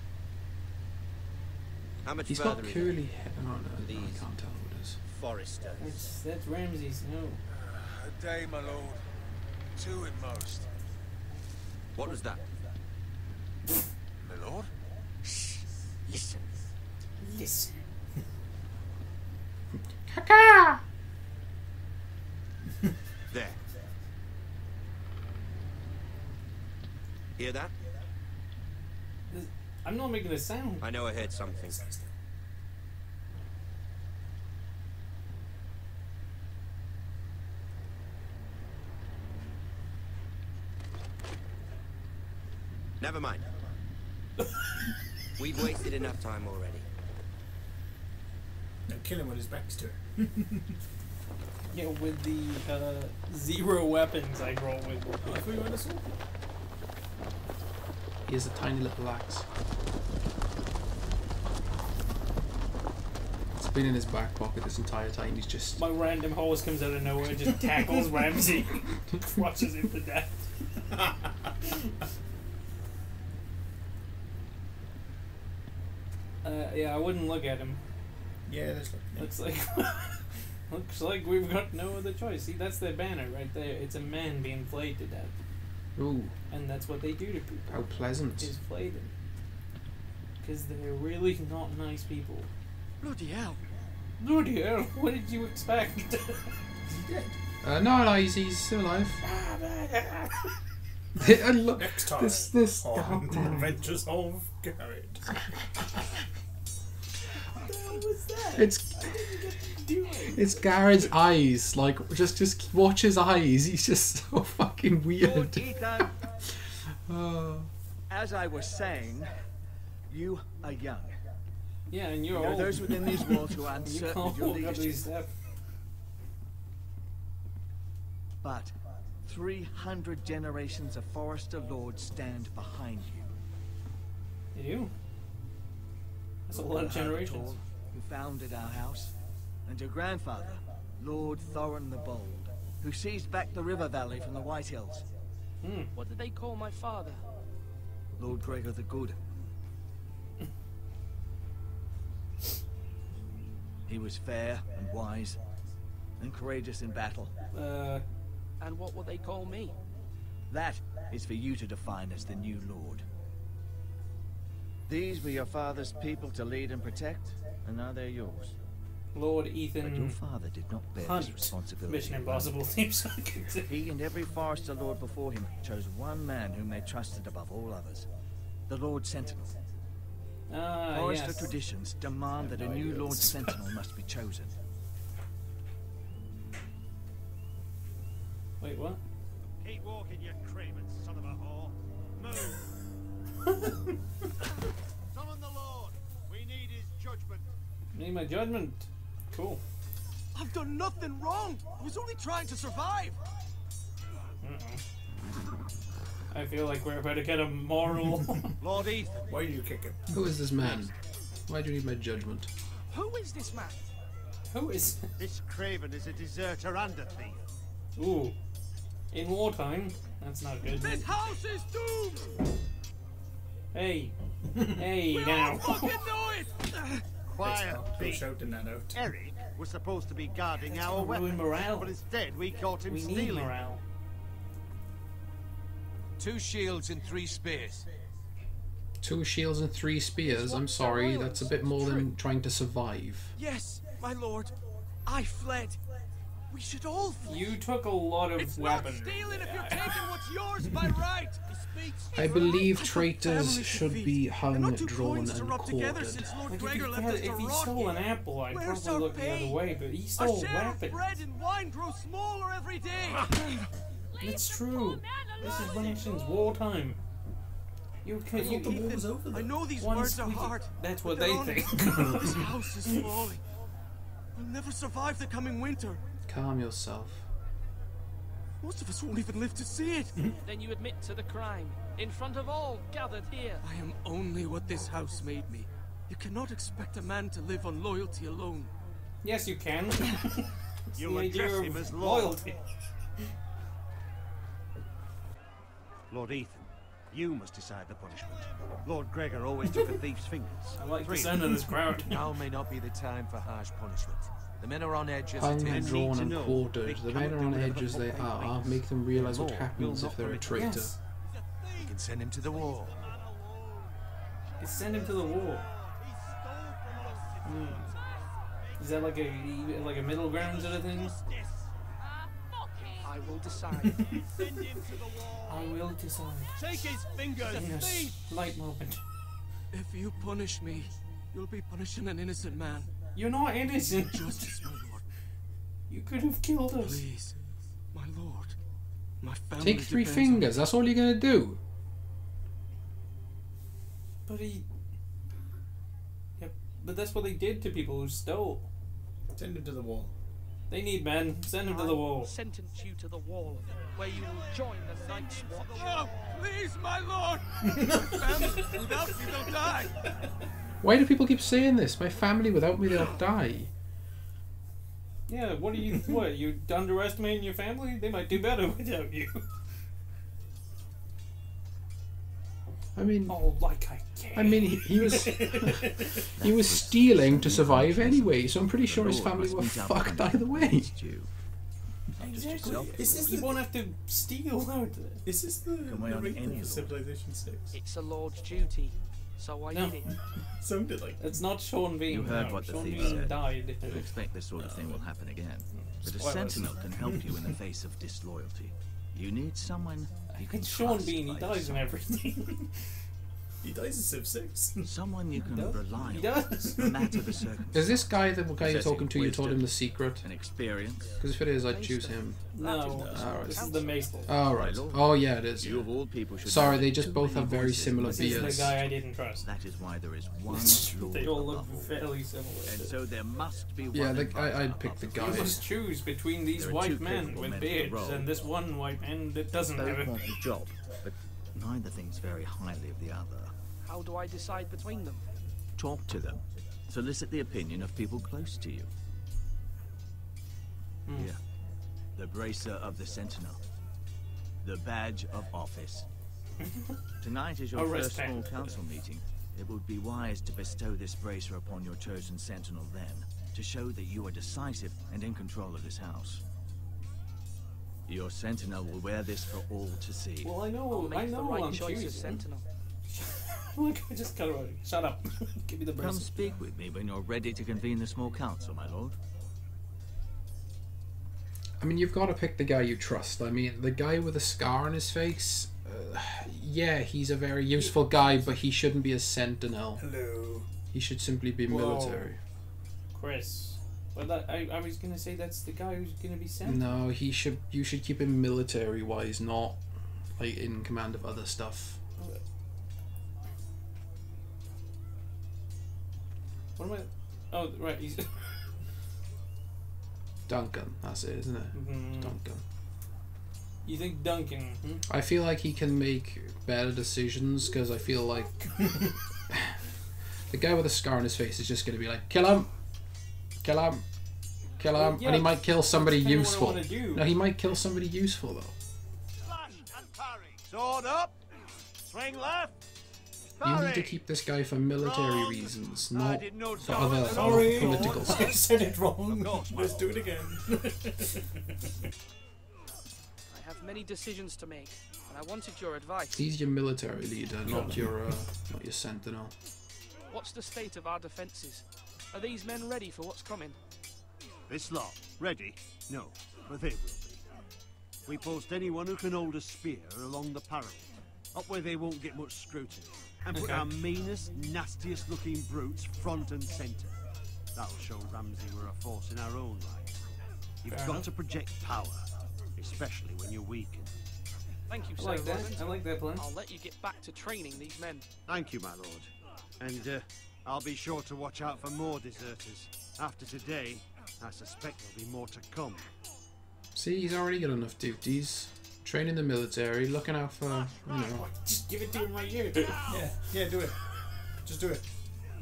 Speaker 10: How much
Speaker 4: He's
Speaker 10: further
Speaker 4: got
Speaker 10: is
Speaker 4: curly
Speaker 10: it?
Speaker 4: hair. Oh no, I
Speaker 10: These
Speaker 4: can't tell who it is.
Speaker 10: Foresters.
Speaker 2: That's Ramsay Snow.
Speaker 1: A day, my lord. 2 at most.
Speaker 10: What was that?
Speaker 1: My lord?
Speaker 10: Shh. Listen.
Speaker 2: Listen.
Speaker 4: Caca!
Speaker 10: There. Hear that?
Speaker 2: I'm not making a sound.
Speaker 10: I know I heard something. Never mind. We've wasted enough time already.
Speaker 3: No, kill him when his back's to it.
Speaker 2: Yeah, with the 0 weapons I roll with.
Speaker 3: I thought you had a sword.
Speaker 4: He has a tiny little axe. It's been in his back pocket this entire time. He's just...
Speaker 2: My random horse comes out of nowhere and just tackles Ramsay. Crushes him to death. Yeah, I wouldn't look at him.
Speaker 3: Yeah, that's
Speaker 2: Looks like we've got no other choice. See, that's their banner right there. It's a man being flayed to death.
Speaker 4: Ooh.
Speaker 2: And that's what they do to people.
Speaker 4: How pleasant.
Speaker 2: Is flay them. Because they're really not nice people.
Speaker 10: Bloody hell.
Speaker 2: Bloody hell, what did you expect?
Speaker 3: Is he dead?
Speaker 4: No, he's still alive. Look,
Speaker 3: Next time
Speaker 4: this
Speaker 3: on
Speaker 4: goddamn...
Speaker 3: Adventures of Garrett.
Speaker 2: What was that?
Speaker 4: It's Garrett's eyes. Like, just watch his eyes. He's just so fucking weird.
Speaker 14: Lord Ethan, as I was saying,
Speaker 6: You are young.
Speaker 2: Yeah, and you're
Speaker 6: There are
Speaker 2: old.
Speaker 6: those within these walls who are
Speaker 2: You
Speaker 6: uncertain
Speaker 2: can't
Speaker 6: of your
Speaker 2: walk up
Speaker 6: leadership.
Speaker 2: these steps.
Speaker 6: But 300 generations of Forester lords stand behind you.
Speaker 2: They do. That's a lot
Speaker 6: Lord
Speaker 2: of generations.
Speaker 6: Herbertall, who founded our house, and your grandfather, Lord Thorin the Bold, who seized back the river valley from the White Hills.
Speaker 13: What did they call my father?
Speaker 6: Lord Gregor the Good. He was fair and wise, and courageous in battle.
Speaker 13: And what will they call me?
Speaker 6: That is for you to define as the new lord. These were your father's people to lead and protect, and now they're yours.
Speaker 2: Lord Ethan
Speaker 6: But your father did not bear
Speaker 2: Hunt.
Speaker 6: this responsibility.
Speaker 2: Mission Impossible theme song.
Speaker 6: He and every Forester lord before him chose one man whom they trusted above all others. The Lord Sentinel. Forester
Speaker 2: yes.
Speaker 6: traditions demand that a new Lord Sentinel must be chosen.
Speaker 2: Wait, what?
Speaker 9: Keep walking, you craven son of a whore. Move. Summon the Lord. We need his judgment.
Speaker 2: Need my judgment. Cool.
Speaker 7: I've done nothing wrong. I was only trying to survive.
Speaker 2: I feel like we're about to get a moral.
Speaker 9: Lord Ethan.
Speaker 3: Why are you kicking?
Speaker 4: Who is this man? Why do you need my judgment?
Speaker 7: Who is this man?
Speaker 2: Who is?
Speaker 9: This craven is a deserter and a thief.
Speaker 2: Ooh. In wartime? That's not good.
Speaker 7: This house is doomed.
Speaker 2: Hey. Hey,
Speaker 7: We
Speaker 2: now.
Speaker 7: all fucking know it.
Speaker 9: Quiet,
Speaker 3: Go
Speaker 9: beat.
Speaker 3: shouting that out.
Speaker 9: Eric was supposed to be guarding
Speaker 2: That's
Speaker 9: our
Speaker 2: gonna ruin
Speaker 9: weapons,
Speaker 2: morale.
Speaker 9: but instead we caught him
Speaker 2: We need
Speaker 9: stealing.
Speaker 2: morale.
Speaker 1: 2 shields and 3 spears.
Speaker 4: 2 shields and 3 spears. I'm sorry, that's a bit more than trying to survive.
Speaker 7: Yes, my lord. I fled. We should all flee.
Speaker 2: You took a lot of
Speaker 7: It's
Speaker 2: weaponry.
Speaker 7: not stealing if you're taking what's yours by right.
Speaker 4: I believe traitors should be hung,
Speaker 7: not two
Speaker 4: drawn,
Speaker 7: coins to
Speaker 4: and
Speaker 7: rub together
Speaker 4: quartered.
Speaker 7: since Lord
Speaker 2: Like
Speaker 7: Gregor left us to
Speaker 2: if he
Speaker 7: rot
Speaker 2: stole an
Speaker 7: here.
Speaker 2: apple, I'd
Speaker 7: Where's
Speaker 2: probably
Speaker 7: our
Speaker 2: look the
Speaker 7: pay?
Speaker 2: other way, but he
Speaker 7: Our
Speaker 2: stole
Speaker 7: share of
Speaker 2: weapons.
Speaker 7: bread and wine grows smaller every day.
Speaker 2: It's true. This is rations, wartime. You can. You,
Speaker 3: The war was over
Speaker 7: I
Speaker 3: then.
Speaker 7: know these
Speaker 2: One
Speaker 7: words are
Speaker 2: squeaky-
Speaker 7: hard.
Speaker 2: That's
Speaker 7: but
Speaker 2: what
Speaker 7: they're
Speaker 2: they
Speaker 7: honest.
Speaker 2: think.
Speaker 7: This house is falling. We'll never survive the coming winter.
Speaker 4: Calm yourself.
Speaker 7: Most of us won't even live to see it.
Speaker 13: Then you admit to the crime, in front of all gathered here.
Speaker 7: I am only what this house made me. You cannot expect a man to live on loyalty alone.
Speaker 2: Yes, you can. It's
Speaker 9: You
Speaker 2: the idea
Speaker 9: address
Speaker 2: of
Speaker 9: him as Lord.
Speaker 2: loyalty.
Speaker 9: Lord Ethan, you must decide the punishment. Lord Gregor always took a thief's fingers.
Speaker 2: I like the
Speaker 9: 3
Speaker 2: sound of this crowd.
Speaker 1: Now may not be the time for harsh punishment. The men are on edge as
Speaker 4: Hung,
Speaker 1: it
Speaker 9: Men
Speaker 1: is.
Speaker 9: need
Speaker 4: drawn,
Speaker 9: to
Speaker 4: and
Speaker 9: know
Speaker 4: quartered.
Speaker 9: they
Speaker 4: The men
Speaker 9: cannot
Speaker 4: are
Speaker 9: do
Speaker 4: on
Speaker 9: whatever
Speaker 4: edge
Speaker 9: the
Speaker 4: as they
Speaker 9: fuck they
Speaker 4: are.
Speaker 9: please.
Speaker 4: Make them realize what
Speaker 9: Law
Speaker 4: happens
Speaker 9: will
Speaker 4: if they're a
Speaker 9: not
Speaker 4: traitor.
Speaker 2: Yes.
Speaker 1: You can send him to the wall.
Speaker 2: Send him to the wall. Is that like a middle ground sort of thing?
Speaker 13: I will decide.
Speaker 9: Send him to the wall.
Speaker 2: I will decide.
Speaker 9: Take his fingers.
Speaker 2: In a slight moment.
Speaker 7: If you punish me, you'll be punishing an innocent man.
Speaker 2: You're not innocent.
Speaker 7: Justice, my lord.
Speaker 2: You could have killed us.
Speaker 7: Please, my lord. My family
Speaker 4: Take 3
Speaker 7: depends on
Speaker 4: fingers, that's all you're gonna do.
Speaker 2: But he. Yeah, but that's what they did to people who stole.
Speaker 3: Send him to the wall.
Speaker 2: They need men. Send them to the wall.
Speaker 13: Sentence you to the wall, where you will join the Night's Watch.
Speaker 7: Oh, please, my lord! My family, without me, they'll die!
Speaker 4: Why do people keep saying this? My family without me, they'll die.
Speaker 2: Yeah, what are you? What, you underestimating your family? They might do better without you.
Speaker 4: I mean,
Speaker 2: Oh, like I can.
Speaker 4: I mean, he was he was stealing to survive anyway, so I'm pretty sure his family were fucked either way.
Speaker 2: Exactly.
Speaker 3: Is this
Speaker 2: You
Speaker 3: the,
Speaker 2: won't have to steal out of it.
Speaker 3: is this the
Speaker 6: we on
Speaker 3: rate
Speaker 6: any
Speaker 3: of
Speaker 6: of
Speaker 3: Civilization 6?
Speaker 13: It's a lord's duty, so I
Speaker 2: No.
Speaker 13: did it.
Speaker 3: Sounded like
Speaker 2: It's not Sean Bean.
Speaker 6: You heard
Speaker 2: no.
Speaker 6: what the
Speaker 2: Sean
Speaker 6: thief
Speaker 2: Bean
Speaker 6: said.
Speaker 2: died.
Speaker 6: You expect this sort of thing will happen again. But a
Speaker 2: Spoilers.
Speaker 6: sentinel can help you in the face of disloyalty. You need someone you can
Speaker 2: It's Sean
Speaker 6: trust
Speaker 2: Bean. He
Speaker 6: by
Speaker 2: dies
Speaker 6: your
Speaker 2: in
Speaker 6: side.
Speaker 2: everything.
Speaker 3: He dies in Civ 6.
Speaker 6: Someone you can rely on.
Speaker 2: He does.
Speaker 6: No matter the circumstances.
Speaker 4: Is this guy the guy you're talking to? You told him the
Speaker 6: Wisdom
Speaker 4: secret?
Speaker 6: and experience.
Speaker 4: Because if it is, I'd choose him.
Speaker 2: No,
Speaker 4: Alright.
Speaker 2: this is the Maple.
Speaker 4: Oh, right. Oh, yeah, it is.
Speaker 6: You of all people should
Speaker 4: Sorry,
Speaker 6: know
Speaker 4: they
Speaker 6: that
Speaker 4: just
Speaker 6: too
Speaker 4: both
Speaker 6: many
Speaker 4: have very
Speaker 6: voices
Speaker 4: similar
Speaker 2: This is
Speaker 4: beards.
Speaker 2: the guy I didn't trust.
Speaker 6: That is why there is one Lord
Speaker 2: They all look
Speaker 6: above all.
Speaker 2: fairly similar.
Speaker 6: And so there must be one.
Speaker 4: Yeah,
Speaker 6: advisor
Speaker 4: I'd pick the
Speaker 6: above
Speaker 4: guy.
Speaker 2: You must choose between these
Speaker 6: There are
Speaker 2: white
Speaker 6: two
Speaker 2: men
Speaker 6: capable
Speaker 2: with
Speaker 6: men for the
Speaker 2: beards
Speaker 6: role.
Speaker 2: and this one white man that doesn't have
Speaker 6: Both
Speaker 2: it.
Speaker 6: want the job, but neither thinks very highly of the other.
Speaker 13: How do I decide between them?
Speaker 6: Talk to them. Solicit the opinion of people close to you. Here, the bracer of the Sentinel. The badge of office. Tonight is your
Speaker 2: A
Speaker 6: first small
Speaker 2: wristband.
Speaker 6: council meeting. It would be wise to bestow this bracer upon your chosen Sentinel then, to show that you are decisive and in control of this house. Your Sentinel will wear this for all to see.
Speaker 2: Well, I
Speaker 13: I'll
Speaker 2: know
Speaker 13: make the right
Speaker 2: I'm
Speaker 13: choice
Speaker 2: choosing.
Speaker 13: as Sentinel.
Speaker 2: Look, I just cut it out. Shut up. Give me the
Speaker 6: Come
Speaker 2: bracelet.
Speaker 6: speak with me when you're ready to convene the small council, my lord.
Speaker 4: I mean, you've got to pick the guy you trust. I mean, the guy with a scar on his face, yeah, he's a very useful guy, but he shouldn't be a sentinel.
Speaker 3: Hello.
Speaker 4: He should simply be military.
Speaker 2: Chris. But I was gonna say that's the guy who's gonna be sent.
Speaker 4: No, he should. You should keep him military-wise, not like in command of other stuff.
Speaker 2: What am I? Oh, right. He's.
Speaker 4: Duncan, that's it, isn't it? Duncan.
Speaker 2: You think Duncan? Hmm?
Speaker 4: I feel like he can make better decisions because I feel like the guy with a scar on his face is just going to be like, kill him, kill him, kill him,
Speaker 2: Yeah,
Speaker 4: and he might kill somebody
Speaker 2: that's kinda
Speaker 4: useful.
Speaker 2: what I wanna do.
Speaker 4: No, he might kill somebody useful though.
Speaker 9: Slash and parry. Sword up. Swing left.
Speaker 4: You need
Speaker 9: Parry.
Speaker 4: to keep this guy for military reasons, not
Speaker 9: didn't know
Speaker 4: for
Speaker 9: so.
Speaker 4: other
Speaker 3: Sorry.
Speaker 4: political
Speaker 3: I
Speaker 4: stuff.
Speaker 3: said it wrong.
Speaker 9: Of course, my
Speaker 3: Let's do it
Speaker 9: lord.
Speaker 3: again.
Speaker 13: I have many decisions to make, and I wanted your advice.
Speaker 4: He's your military leader, not your sentinel.
Speaker 13: What's the state of our defences? Are these men ready for what's coming?
Speaker 14: This lot, ready? No, but they will be. We post anyone who can hold a spear along the parapet, up where they won't get much scrutiny, and put our meanest, nastiest looking brutes front and centre. That'll show Ramsay we're a force in our own right. You've
Speaker 2: Fair
Speaker 14: got
Speaker 2: enough.
Speaker 14: to project power, especially when you're weakened.
Speaker 13: Thank you,
Speaker 2: I
Speaker 13: Sir
Speaker 2: like that.
Speaker 13: Roland.
Speaker 2: I like that plan.
Speaker 13: I'll let you get back to training these men.
Speaker 14: Thank you, my lord. And I'll be sure to watch out for more deserters. After today, I suspect there'll be more to come.
Speaker 4: See, he's already got enough duties. Training the military, looking out for, you know.
Speaker 2: Just give it to him right here.
Speaker 3: Yeah, do it. Just do it.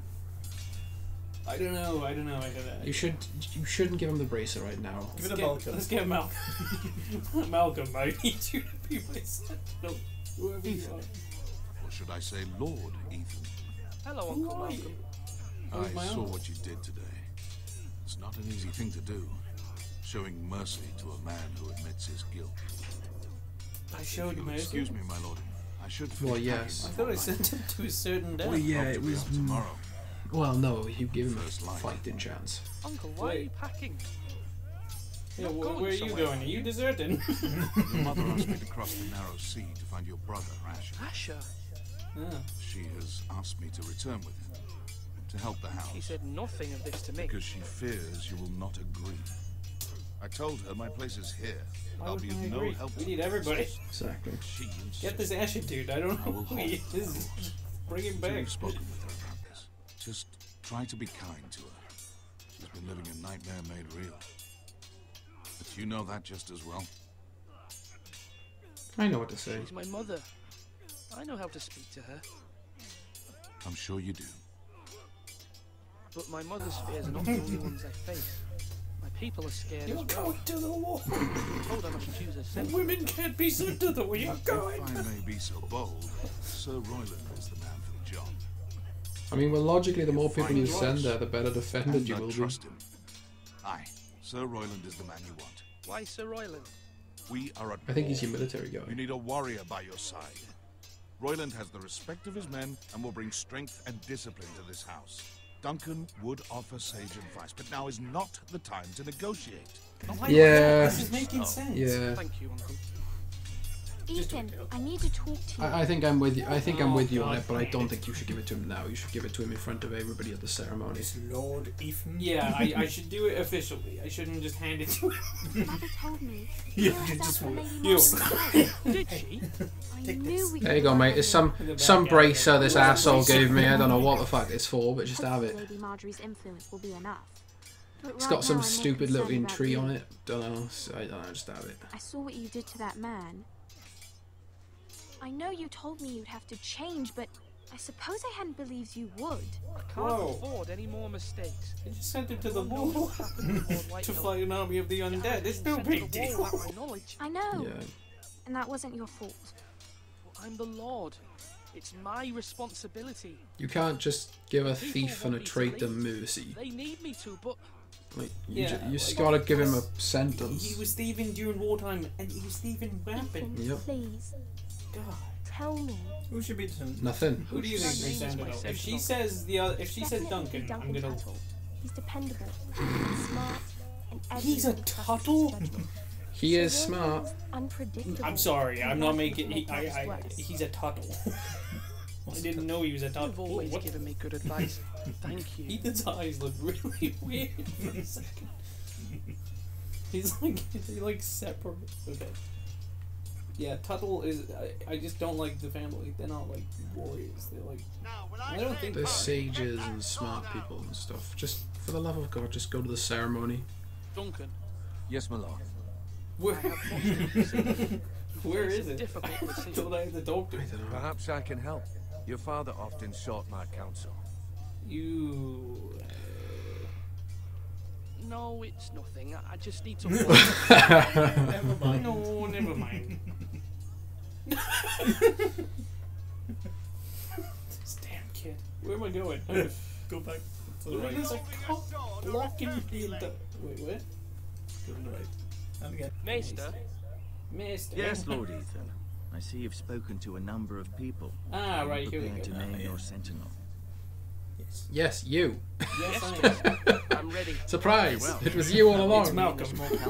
Speaker 2: I don't know.
Speaker 4: You shouldn't give him the bracer right now.
Speaker 3: Give it a Malcolm.
Speaker 2: Let's get Malcolm. Malcolm, I need you to be my sentinel. Whoever you
Speaker 1: Ethan.
Speaker 2: are.
Speaker 1: Or should I say Lord Ethan?
Speaker 13: Hello, Uncle Malcolm.
Speaker 2: Where's my
Speaker 1: I saw
Speaker 2: uncle?
Speaker 1: what you did today. It's not an easy thing to do. Showing mercy to a man who admits his guilt.
Speaker 2: I showed you mercy.
Speaker 1: Excuse me, my lord. I should finish
Speaker 4: Well, yes.
Speaker 2: I thought I sent him to a certain death.
Speaker 4: Well, yeah,
Speaker 1: Hope
Speaker 4: it
Speaker 1: to be
Speaker 4: was.
Speaker 1: on tomorrow.
Speaker 4: Well, no, you give him a
Speaker 1: First light.
Speaker 4: fighting chance.
Speaker 13: Uncle, why are you packing?
Speaker 2: Yeah,
Speaker 13: Not going
Speaker 2: where are you
Speaker 13: somewhere.
Speaker 2: going? Are you deserting?
Speaker 1: Your mother asked me to cross the narrow sea to find your brother, Asher.
Speaker 13: Asher?
Speaker 2: Yeah.
Speaker 1: She has asked me to return with him, to help the house.
Speaker 13: He said nothing of this to me.
Speaker 1: Because she fears you will not agree. I told her my place is here.
Speaker 2: Why
Speaker 1: I'll
Speaker 2: would
Speaker 1: be
Speaker 2: I
Speaker 1: of no
Speaker 2: agree?
Speaker 1: help
Speaker 2: We
Speaker 1: to
Speaker 2: need
Speaker 1: you.
Speaker 2: everybody.
Speaker 4: Exactly.
Speaker 1: She insists.
Speaker 2: Get this Asher dude. I don't
Speaker 1: I
Speaker 2: know
Speaker 1: will
Speaker 2: who
Speaker 1: hold
Speaker 2: he
Speaker 1: her,
Speaker 2: is.
Speaker 1: of course.
Speaker 2: Bring him
Speaker 1: So
Speaker 2: back.
Speaker 1: you've spoken with her about this. Just try to be kind to her. She's been living a nightmare made real. But you know that just as well.
Speaker 4: I know what to say.
Speaker 13: She's my mother. I know how to speak to her.
Speaker 1: I'm sure you do.
Speaker 13: But my mother's fears are not the only ones I face. My people are scared
Speaker 2: You're
Speaker 13: as well.
Speaker 2: going to the war.
Speaker 13: I'm told I must choose a
Speaker 2: And
Speaker 13: sentinel.
Speaker 2: women can't be sent to the war. You're going.
Speaker 1: If I may be so bold, Sir Royland is the man for the job.
Speaker 4: I mean, well, logically, the more people
Speaker 1: find
Speaker 4: you
Speaker 1: yours.
Speaker 4: send there, the better defended
Speaker 1: And
Speaker 4: you
Speaker 1: I
Speaker 4: will be.
Speaker 1: trust him. Aye, Sir Royland is the man you want.
Speaker 13: Why Sir Royland?
Speaker 1: We are at
Speaker 4: I think he's
Speaker 1: war.
Speaker 4: your military guy.
Speaker 1: You need a warrior by your side. Royland has the respect of his men and will bring strength and discipline to this house. Duncan would offer sage advice, but now is not the time to negotiate.
Speaker 2: Not like
Speaker 4: Yeah.
Speaker 2: that. This is making sense.
Speaker 4: Yeah.
Speaker 13: Thank you, Uncle.
Speaker 12: Ethan, I need to talk to you.
Speaker 4: I think I'm with you. I think I'm with you on it, but I don't think you should give it to him now. You should give it to him in front of everybody at the ceremony.
Speaker 3: It's Lord Ethan.
Speaker 2: Yeah, I should do it officially. I shouldn't just hand it to him.
Speaker 12: Mother told me.
Speaker 3: You just
Speaker 7: Did she?
Speaker 12: I knew we
Speaker 4: There you go, mate. It's some bracer this asshole gave me. I don't know what the fuck it's for, but just have it.
Speaker 12: Lady Marjorie's influence will be enough. But
Speaker 4: It's
Speaker 12: right
Speaker 4: got
Speaker 12: now,
Speaker 4: some
Speaker 12: I'm more
Speaker 4: stupid
Speaker 12: concerned
Speaker 4: looking
Speaker 12: about
Speaker 4: tree
Speaker 12: you.
Speaker 4: on it. Don't know. I don't know. Just have it.
Speaker 12: I saw what you did to that man. I know you told me you'd have to change, but I suppose I hadn't believed you would.
Speaker 13: I can't afford any more mistakes.
Speaker 2: I just sent him to the wall to fight an army of the undead. It's no big deal.
Speaker 12: I know.
Speaker 4: Yeah.
Speaker 12: And that wasn't your fault.
Speaker 13: Well, I'm the Lord. It's my responsibility.
Speaker 4: You can't just give a thief and a traitor mercy.
Speaker 13: They need me to, but
Speaker 4: Like,
Speaker 2: Yeah,
Speaker 4: you just
Speaker 2: like,
Speaker 4: gotta give him a sentence.
Speaker 2: He was thieving during wartime, and he was thieving weapons.
Speaker 4: Yep.
Speaker 12: Please.
Speaker 2: God.
Speaker 12: Tell me.
Speaker 3: Who should be sent?
Speaker 4: Nothing.
Speaker 2: Who do you think they send it? If she says if she says
Speaker 12: Definitely
Speaker 2: Duncan, I'm gonna.
Speaker 12: Tuttle. He's dependable, smart, and
Speaker 2: He's a
Speaker 12: everyone trusts his
Speaker 2: Tuttle.
Speaker 12: judgment.
Speaker 4: He is
Speaker 12: Sir
Speaker 4: smart.
Speaker 12: Walter's Unpredictable.
Speaker 2: I'm sorry, I'm
Speaker 12: and
Speaker 2: not
Speaker 12: nothing
Speaker 2: making.
Speaker 12: could make matters worse.
Speaker 2: He's a Tuttle. I didn't know he was a Tuttle.
Speaker 13: you've always
Speaker 2: What?
Speaker 13: given me good advice. Thank you.
Speaker 2: Ethan's eyes look really weird for a second. He's like, they like separate. Okay. Yeah, Tuttle is. I just don't like the family. They're not like warriors. They're like. I don't think
Speaker 4: They're sages and smart people and stuff. Just for the love of God, just go to the ceremony.
Speaker 13: Duncan.
Speaker 5: Yes, my lord.
Speaker 2: Where,
Speaker 13: I have much to say.
Speaker 2: where
Speaker 13: It's
Speaker 2: is
Speaker 13: a
Speaker 2: it?
Speaker 13: difficult decision.
Speaker 2: Don't I have to talk to him?
Speaker 1: Perhaps I can help. Your father often sought my counsel.
Speaker 2: You.
Speaker 13: No, it's nothing. I just need to.
Speaker 2: Never mind. No, never mind. This damn kid. Where am I going?
Speaker 3: Go back to the
Speaker 2: Look,
Speaker 3: right.
Speaker 2: there's a cop blocking the. Wait, what?
Speaker 3: Go to the right. And again.
Speaker 13: Maester.
Speaker 2: Maester.
Speaker 6: Yes, Lord Ethan. I see you've spoken to a number of people.
Speaker 2: Ah,
Speaker 6: Are you
Speaker 2: right, here we
Speaker 6: prepared
Speaker 2: go.
Speaker 6: to name your sentinel?
Speaker 4: Yes, you.
Speaker 2: Yes, I am.
Speaker 13: I'm ready.
Speaker 4: Surprise!
Speaker 6: Well,
Speaker 4: it was you all along.
Speaker 2: It's Malcolm.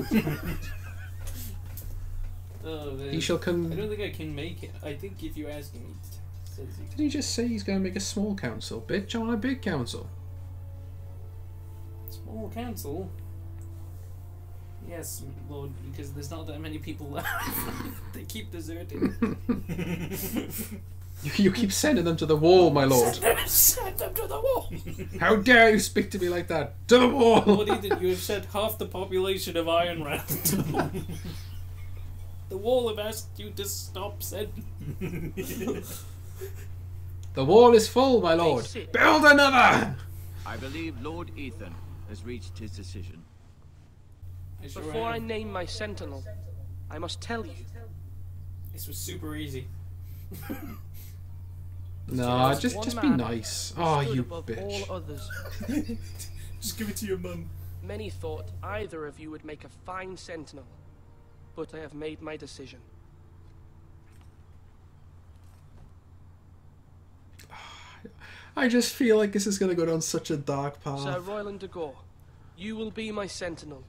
Speaker 4: He shall
Speaker 2: I
Speaker 4: come.
Speaker 2: don't think I can make it. I think if you ask him, he says he.
Speaker 4: Did he just say he's going to make a small council? Bitch, I want a big council.
Speaker 2: Small council. Yes, Lord, because there's not that many people left. They keep deserting.
Speaker 4: You keep sending them to the wall, my lord.
Speaker 2: Send them to the wall.
Speaker 4: How dare you speak to me like that? To the wall!
Speaker 2: Lord Ethan, you have sent half the population of Ironrath to the wall. The wall have asked you to stop sending.
Speaker 4: The wall is full, my lord. Build another!
Speaker 6: I believe Lord Ethan has reached his decision.
Speaker 13: Before I name my sentinel, I must tell you.
Speaker 2: This was super easy.
Speaker 4: No,
Speaker 13: Just
Speaker 4: just
Speaker 13: one
Speaker 4: be
Speaker 13: man
Speaker 4: nice. Oh,
Speaker 13: stood
Speaker 4: you
Speaker 13: above
Speaker 4: bitch.
Speaker 13: all others.
Speaker 3: Just give it to your mum.
Speaker 13: Many thought either of you would make a fine sentinel, but I have made my decision.
Speaker 4: I just feel like this is going to go down such a dark path.
Speaker 13: Sir Royland de Gore, you will be my sentinel.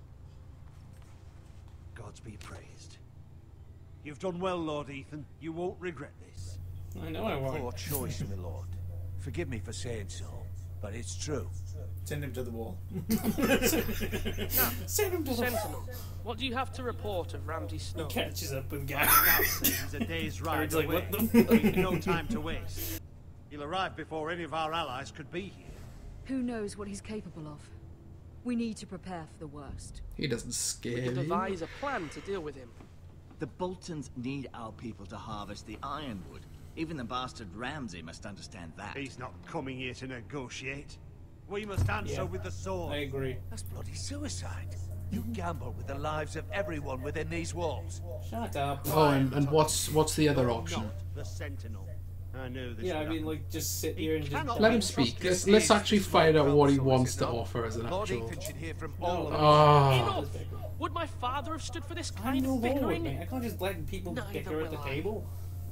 Speaker 14: Gods be praised. You've done well, Lord Ethan. You won't regret this.
Speaker 2: I know I won't.
Speaker 1: Poor choice, my lord. Forgive me for saying so, but it's true.
Speaker 3: Send him to the wall.
Speaker 13: Now,
Speaker 2: Send him to the
Speaker 13: sentinel, what do you have to report of Ramsay Snow?
Speaker 2: He catches up with guys.
Speaker 14: He's a day's ride
Speaker 2: Bird's like,
Speaker 14: away.
Speaker 2: what the
Speaker 14: We've no time to waste. He'll arrive before any of our allies could be here.
Speaker 8: Who knows what he's capable of? We need to prepare for the worst.
Speaker 4: He doesn't
Speaker 13: We
Speaker 4: scare
Speaker 13: can
Speaker 4: me.
Speaker 13: devise a plan to deal with him.
Speaker 6: The Boltons need our people to harvest the ironwood. Even the bastard Ramsay must understand that.
Speaker 14: He's not coming here to negotiate. We must answer
Speaker 2: Yeah,
Speaker 14: with the sword.
Speaker 2: I agree.
Speaker 1: That's bloody suicide. You gamble with the lives of everyone within these walls.
Speaker 2: Shut up.
Speaker 4: Oh, and what's the other
Speaker 14: You're
Speaker 4: option?
Speaker 14: not the sentinel. I knew this.
Speaker 2: Yeah, I
Speaker 14: would
Speaker 2: mean,
Speaker 14: happen.
Speaker 2: like, just sit here and just.
Speaker 14: cannot
Speaker 4: Let
Speaker 14: be
Speaker 4: him speak.
Speaker 14: trusted.
Speaker 4: Let's actually find out what he wants to offer as an
Speaker 1: Lord
Speaker 4: actual.
Speaker 1: Ethan should hear from all of us.
Speaker 4: Oh,
Speaker 13: Enough! Would my father have stood for this
Speaker 2: I'm
Speaker 13: kind
Speaker 2: no
Speaker 13: of
Speaker 2: Lord,
Speaker 13: bickering?
Speaker 2: man. I can't just let people
Speaker 13: Neither
Speaker 2: bicker at the
Speaker 13: will I.
Speaker 2: table.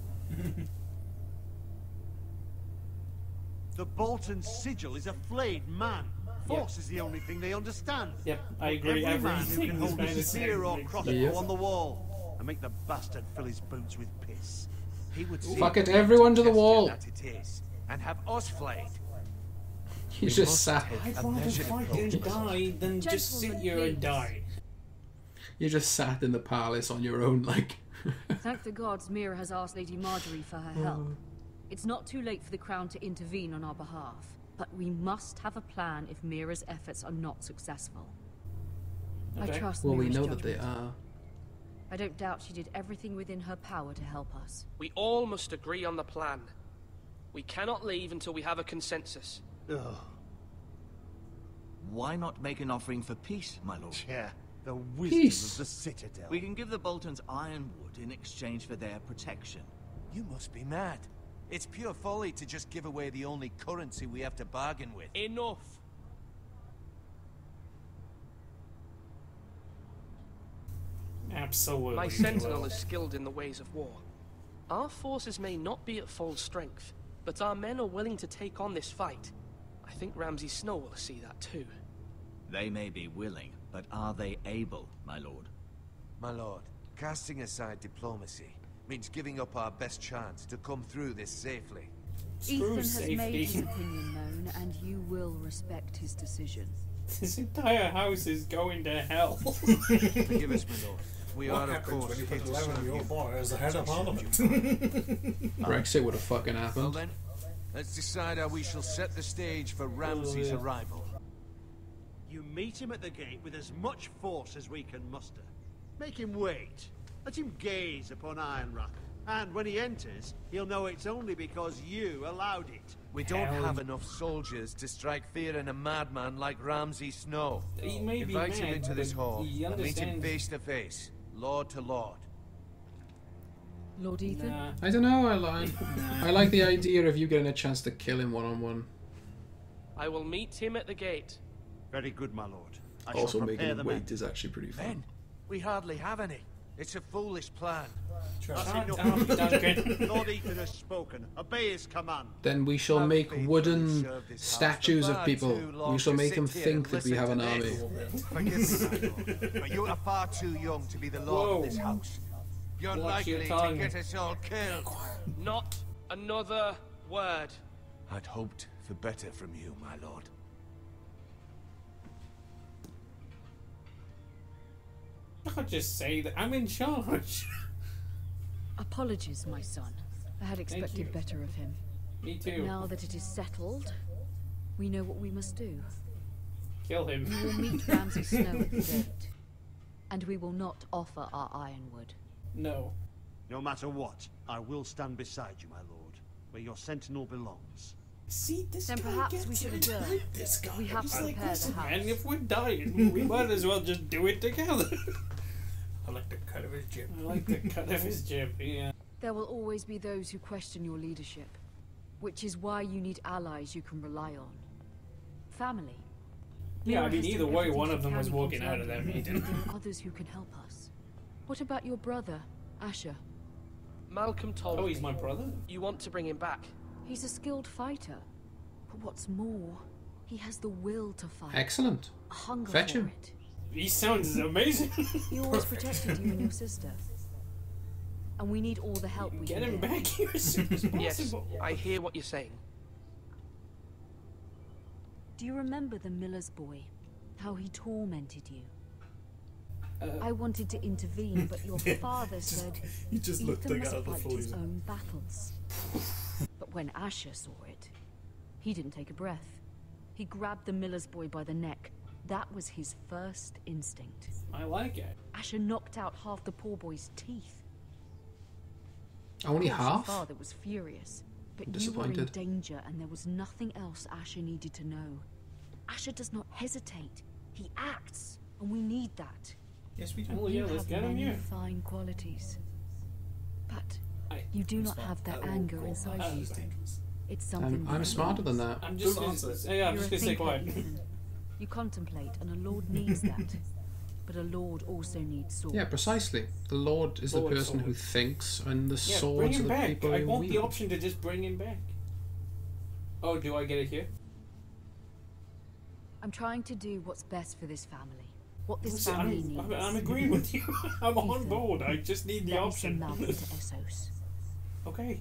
Speaker 14: The Bolton sigil is a flayed man. Force is the only thing they understand.
Speaker 2: Yep, I agree.
Speaker 14: Every man who
Speaker 2: Everything
Speaker 14: can
Speaker 2: is
Speaker 14: hold a
Speaker 2: fantasy.
Speaker 14: spear or crossbow
Speaker 4: Yep.
Speaker 14: on the wall. and make the bastard fill his boots with piss. He would see
Speaker 4: Fuck it, everyone to the wall.
Speaker 1: That it is, and have us flayed.
Speaker 4: You just sat.
Speaker 2: I'd rather fight and die than just sit here and die.
Speaker 4: You just sat in the palace on your own, like.
Speaker 8: Thank the gods Mira has asked Lady Marjorie for her help. It's not too late for the Crown to intervene on our behalf, but we must have a plan if Mira's efforts are not successful.
Speaker 2: Okay.
Speaker 8: I trust
Speaker 4: Well, we
Speaker 8: Mira's
Speaker 4: know
Speaker 8: judgment.
Speaker 4: that they are.
Speaker 8: I don't doubt she did everything within her power to help us.
Speaker 13: We all must agree on the plan. We cannot leave until we have a consensus.
Speaker 14: Ugh.
Speaker 6: Why not make an offering for peace, my lord?
Speaker 14: Yeah, the wisdom
Speaker 4: Peace.
Speaker 14: of the Citadel.
Speaker 6: We can give the Boltons ironwood in exchange for their protection.
Speaker 1: You must be mad. It's pure folly to just give away the only currency we have to bargain with.
Speaker 13: Enough!
Speaker 2: Absolutely.
Speaker 13: My sentinel is skilled in the ways of war. Our forces may not be at full strength, but our men are willing to take on this fight. I think Ramsay Snow will see that too.
Speaker 6: They may be willing, but are they able, my lord?
Speaker 1: My lord, casting aside diplomacy means giving up our best chance to come through this safely.
Speaker 8: Ethan has made his opinion known, and you will respect his decision.
Speaker 2: This entire house is going to hell.
Speaker 1: Forgive us, my lord. We
Speaker 3: What
Speaker 1: are, of
Speaker 3: happens
Speaker 1: course,
Speaker 3: when you
Speaker 1: here
Speaker 3: put
Speaker 1: to
Speaker 3: 11
Speaker 1: serve
Speaker 3: year
Speaker 1: you.
Speaker 3: old boy as the head of parliament?
Speaker 4: Brexit would have fucking
Speaker 1: Well
Speaker 4: happened.
Speaker 1: then, let's decide how we shall set the stage for Ramsay's arrival.
Speaker 14: You meet him at the gate with as much force as we can muster. Make him wait. Let him gaze upon Ironrath. And when he enters, he'll know it's only because you allowed it.
Speaker 1: We don't have enough soldiers to strike fear in a madman like Ramsay Snow.
Speaker 2: He may be
Speaker 1: Invite him
Speaker 2: mad,
Speaker 1: into this
Speaker 2: but
Speaker 1: hall
Speaker 2: he
Speaker 1: and meet him
Speaker 2: understands.
Speaker 1: face to face, lord to lord.
Speaker 8: Lord Ethan?
Speaker 2: Nah.
Speaker 4: I don't know. I like the idea of you getting a chance to kill him one-on-one.
Speaker 13: I will meet him at the gate.
Speaker 14: Very good, my lord. I
Speaker 4: Also,
Speaker 14: shall
Speaker 4: making
Speaker 14: prepare
Speaker 4: him
Speaker 14: the
Speaker 4: wait
Speaker 14: men.
Speaker 4: is actually pretty fun.
Speaker 1: Men, we hardly have any. It's a foolish plan.
Speaker 14: That's
Speaker 2: Shut
Speaker 14: enough.
Speaker 2: up, Duncan.
Speaker 14: Lord Ethan has spoken. Obey his command.
Speaker 4: Then we shall
Speaker 1: Have
Speaker 4: make
Speaker 1: faithfully
Speaker 4: wooden
Speaker 1: served this house
Speaker 4: statues
Speaker 1: for
Speaker 4: of
Speaker 1: far
Speaker 4: people.
Speaker 1: too long
Speaker 4: We shall
Speaker 1: to
Speaker 4: make them
Speaker 1: sit here
Speaker 4: think
Speaker 1: and
Speaker 4: that we have an
Speaker 1: listen to
Speaker 4: army.
Speaker 1: this. Forgive me, my lord, but you are far too young to be the lord of this house. You're
Speaker 2: Watch your
Speaker 1: likely to
Speaker 2: tongue.
Speaker 1: get us all killed.
Speaker 13: Not another word.
Speaker 1: I'd hoped for better from you, my lord.
Speaker 2: I'll just say that I'm in charge.
Speaker 8: Apologies, my son. I had
Speaker 2: you.
Speaker 8: expected better of him.
Speaker 2: Me
Speaker 8: But
Speaker 2: too.
Speaker 8: now that it is settled, we know what we must do.
Speaker 2: Kill him.
Speaker 8: We will meet Ramsay Snow at the gate. And we will not offer our ironwood.
Speaker 2: No.
Speaker 14: No matter what, I will stand beside you, my lord, where your sentinel belongs.
Speaker 2: See, this
Speaker 8: Then
Speaker 2: guy
Speaker 8: perhaps
Speaker 2: gets
Speaker 8: we should
Speaker 2: it.
Speaker 8: adjourn.
Speaker 2: This guy.
Speaker 8: We have
Speaker 2: He's
Speaker 8: to
Speaker 2: like,
Speaker 8: prepare the
Speaker 2: listen,
Speaker 8: house.
Speaker 2: man, if we're dying, we might as well just do it together.
Speaker 3: I like the cut of his jib.
Speaker 2: I like the cut of his jib, yeah.
Speaker 8: There will always be those who question your leadership, which is why you need allies you can rely on. Family.
Speaker 2: Yeah, I
Speaker 8: Mira
Speaker 2: mean,
Speaker 8: has
Speaker 2: either
Speaker 8: done
Speaker 2: way,
Speaker 8: everything
Speaker 2: one
Speaker 8: she
Speaker 2: of them
Speaker 8: can
Speaker 2: was
Speaker 8: in
Speaker 2: walking out of that
Speaker 8: conserving
Speaker 2: meeting.
Speaker 8: you, but there are others who can help us. What about your brother, Asher?
Speaker 13: Malcolm told
Speaker 2: Oh,
Speaker 13: me.
Speaker 2: he's my brother?
Speaker 13: You want to bring him back.
Speaker 8: He's a skilled fighter. But what's more, he has the will to fight.
Speaker 4: Excellent.
Speaker 8: A hunger
Speaker 4: Fetch
Speaker 8: for
Speaker 4: him.
Speaker 8: it.
Speaker 2: He sounds amazing.
Speaker 8: He always protected you and your sister. And we need all the help we
Speaker 2: Get
Speaker 8: can
Speaker 2: him
Speaker 8: get.
Speaker 2: back here as soon as
Speaker 13: Yes,
Speaker 2: possible.
Speaker 13: I hear what you're saying.
Speaker 8: Do you remember the miller's boy? How he tormented you?
Speaker 2: Uh,
Speaker 8: I wanted to intervene, but your father said
Speaker 3: he just looked
Speaker 8: Ethan
Speaker 3: like
Speaker 8: must
Speaker 3: out of the
Speaker 8: fight
Speaker 3: fully.
Speaker 8: his own battles. But when Asher saw it, he didn't take a breath. He grabbed the miller's boy by the neck. That was his first instinct.
Speaker 2: I like it.
Speaker 8: Asher knocked out half the poor boy's teeth.
Speaker 4: Only
Speaker 8: Of course,
Speaker 4: half?
Speaker 8: Your father was furious, but
Speaker 4: I'm
Speaker 8: you were in
Speaker 4: disappointed.
Speaker 8: danger, and there was nothing else Asher needed to know. Asher does not hesitate; he acts, and we need that.
Speaker 3: Yes, we do.
Speaker 2: Oh, yeah,
Speaker 8: You
Speaker 2: let's
Speaker 8: have
Speaker 2: get him
Speaker 8: many
Speaker 2: here.
Speaker 8: fine qualities, but you do not have that anger inside you. It's something.
Speaker 4: I'm smarter than that.
Speaker 2: I'm just gonna, yeah, I'm
Speaker 8: You're
Speaker 2: just
Speaker 8: a
Speaker 2: gonna stay
Speaker 8: thinker,
Speaker 2: quiet.
Speaker 8: Ethan. You contemplate, and a lord needs that. But a lord also needs swords.
Speaker 4: Yeah, precisely. The Lord is the
Speaker 2: Lord
Speaker 4: person who
Speaker 2: sword.
Speaker 4: thinks, and the
Speaker 2: Yeah, bring
Speaker 4: swords are
Speaker 2: him
Speaker 4: the
Speaker 2: back.
Speaker 4: people
Speaker 2: I
Speaker 4: who
Speaker 2: want the
Speaker 4: wield.
Speaker 2: option to just bring him back. Oh, do I get it here?
Speaker 8: I'm trying to do what's best for this family. What this
Speaker 2: Listen,
Speaker 8: family needs.
Speaker 2: I'm agreeing with you. I'm on board. I just need the option. Okay.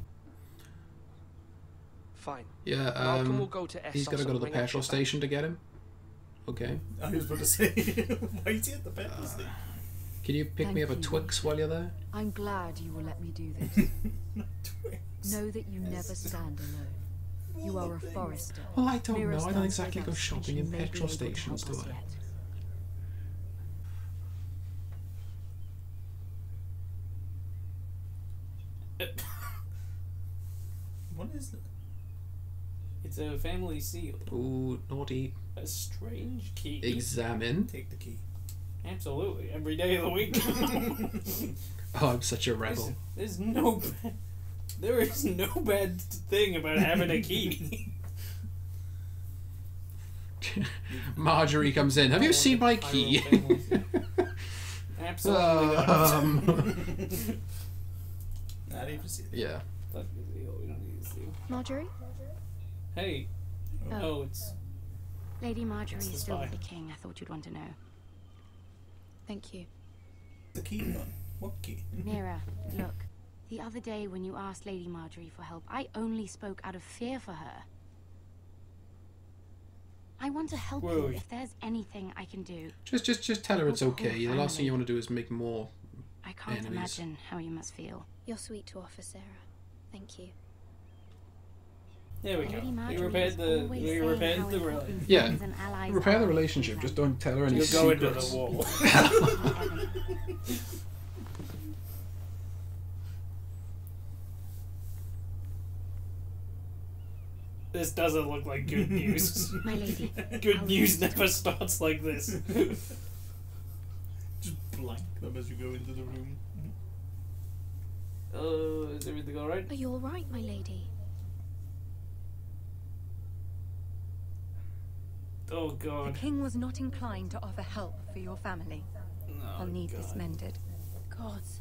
Speaker 13: Fine.
Speaker 4: Yeah,
Speaker 13: Malcolm will go to
Speaker 4: he's got to go to the
Speaker 13: Essos and
Speaker 4: petrol station to get him. Okay.
Speaker 3: I was about to say, why is he at the petrol station?
Speaker 4: Can you pick me up a Twix while you're there?
Speaker 8: I'm glad you will let me do this. Know that you never stand alone. You are a forester.
Speaker 4: Well, I don't
Speaker 8: Mira
Speaker 4: know. I don't
Speaker 8: stands
Speaker 4: exactly
Speaker 8: with
Speaker 4: go
Speaker 8: us,
Speaker 4: shopping
Speaker 8: and
Speaker 4: in
Speaker 8: she may be
Speaker 4: petrol
Speaker 8: able to
Speaker 4: stations,
Speaker 8: help
Speaker 4: do
Speaker 8: us
Speaker 4: I?
Speaker 8: yet.
Speaker 3: What is that?
Speaker 2: It's a family seal.
Speaker 4: Ooh, naughty.
Speaker 2: A strange key.
Speaker 4: Examine.
Speaker 3: Take the key.
Speaker 2: Absolutely, every day of the week.
Speaker 4: Oh, I'm such a rebel.
Speaker 2: There's no bad, there is no bad thing about having a key.
Speaker 4: Marjorie comes in. Have you seen my key?
Speaker 2: Absolutely not.
Speaker 3: Not even see it.
Speaker 4: Yeah.
Speaker 2: Fuck the seal. We don't need a seal.
Speaker 12: Marjorie?
Speaker 2: Hey. Oh, it's
Speaker 11: Lady Marjorie
Speaker 2: It's the
Speaker 11: is still with
Speaker 2: spy.
Speaker 11: the king. I thought you'd want to know.
Speaker 12: Thank you.
Speaker 3: The key gone. What key?
Speaker 11: Mira, look. The other day when you asked Lady Marjorie for help, I only spoke out of fear for her. I want to help you
Speaker 4: Whoa.
Speaker 11: if there's anything I can do.
Speaker 4: Just tell her it's okay. The last thing you want to do is make more
Speaker 11: I can't
Speaker 4: enemies.
Speaker 11: imagine how you must feel.
Speaker 12: You're sweet to offer, Sarah. Thank you.
Speaker 2: there we go.
Speaker 11: Lady
Speaker 2: We
Speaker 11: Marjorie
Speaker 2: repaired
Speaker 11: is
Speaker 2: the
Speaker 11: always
Speaker 2: we
Speaker 11: saying
Speaker 2: repaired
Speaker 11: how
Speaker 2: the
Speaker 11: important
Speaker 2: road.
Speaker 4: Yeah.
Speaker 11: friends and allies
Speaker 4: Repair the
Speaker 11: are.
Speaker 4: relationship. Just don't tell her any
Speaker 2: You'll go into
Speaker 4: secrets.
Speaker 2: the wall. This doesn't look like good news.
Speaker 11: My lady,
Speaker 2: Good news never starts like this.
Speaker 3: Just blank them as you go into the room.
Speaker 2: Is everything alright?
Speaker 12: Are you alright, my lady?
Speaker 2: Oh
Speaker 19: The
Speaker 2: god.
Speaker 19: king was not inclined to offer help for your family. I'll need this mended.
Speaker 12: Gods.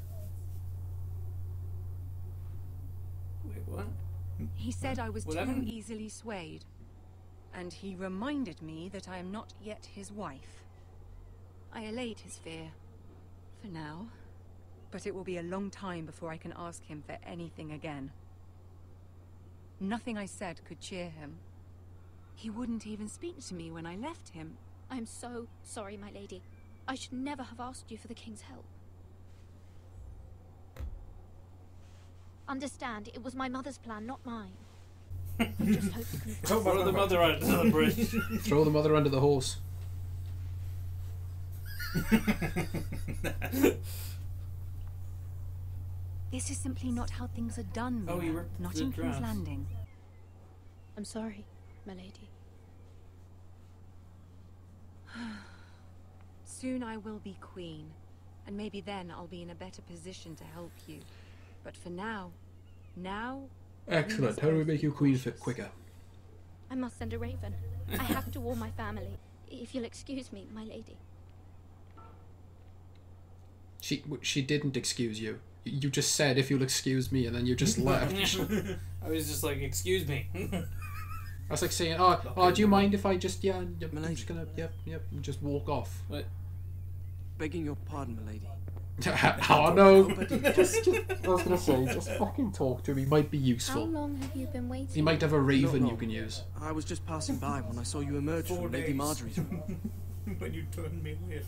Speaker 2: Wait, what?
Speaker 19: He said I was
Speaker 2: What
Speaker 19: too
Speaker 2: happened?
Speaker 19: easily swayed. And he reminded me that I am not yet his wife. I allayed his fear. For now. But it will be a long time before I can ask him for anything again. Nothing I said could cheer him. He wouldn't even speak to me when I left him.
Speaker 12: I'm so sorry, my lady. I should never have asked you for the king's help. Understand, it was my mother's plan, not mine. I just hope you can...
Speaker 2: Throw the mother under the bridge.
Speaker 4: Throw the mother under the horse.
Speaker 19: This is simply not how things are done,
Speaker 2: Oh, he
Speaker 19: Mira.
Speaker 2: ripped
Speaker 19: Not
Speaker 2: the
Speaker 19: in King's
Speaker 2: dress.
Speaker 19: Landing.
Speaker 12: I'm sorry, my lady.
Speaker 19: Soon I will be queen, and maybe then I'll be in a better position to help you. But for now,
Speaker 4: Excellent. How do we make you queen fit quicker?
Speaker 12: I must send a raven. I have to warn my family. If you'll excuse me, my lady.
Speaker 4: She didn't excuse you. You just said if you'll excuse me, and then you just left.
Speaker 2: I was just like, excuse me.
Speaker 4: That's like saying, oh, do you mind if I just, I'm just gonna, yep, just walk off.
Speaker 13: What? Begging your pardon, milady.
Speaker 4: Oh no! Just, I was gonna say, just fucking talk to him. He might be
Speaker 12: How
Speaker 4: useful.
Speaker 12: long have you been waiting?
Speaker 4: He might have a raven
Speaker 13: Not
Speaker 4: you can use.
Speaker 13: I was just passing by when I saw you emerge
Speaker 3: 4
Speaker 13: from Lady
Speaker 3: days.
Speaker 13: Marjorie's room.
Speaker 3: When you turned me weird.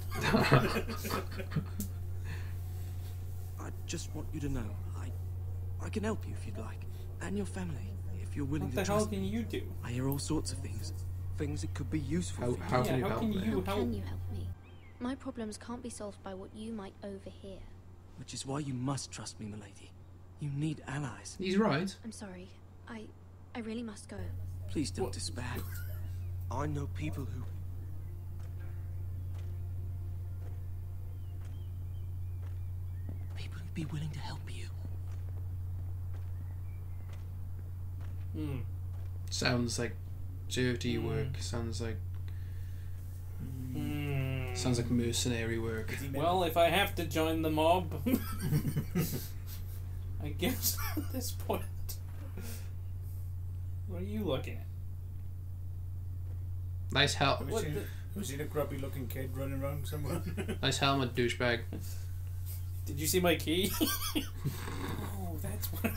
Speaker 13: I just want you to know, I can help you if you'd like, and your family, if you're willing
Speaker 2: What
Speaker 13: to
Speaker 2: the hell
Speaker 13: trust
Speaker 2: can
Speaker 13: me.
Speaker 2: you do?
Speaker 13: I hear all sorts of things that could be useful. for you.
Speaker 4: How can you help me?
Speaker 12: How can you help me? My problems can't be solved by what you might overhear.
Speaker 13: Which is why you must trust me, milady. You need allies.
Speaker 4: He's right.
Speaker 12: I'm sorry. I really must go.
Speaker 13: Please don't despair. I know people who... People who'd be willing to help you.
Speaker 4: Sounds like dirty work. Sounds like mercenary work.
Speaker 2: Well, if I have to join the mob, I guess at this point. What are you looking at?
Speaker 4: Nice help.
Speaker 2: What
Speaker 3: Was he a grubby looking kid running around somewhere?
Speaker 4: Nice helmet, douchebag.
Speaker 2: Did you see my key? Oh, that's what.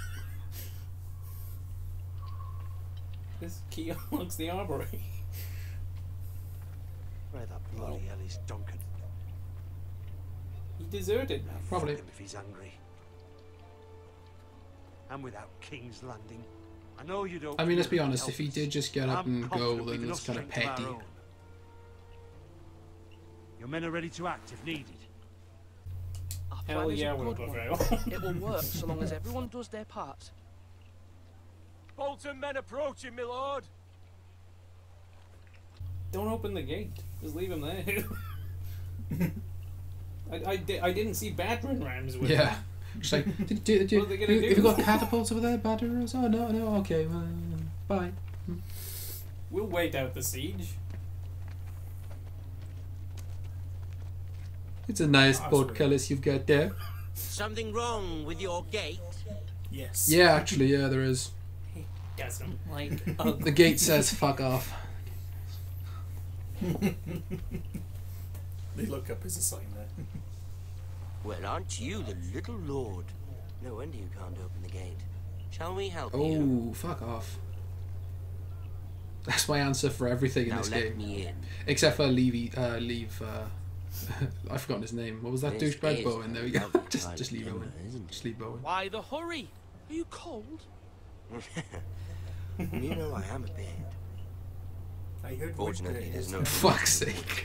Speaker 2: This key unlocks the armory.
Speaker 9: Where the bloody hell is Duncan?
Speaker 2: He deserted.
Speaker 4: Probably.
Speaker 9: Fuck him if he's angry. And without King's Landing. I know you don't.
Speaker 4: I mean, let's be
Speaker 9: fear
Speaker 4: honest,
Speaker 9: any
Speaker 4: if he
Speaker 9: helpers.
Speaker 4: did just get up
Speaker 9: I'm
Speaker 4: and go,
Speaker 9: confident
Speaker 4: then
Speaker 9: we've
Speaker 4: it's
Speaker 9: enough
Speaker 4: kind of
Speaker 9: strength of
Speaker 4: petty.
Speaker 9: our own. Your men are ready to act if needed.
Speaker 13: Our
Speaker 2: Hell
Speaker 13: plan is
Speaker 2: yeah,
Speaker 13: a
Speaker 2: we'll
Speaker 13: good one.
Speaker 2: prevail.
Speaker 13: It will work so long as everyone does their part.
Speaker 9: Bolton men approaching, my lord.
Speaker 2: Don't open the gate. Just leave him there. I didn't see battering rams with
Speaker 4: Yeah.
Speaker 2: him.
Speaker 4: Just like,
Speaker 2: What are they gonna
Speaker 4: have you
Speaker 2: do?
Speaker 4: got catapults over there, batterers? Oh, no, okay, well, bye.
Speaker 2: We'll wait out the siege.
Speaker 4: It's a nice portcullis you've got there.
Speaker 10: Something wrong with your gate?
Speaker 3: Yes.
Speaker 4: Yeah, actually, yeah, there is.
Speaker 2: He doesn't like
Speaker 4: The gate says fuck off.
Speaker 3: They look up as a sign there.
Speaker 10: Well, aren't you the little lord? No wonder you can't open the gate. Shall we help you?
Speaker 4: Oh, fuck off. That's my answer for everything in
Speaker 10: Now
Speaker 4: this
Speaker 10: let
Speaker 4: game.
Speaker 10: me in.
Speaker 4: Except for leave I've forgotten his name. What was that
Speaker 10: This
Speaker 4: douchebag?
Speaker 10: is
Speaker 4: Bowen, there we go.
Speaker 10: lovely
Speaker 4: just
Speaker 10: time
Speaker 4: leave
Speaker 10: of
Speaker 4: Owen.
Speaker 10: summer, isn't it?
Speaker 4: Just leave Bowen.
Speaker 13: Why the hurry? Are you cold?
Speaker 10: You know I am a bit.
Speaker 3: I heard
Speaker 10: Fortunately, there's no.
Speaker 4: Fuck's sake.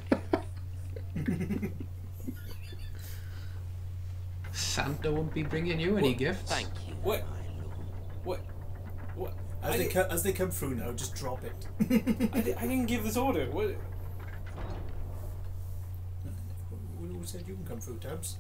Speaker 4: Santa won't be bringing you any gifts.
Speaker 10: Thank you.
Speaker 2: What? What? What?
Speaker 3: As they come through now, just drop it.
Speaker 2: I didn't give this order. What?
Speaker 3: Who said you can come through, Tubbs?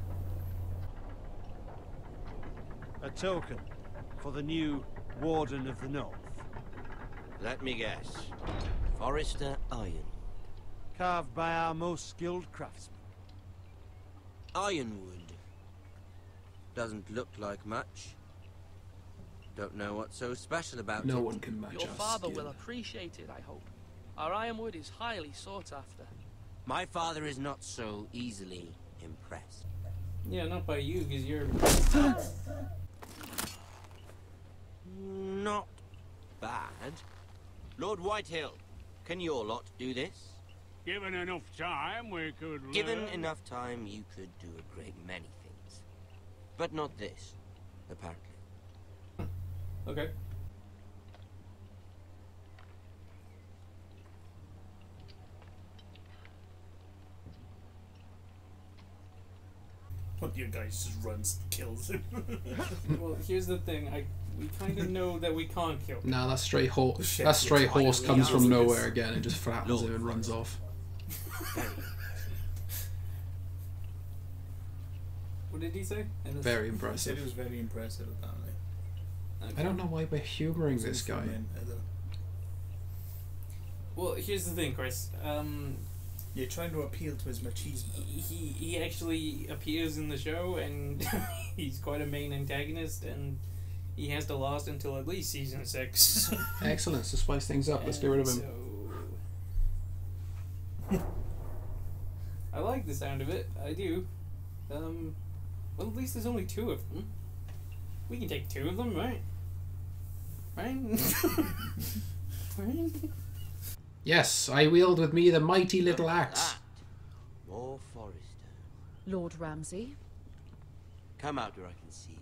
Speaker 14: A token for the new Warden of the North.
Speaker 10: Let me guess. Forrester Iron.
Speaker 14: Carved by our most skilled craftsmen.
Speaker 10: Ironwood. Doesn't look like much. Don't know what's so special about it.
Speaker 4: No one can match
Speaker 13: Your
Speaker 4: our
Speaker 13: father
Speaker 4: skill.
Speaker 13: will appreciate it, I hope. Our ironwood is highly sought after.
Speaker 10: My father is not so easily impressed.
Speaker 2: Yeah, not by you, because you're.
Speaker 10: Not bad. Lord Whitehill, can your lot do this?
Speaker 15: Given enough time, we could.
Speaker 10: Given
Speaker 15: learn.
Speaker 10: enough time, you could do a great many things. But not this, apparently.
Speaker 2: Okay.
Speaker 3: One of you guys just runs and kills him.
Speaker 2: Well, here's the thing. We kind of know that we can't kill him.
Speaker 4: Nah, that stray horse.
Speaker 3: shit
Speaker 4: That stray
Speaker 3: looks
Speaker 4: horse
Speaker 3: like
Speaker 4: comes
Speaker 3: a
Speaker 4: from
Speaker 3: lion.
Speaker 4: nowhere again and just flattens him and runs off.
Speaker 2: What did he say?
Speaker 4: Very
Speaker 3: He said
Speaker 4: impressive.
Speaker 3: it was very impressive, apparently.
Speaker 4: I don't know why we're humouring this guy.
Speaker 2: Well, here's the thing, Chris.
Speaker 3: You're trying to appeal to his machismo.
Speaker 2: He actually appears in the show, and he's quite a main antagonist, and he has to last until at least season 6.
Speaker 4: Excellent, to spice things up. Let's get rid of him.
Speaker 2: So... I like the sound of it. I do. Well, at least there's only 2 of them. We can take 2 of them, right? Right? Right?
Speaker 4: Yes, I wield with me the mighty little axe.
Speaker 10: More Forrester.
Speaker 8: Lord Ramsay?
Speaker 10: Come out where I can see you.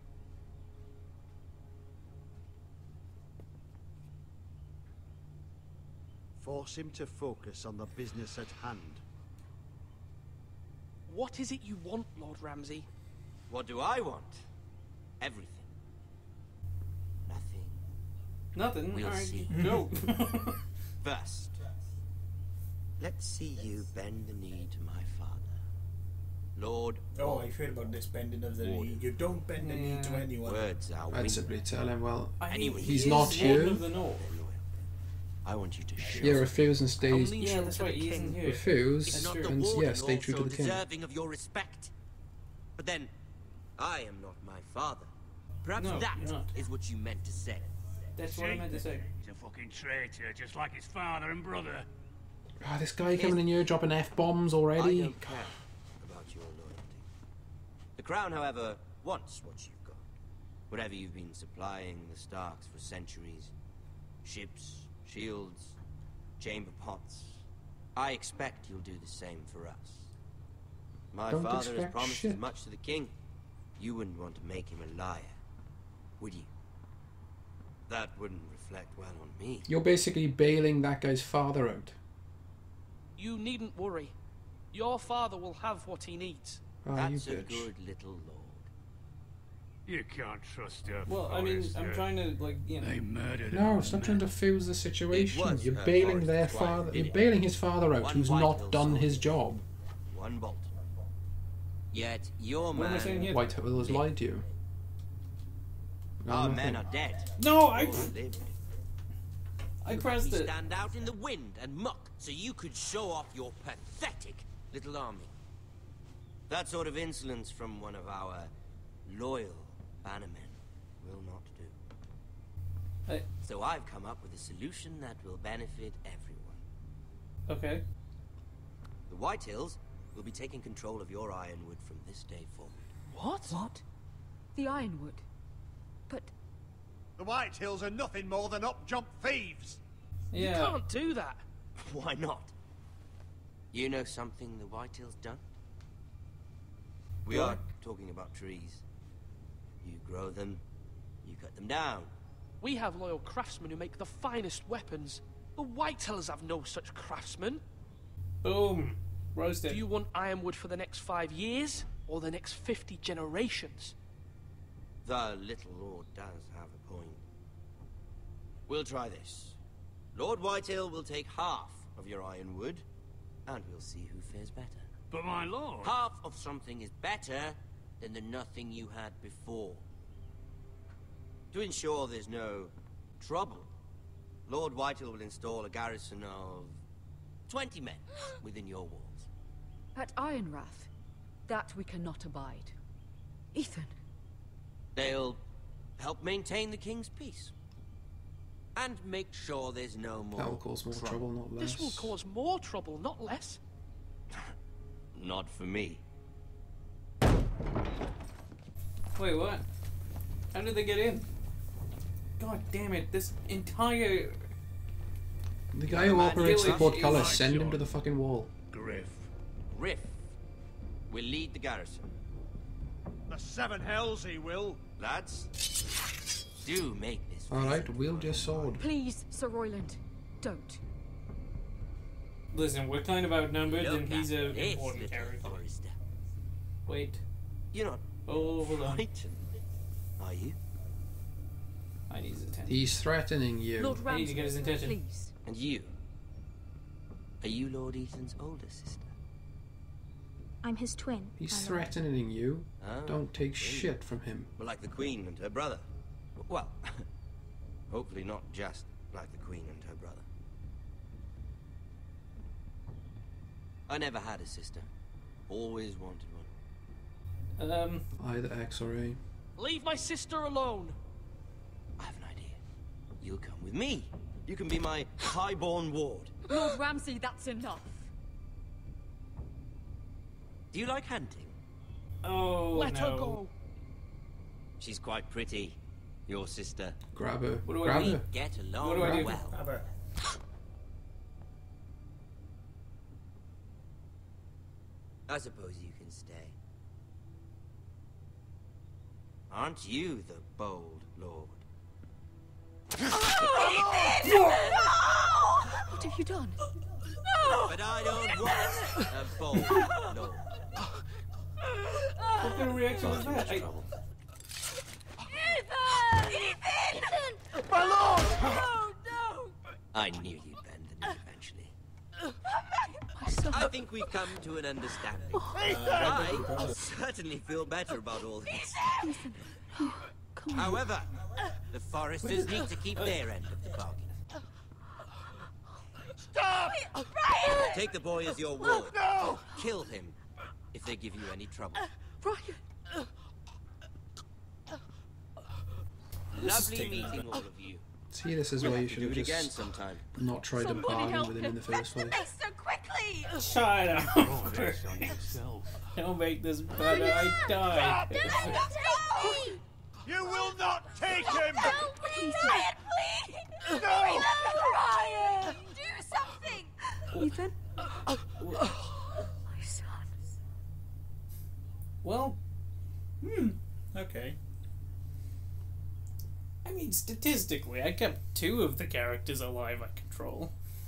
Speaker 14: Force him to focus on the business at hand.
Speaker 13: What is it you want, Lord Ramsay?
Speaker 10: What do I want? Everything. Nothing.
Speaker 2: Nothing?
Speaker 10: We'll
Speaker 2: Alright,
Speaker 10: see.
Speaker 2: go.
Speaker 10: First, let's see you bend the knee to my father. Lord.
Speaker 3: Oh, I heard about this bending of the knee. You don't bend the knee to anyone.
Speaker 10: Words are
Speaker 4: I'd simply tell him, well,
Speaker 10: Anyway,
Speaker 4: he's not here.
Speaker 10: I want you to show.
Speaker 4: Yeah, refuse and stay.
Speaker 2: Yeah, that's right, he isn't here.
Speaker 4: Refuse
Speaker 10: Is not the
Speaker 4: and
Speaker 10: warden
Speaker 4: yes, stay true to
Speaker 10: also
Speaker 4: the king.
Speaker 10: deserving of your respect? But then, I am not my father. Perhaps
Speaker 2: No,
Speaker 10: that
Speaker 2: you're not.
Speaker 10: is what you meant to say.
Speaker 2: That's what I meant to say.
Speaker 15: He's a fucking traitor, just like his father and brother.
Speaker 4: Ah, this guy coming in here dropping F-bombs already.
Speaker 10: I don't care about your loyalty. The Crown, however, wants what you've got. Whatever you've been supplying the Starks for centuries. Ships, shields, chamber pots. I expect you'll do the same for us. My
Speaker 4: Don't
Speaker 10: father has
Speaker 4: expect
Speaker 10: promised
Speaker 4: shit.
Speaker 10: as much to the king. You wouldn't want to make him a liar, would you? That wouldn't reflect well on me.
Speaker 4: You're basically bailing that guy's father out.
Speaker 13: You needn't worry. Your father will have what he needs.
Speaker 4: Ah,
Speaker 10: That's
Speaker 4: you
Speaker 10: a
Speaker 4: bitch.
Speaker 10: good little lord.
Speaker 15: You can't trust her.
Speaker 2: Well, I mean, I'm trying to, like, you know.
Speaker 15: They murdered
Speaker 4: No,
Speaker 15: her.
Speaker 4: stop trying to fuse the situation.
Speaker 10: was
Speaker 4: You're
Speaker 10: a
Speaker 4: bailing
Speaker 10: forest
Speaker 4: their
Speaker 10: fire,
Speaker 4: father.
Speaker 10: didn't
Speaker 4: You're
Speaker 10: it?
Speaker 4: bailing his father out,
Speaker 10: One
Speaker 4: who's
Speaker 10: white
Speaker 4: not
Speaker 10: hill
Speaker 4: done his
Speaker 10: soldier.
Speaker 4: job.
Speaker 10: One bolt. Yet your
Speaker 2: What am I saying
Speaker 10: man...
Speaker 2: here?
Speaker 4: White Hill has lied to you. No,
Speaker 10: Our
Speaker 4: nothing.
Speaker 10: men are dead.
Speaker 2: No, I
Speaker 10: Lived.
Speaker 2: pressed
Speaker 10: You
Speaker 2: it.
Speaker 10: stand out in the wind and muck so you could show off your pathetic little army. That sort of insolence from one of our loyal bannermen will not do.
Speaker 2: Hey.
Speaker 10: So I've come up with a solution that will benefit everyone.
Speaker 2: Okay.
Speaker 10: The White Hills will be taking control of your ironwood from this day forward.
Speaker 13: What?
Speaker 8: What? The Ironwood. But
Speaker 9: The White Hills are nothing more than up-jump thieves.
Speaker 2: Yeah.
Speaker 13: You can't do that.
Speaker 10: Why not? You know something the White Hills don't? We
Speaker 2: What?
Speaker 10: are talking about trees. You grow them, you cut them down.
Speaker 13: We have loyal craftsmen who make the finest weapons. The Whitehills have no such craftsmen.
Speaker 2: Boom. Roasted.
Speaker 13: Do you want ironwood for the next 5 years? Or the next 50 generations?
Speaker 10: The little lord does have a point. We'll try this. Lord Whitehill will take half of your ironwood, and we'll see who fares better.
Speaker 15: But my lord...
Speaker 10: Half of something is better than the nothing you had before. To ensure there's no trouble, Lord Whitehill will install a garrison of 20 men within your walls.
Speaker 8: at Ironrath, that we cannot abide. Ethan.
Speaker 10: They'll help maintain the king's peace. And make sure there's no more
Speaker 4: That'll cause more trouble, not less.
Speaker 13: This will cause more trouble, not less.
Speaker 10: Not for me.
Speaker 2: Wait, what? How did they get in? God damn it, this entire...
Speaker 4: The guy who operates the portcullis, send him to the fucking wall.
Speaker 15: Griff.
Speaker 10: Griff will lead the garrison.
Speaker 9: The Seven Hells he will.
Speaker 10: Lads, do make this.
Speaker 4: Alright, wield your sword.
Speaker 8: Please, Sir Royland, don't.
Speaker 2: Listen, we're kind of outnumbered,
Speaker 10: Look
Speaker 2: and he's
Speaker 10: at
Speaker 2: an
Speaker 10: this
Speaker 2: important
Speaker 10: little
Speaker 2: character.
Speaker 10: Forester.
Speaker 2: Wait.
Speaker 10: You're not
Speaker 2: Oh, hold on.
Speaker 10: frightened, are you?
Speaker 2: I need his attention.
Speaker 4: He's threatening you.
Speaker 8: Lord
Speaker 2: I need to get his attention.
Speaker 8: Please.
Speaker 10: And you? Are you Lord Ethan's older sister?
Speaker 12: I'm his twin.
Speaker 4: He's
Speaker 12: my lord.
Speaker 4: threatening you.
Speaker 10: Ah,
Speaker 4: Don't take
Speaker 10: really?
Speaker 4: shit from him.
Speaker 10: Well, like the Queen and her brother. Well, hopefully not just like the Queen and her brother. I never had a sister. Always wanted one.
Speaker 4: Either X or A.
Speaker 13: Leave my sister alone.
Speaker 10: I have an idea. You'll come with me. You can be my highborn ward.
Speaker 8: Lord Ramsay, that's enough.
Speaker 10: Do you like hunting?
Speaker 2: Oh,
Speaker 13: Let
Speaker 2: no.
Speaker 13: her go.
Speaker 10: She's quite pretty. Your sister.
Speaker 4: Grab her.
Speaker 2: What do I
Speaker 4: Grab
Speaker 2: do?
Speaker 4: her.
Speaker 10: Get
Speaker 2: What
Speaker 10: along
Speaker 2: do I do?
Speaker 10: well.
Speaker 3: Grab her.
Speaker 10: I suppose you can stay. Aren't you the bold lord?
Speaker 8: What have you done?
Speaker 10: But I don't want a bold lord.
Speaker 2: What kind of reaction was that? I...
Speaker 11: Ethan!
Speaker 9: My lord!
Speaker 11: No!
Speaker 10: I knew you'd bend the knee eventually.
Speaker 8: My son.
Speaker 10: I think we've come to an understanding. I certainly feel better about all this.
Speaker 8: Ethan. Oh, come on.
Speaker 10: However, the foresters need to keep their end of the bargain.
Speaker 9: Stop!
Speaker 10: Take the boy as your ward.
Speaker 9: No!
Speaker 10: Kill him if they give you any trouble.
Speaker 8: Brian.
Speaker 10: Lovely meeting all of you.
Speaker 4: See, this is
Speaker 10: We'll
Speaker 4: why you
Speaker 10: have to
Speaker 4: should have
Speaker 10: do it again
Speaker 4: just
Speaker 10: sometime.
Speaker 4: not tried to bargain with him in the first place.
Speaker 11: So quickly!
Speaker 2: Shut up! Don't make this better. I died.
Speaker 9: You will not take him!
Speaker 11: Help me, Ryan, please!
Speaker 9: No!
Speaker 11: Ryan! Do something!
Speaker 18: Ethan? My son.
Speaker 2: Well,
Speaker 3: Okay.
Speaker 2: I mean, statistically, I kept 2 of the characters alive I control.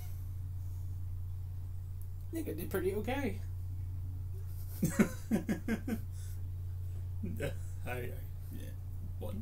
Speaker 2: I think I did pretty okay.
Speaker 3: Yeah. One.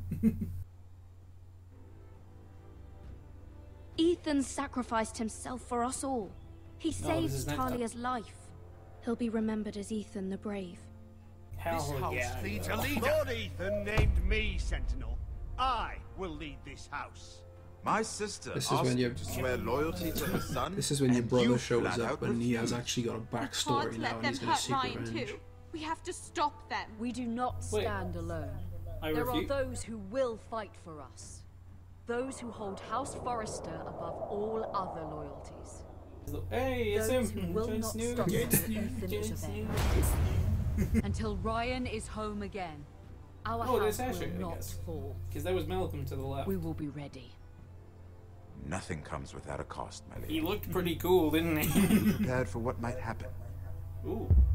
Speaker 12: Ethan sacrificed himself for us all. He
Speaker 2: this
Speaker 12: saved
Speaker 2: is not-
Speaker 12: Talia's life. He'll be remembered as Ethan the Brave.
Speaker 2: Hell yeah.
Speaker 9: needs a leader. Lord Ethan named me Sentinel. I will lead this house.
Speaker 17: My sister
Speaker 4: This is
Speaker 17: asked
Speaker 4: when
Speaker 17: you
Speaker 4: you-
Speaker 17: to swear loyalty to her son.
Speaker 4: This is when your
Speaker 17: and
Speaker 4: brother
Speaker 17: you
Speaker 4: shows
Speaker 17: flat
Speaker 4: up
Speaker 17: out
Speaker 4: when he has
Speaker 17: refused.
Speaker 4: actually got a backstory now and he's going to seek revenge.
Speaker 11: We have to stop them.
Speaker 8: We do not
Speaker 2: Wait.
Speaker 8: stand alone.
Speaker 2: I
Speaker 8: There are
Speaker 2: refute.
Speaker 8: those who will fight for us. Those who hold House Forrester above all other loyalties.
Speaker 2: Hey, it's
Speaker 8: Those
Speaker 2: him.
Speaker 8: who will
Speaker 2: Jon
Speaker 8: not
Speaker 2: Snow.
Speaker 8: stop
Speaker 2: Jon
Speaker 8: until
Speaker 2: Snow.
Speaker 8: Ethan
Speaker 2: Jon
Speaker 8: is
Speaker 2: Snow.
Speaker 8: avenged. Until Ryan is home again. Our
Speaker 2: Oh, there's
Speaker 8: house
Speaker 2: Asher,
Speaker 8: will
Speaker 2: I
Speaker 8: not
Speaker 2: guess.
Speaker 8: fall.
Speaker 2: Because that was Malcolm to the left.
Speaker 8: We will be ready.
Speaker 17: Nothing comes without a cost, my lady.
Speaker 2: He looked pretty cool, didn't
Speaker 17: Be
Speaker 2: he?
Speaker 17: prepared for what might happen.
Speaker 2: Ooh.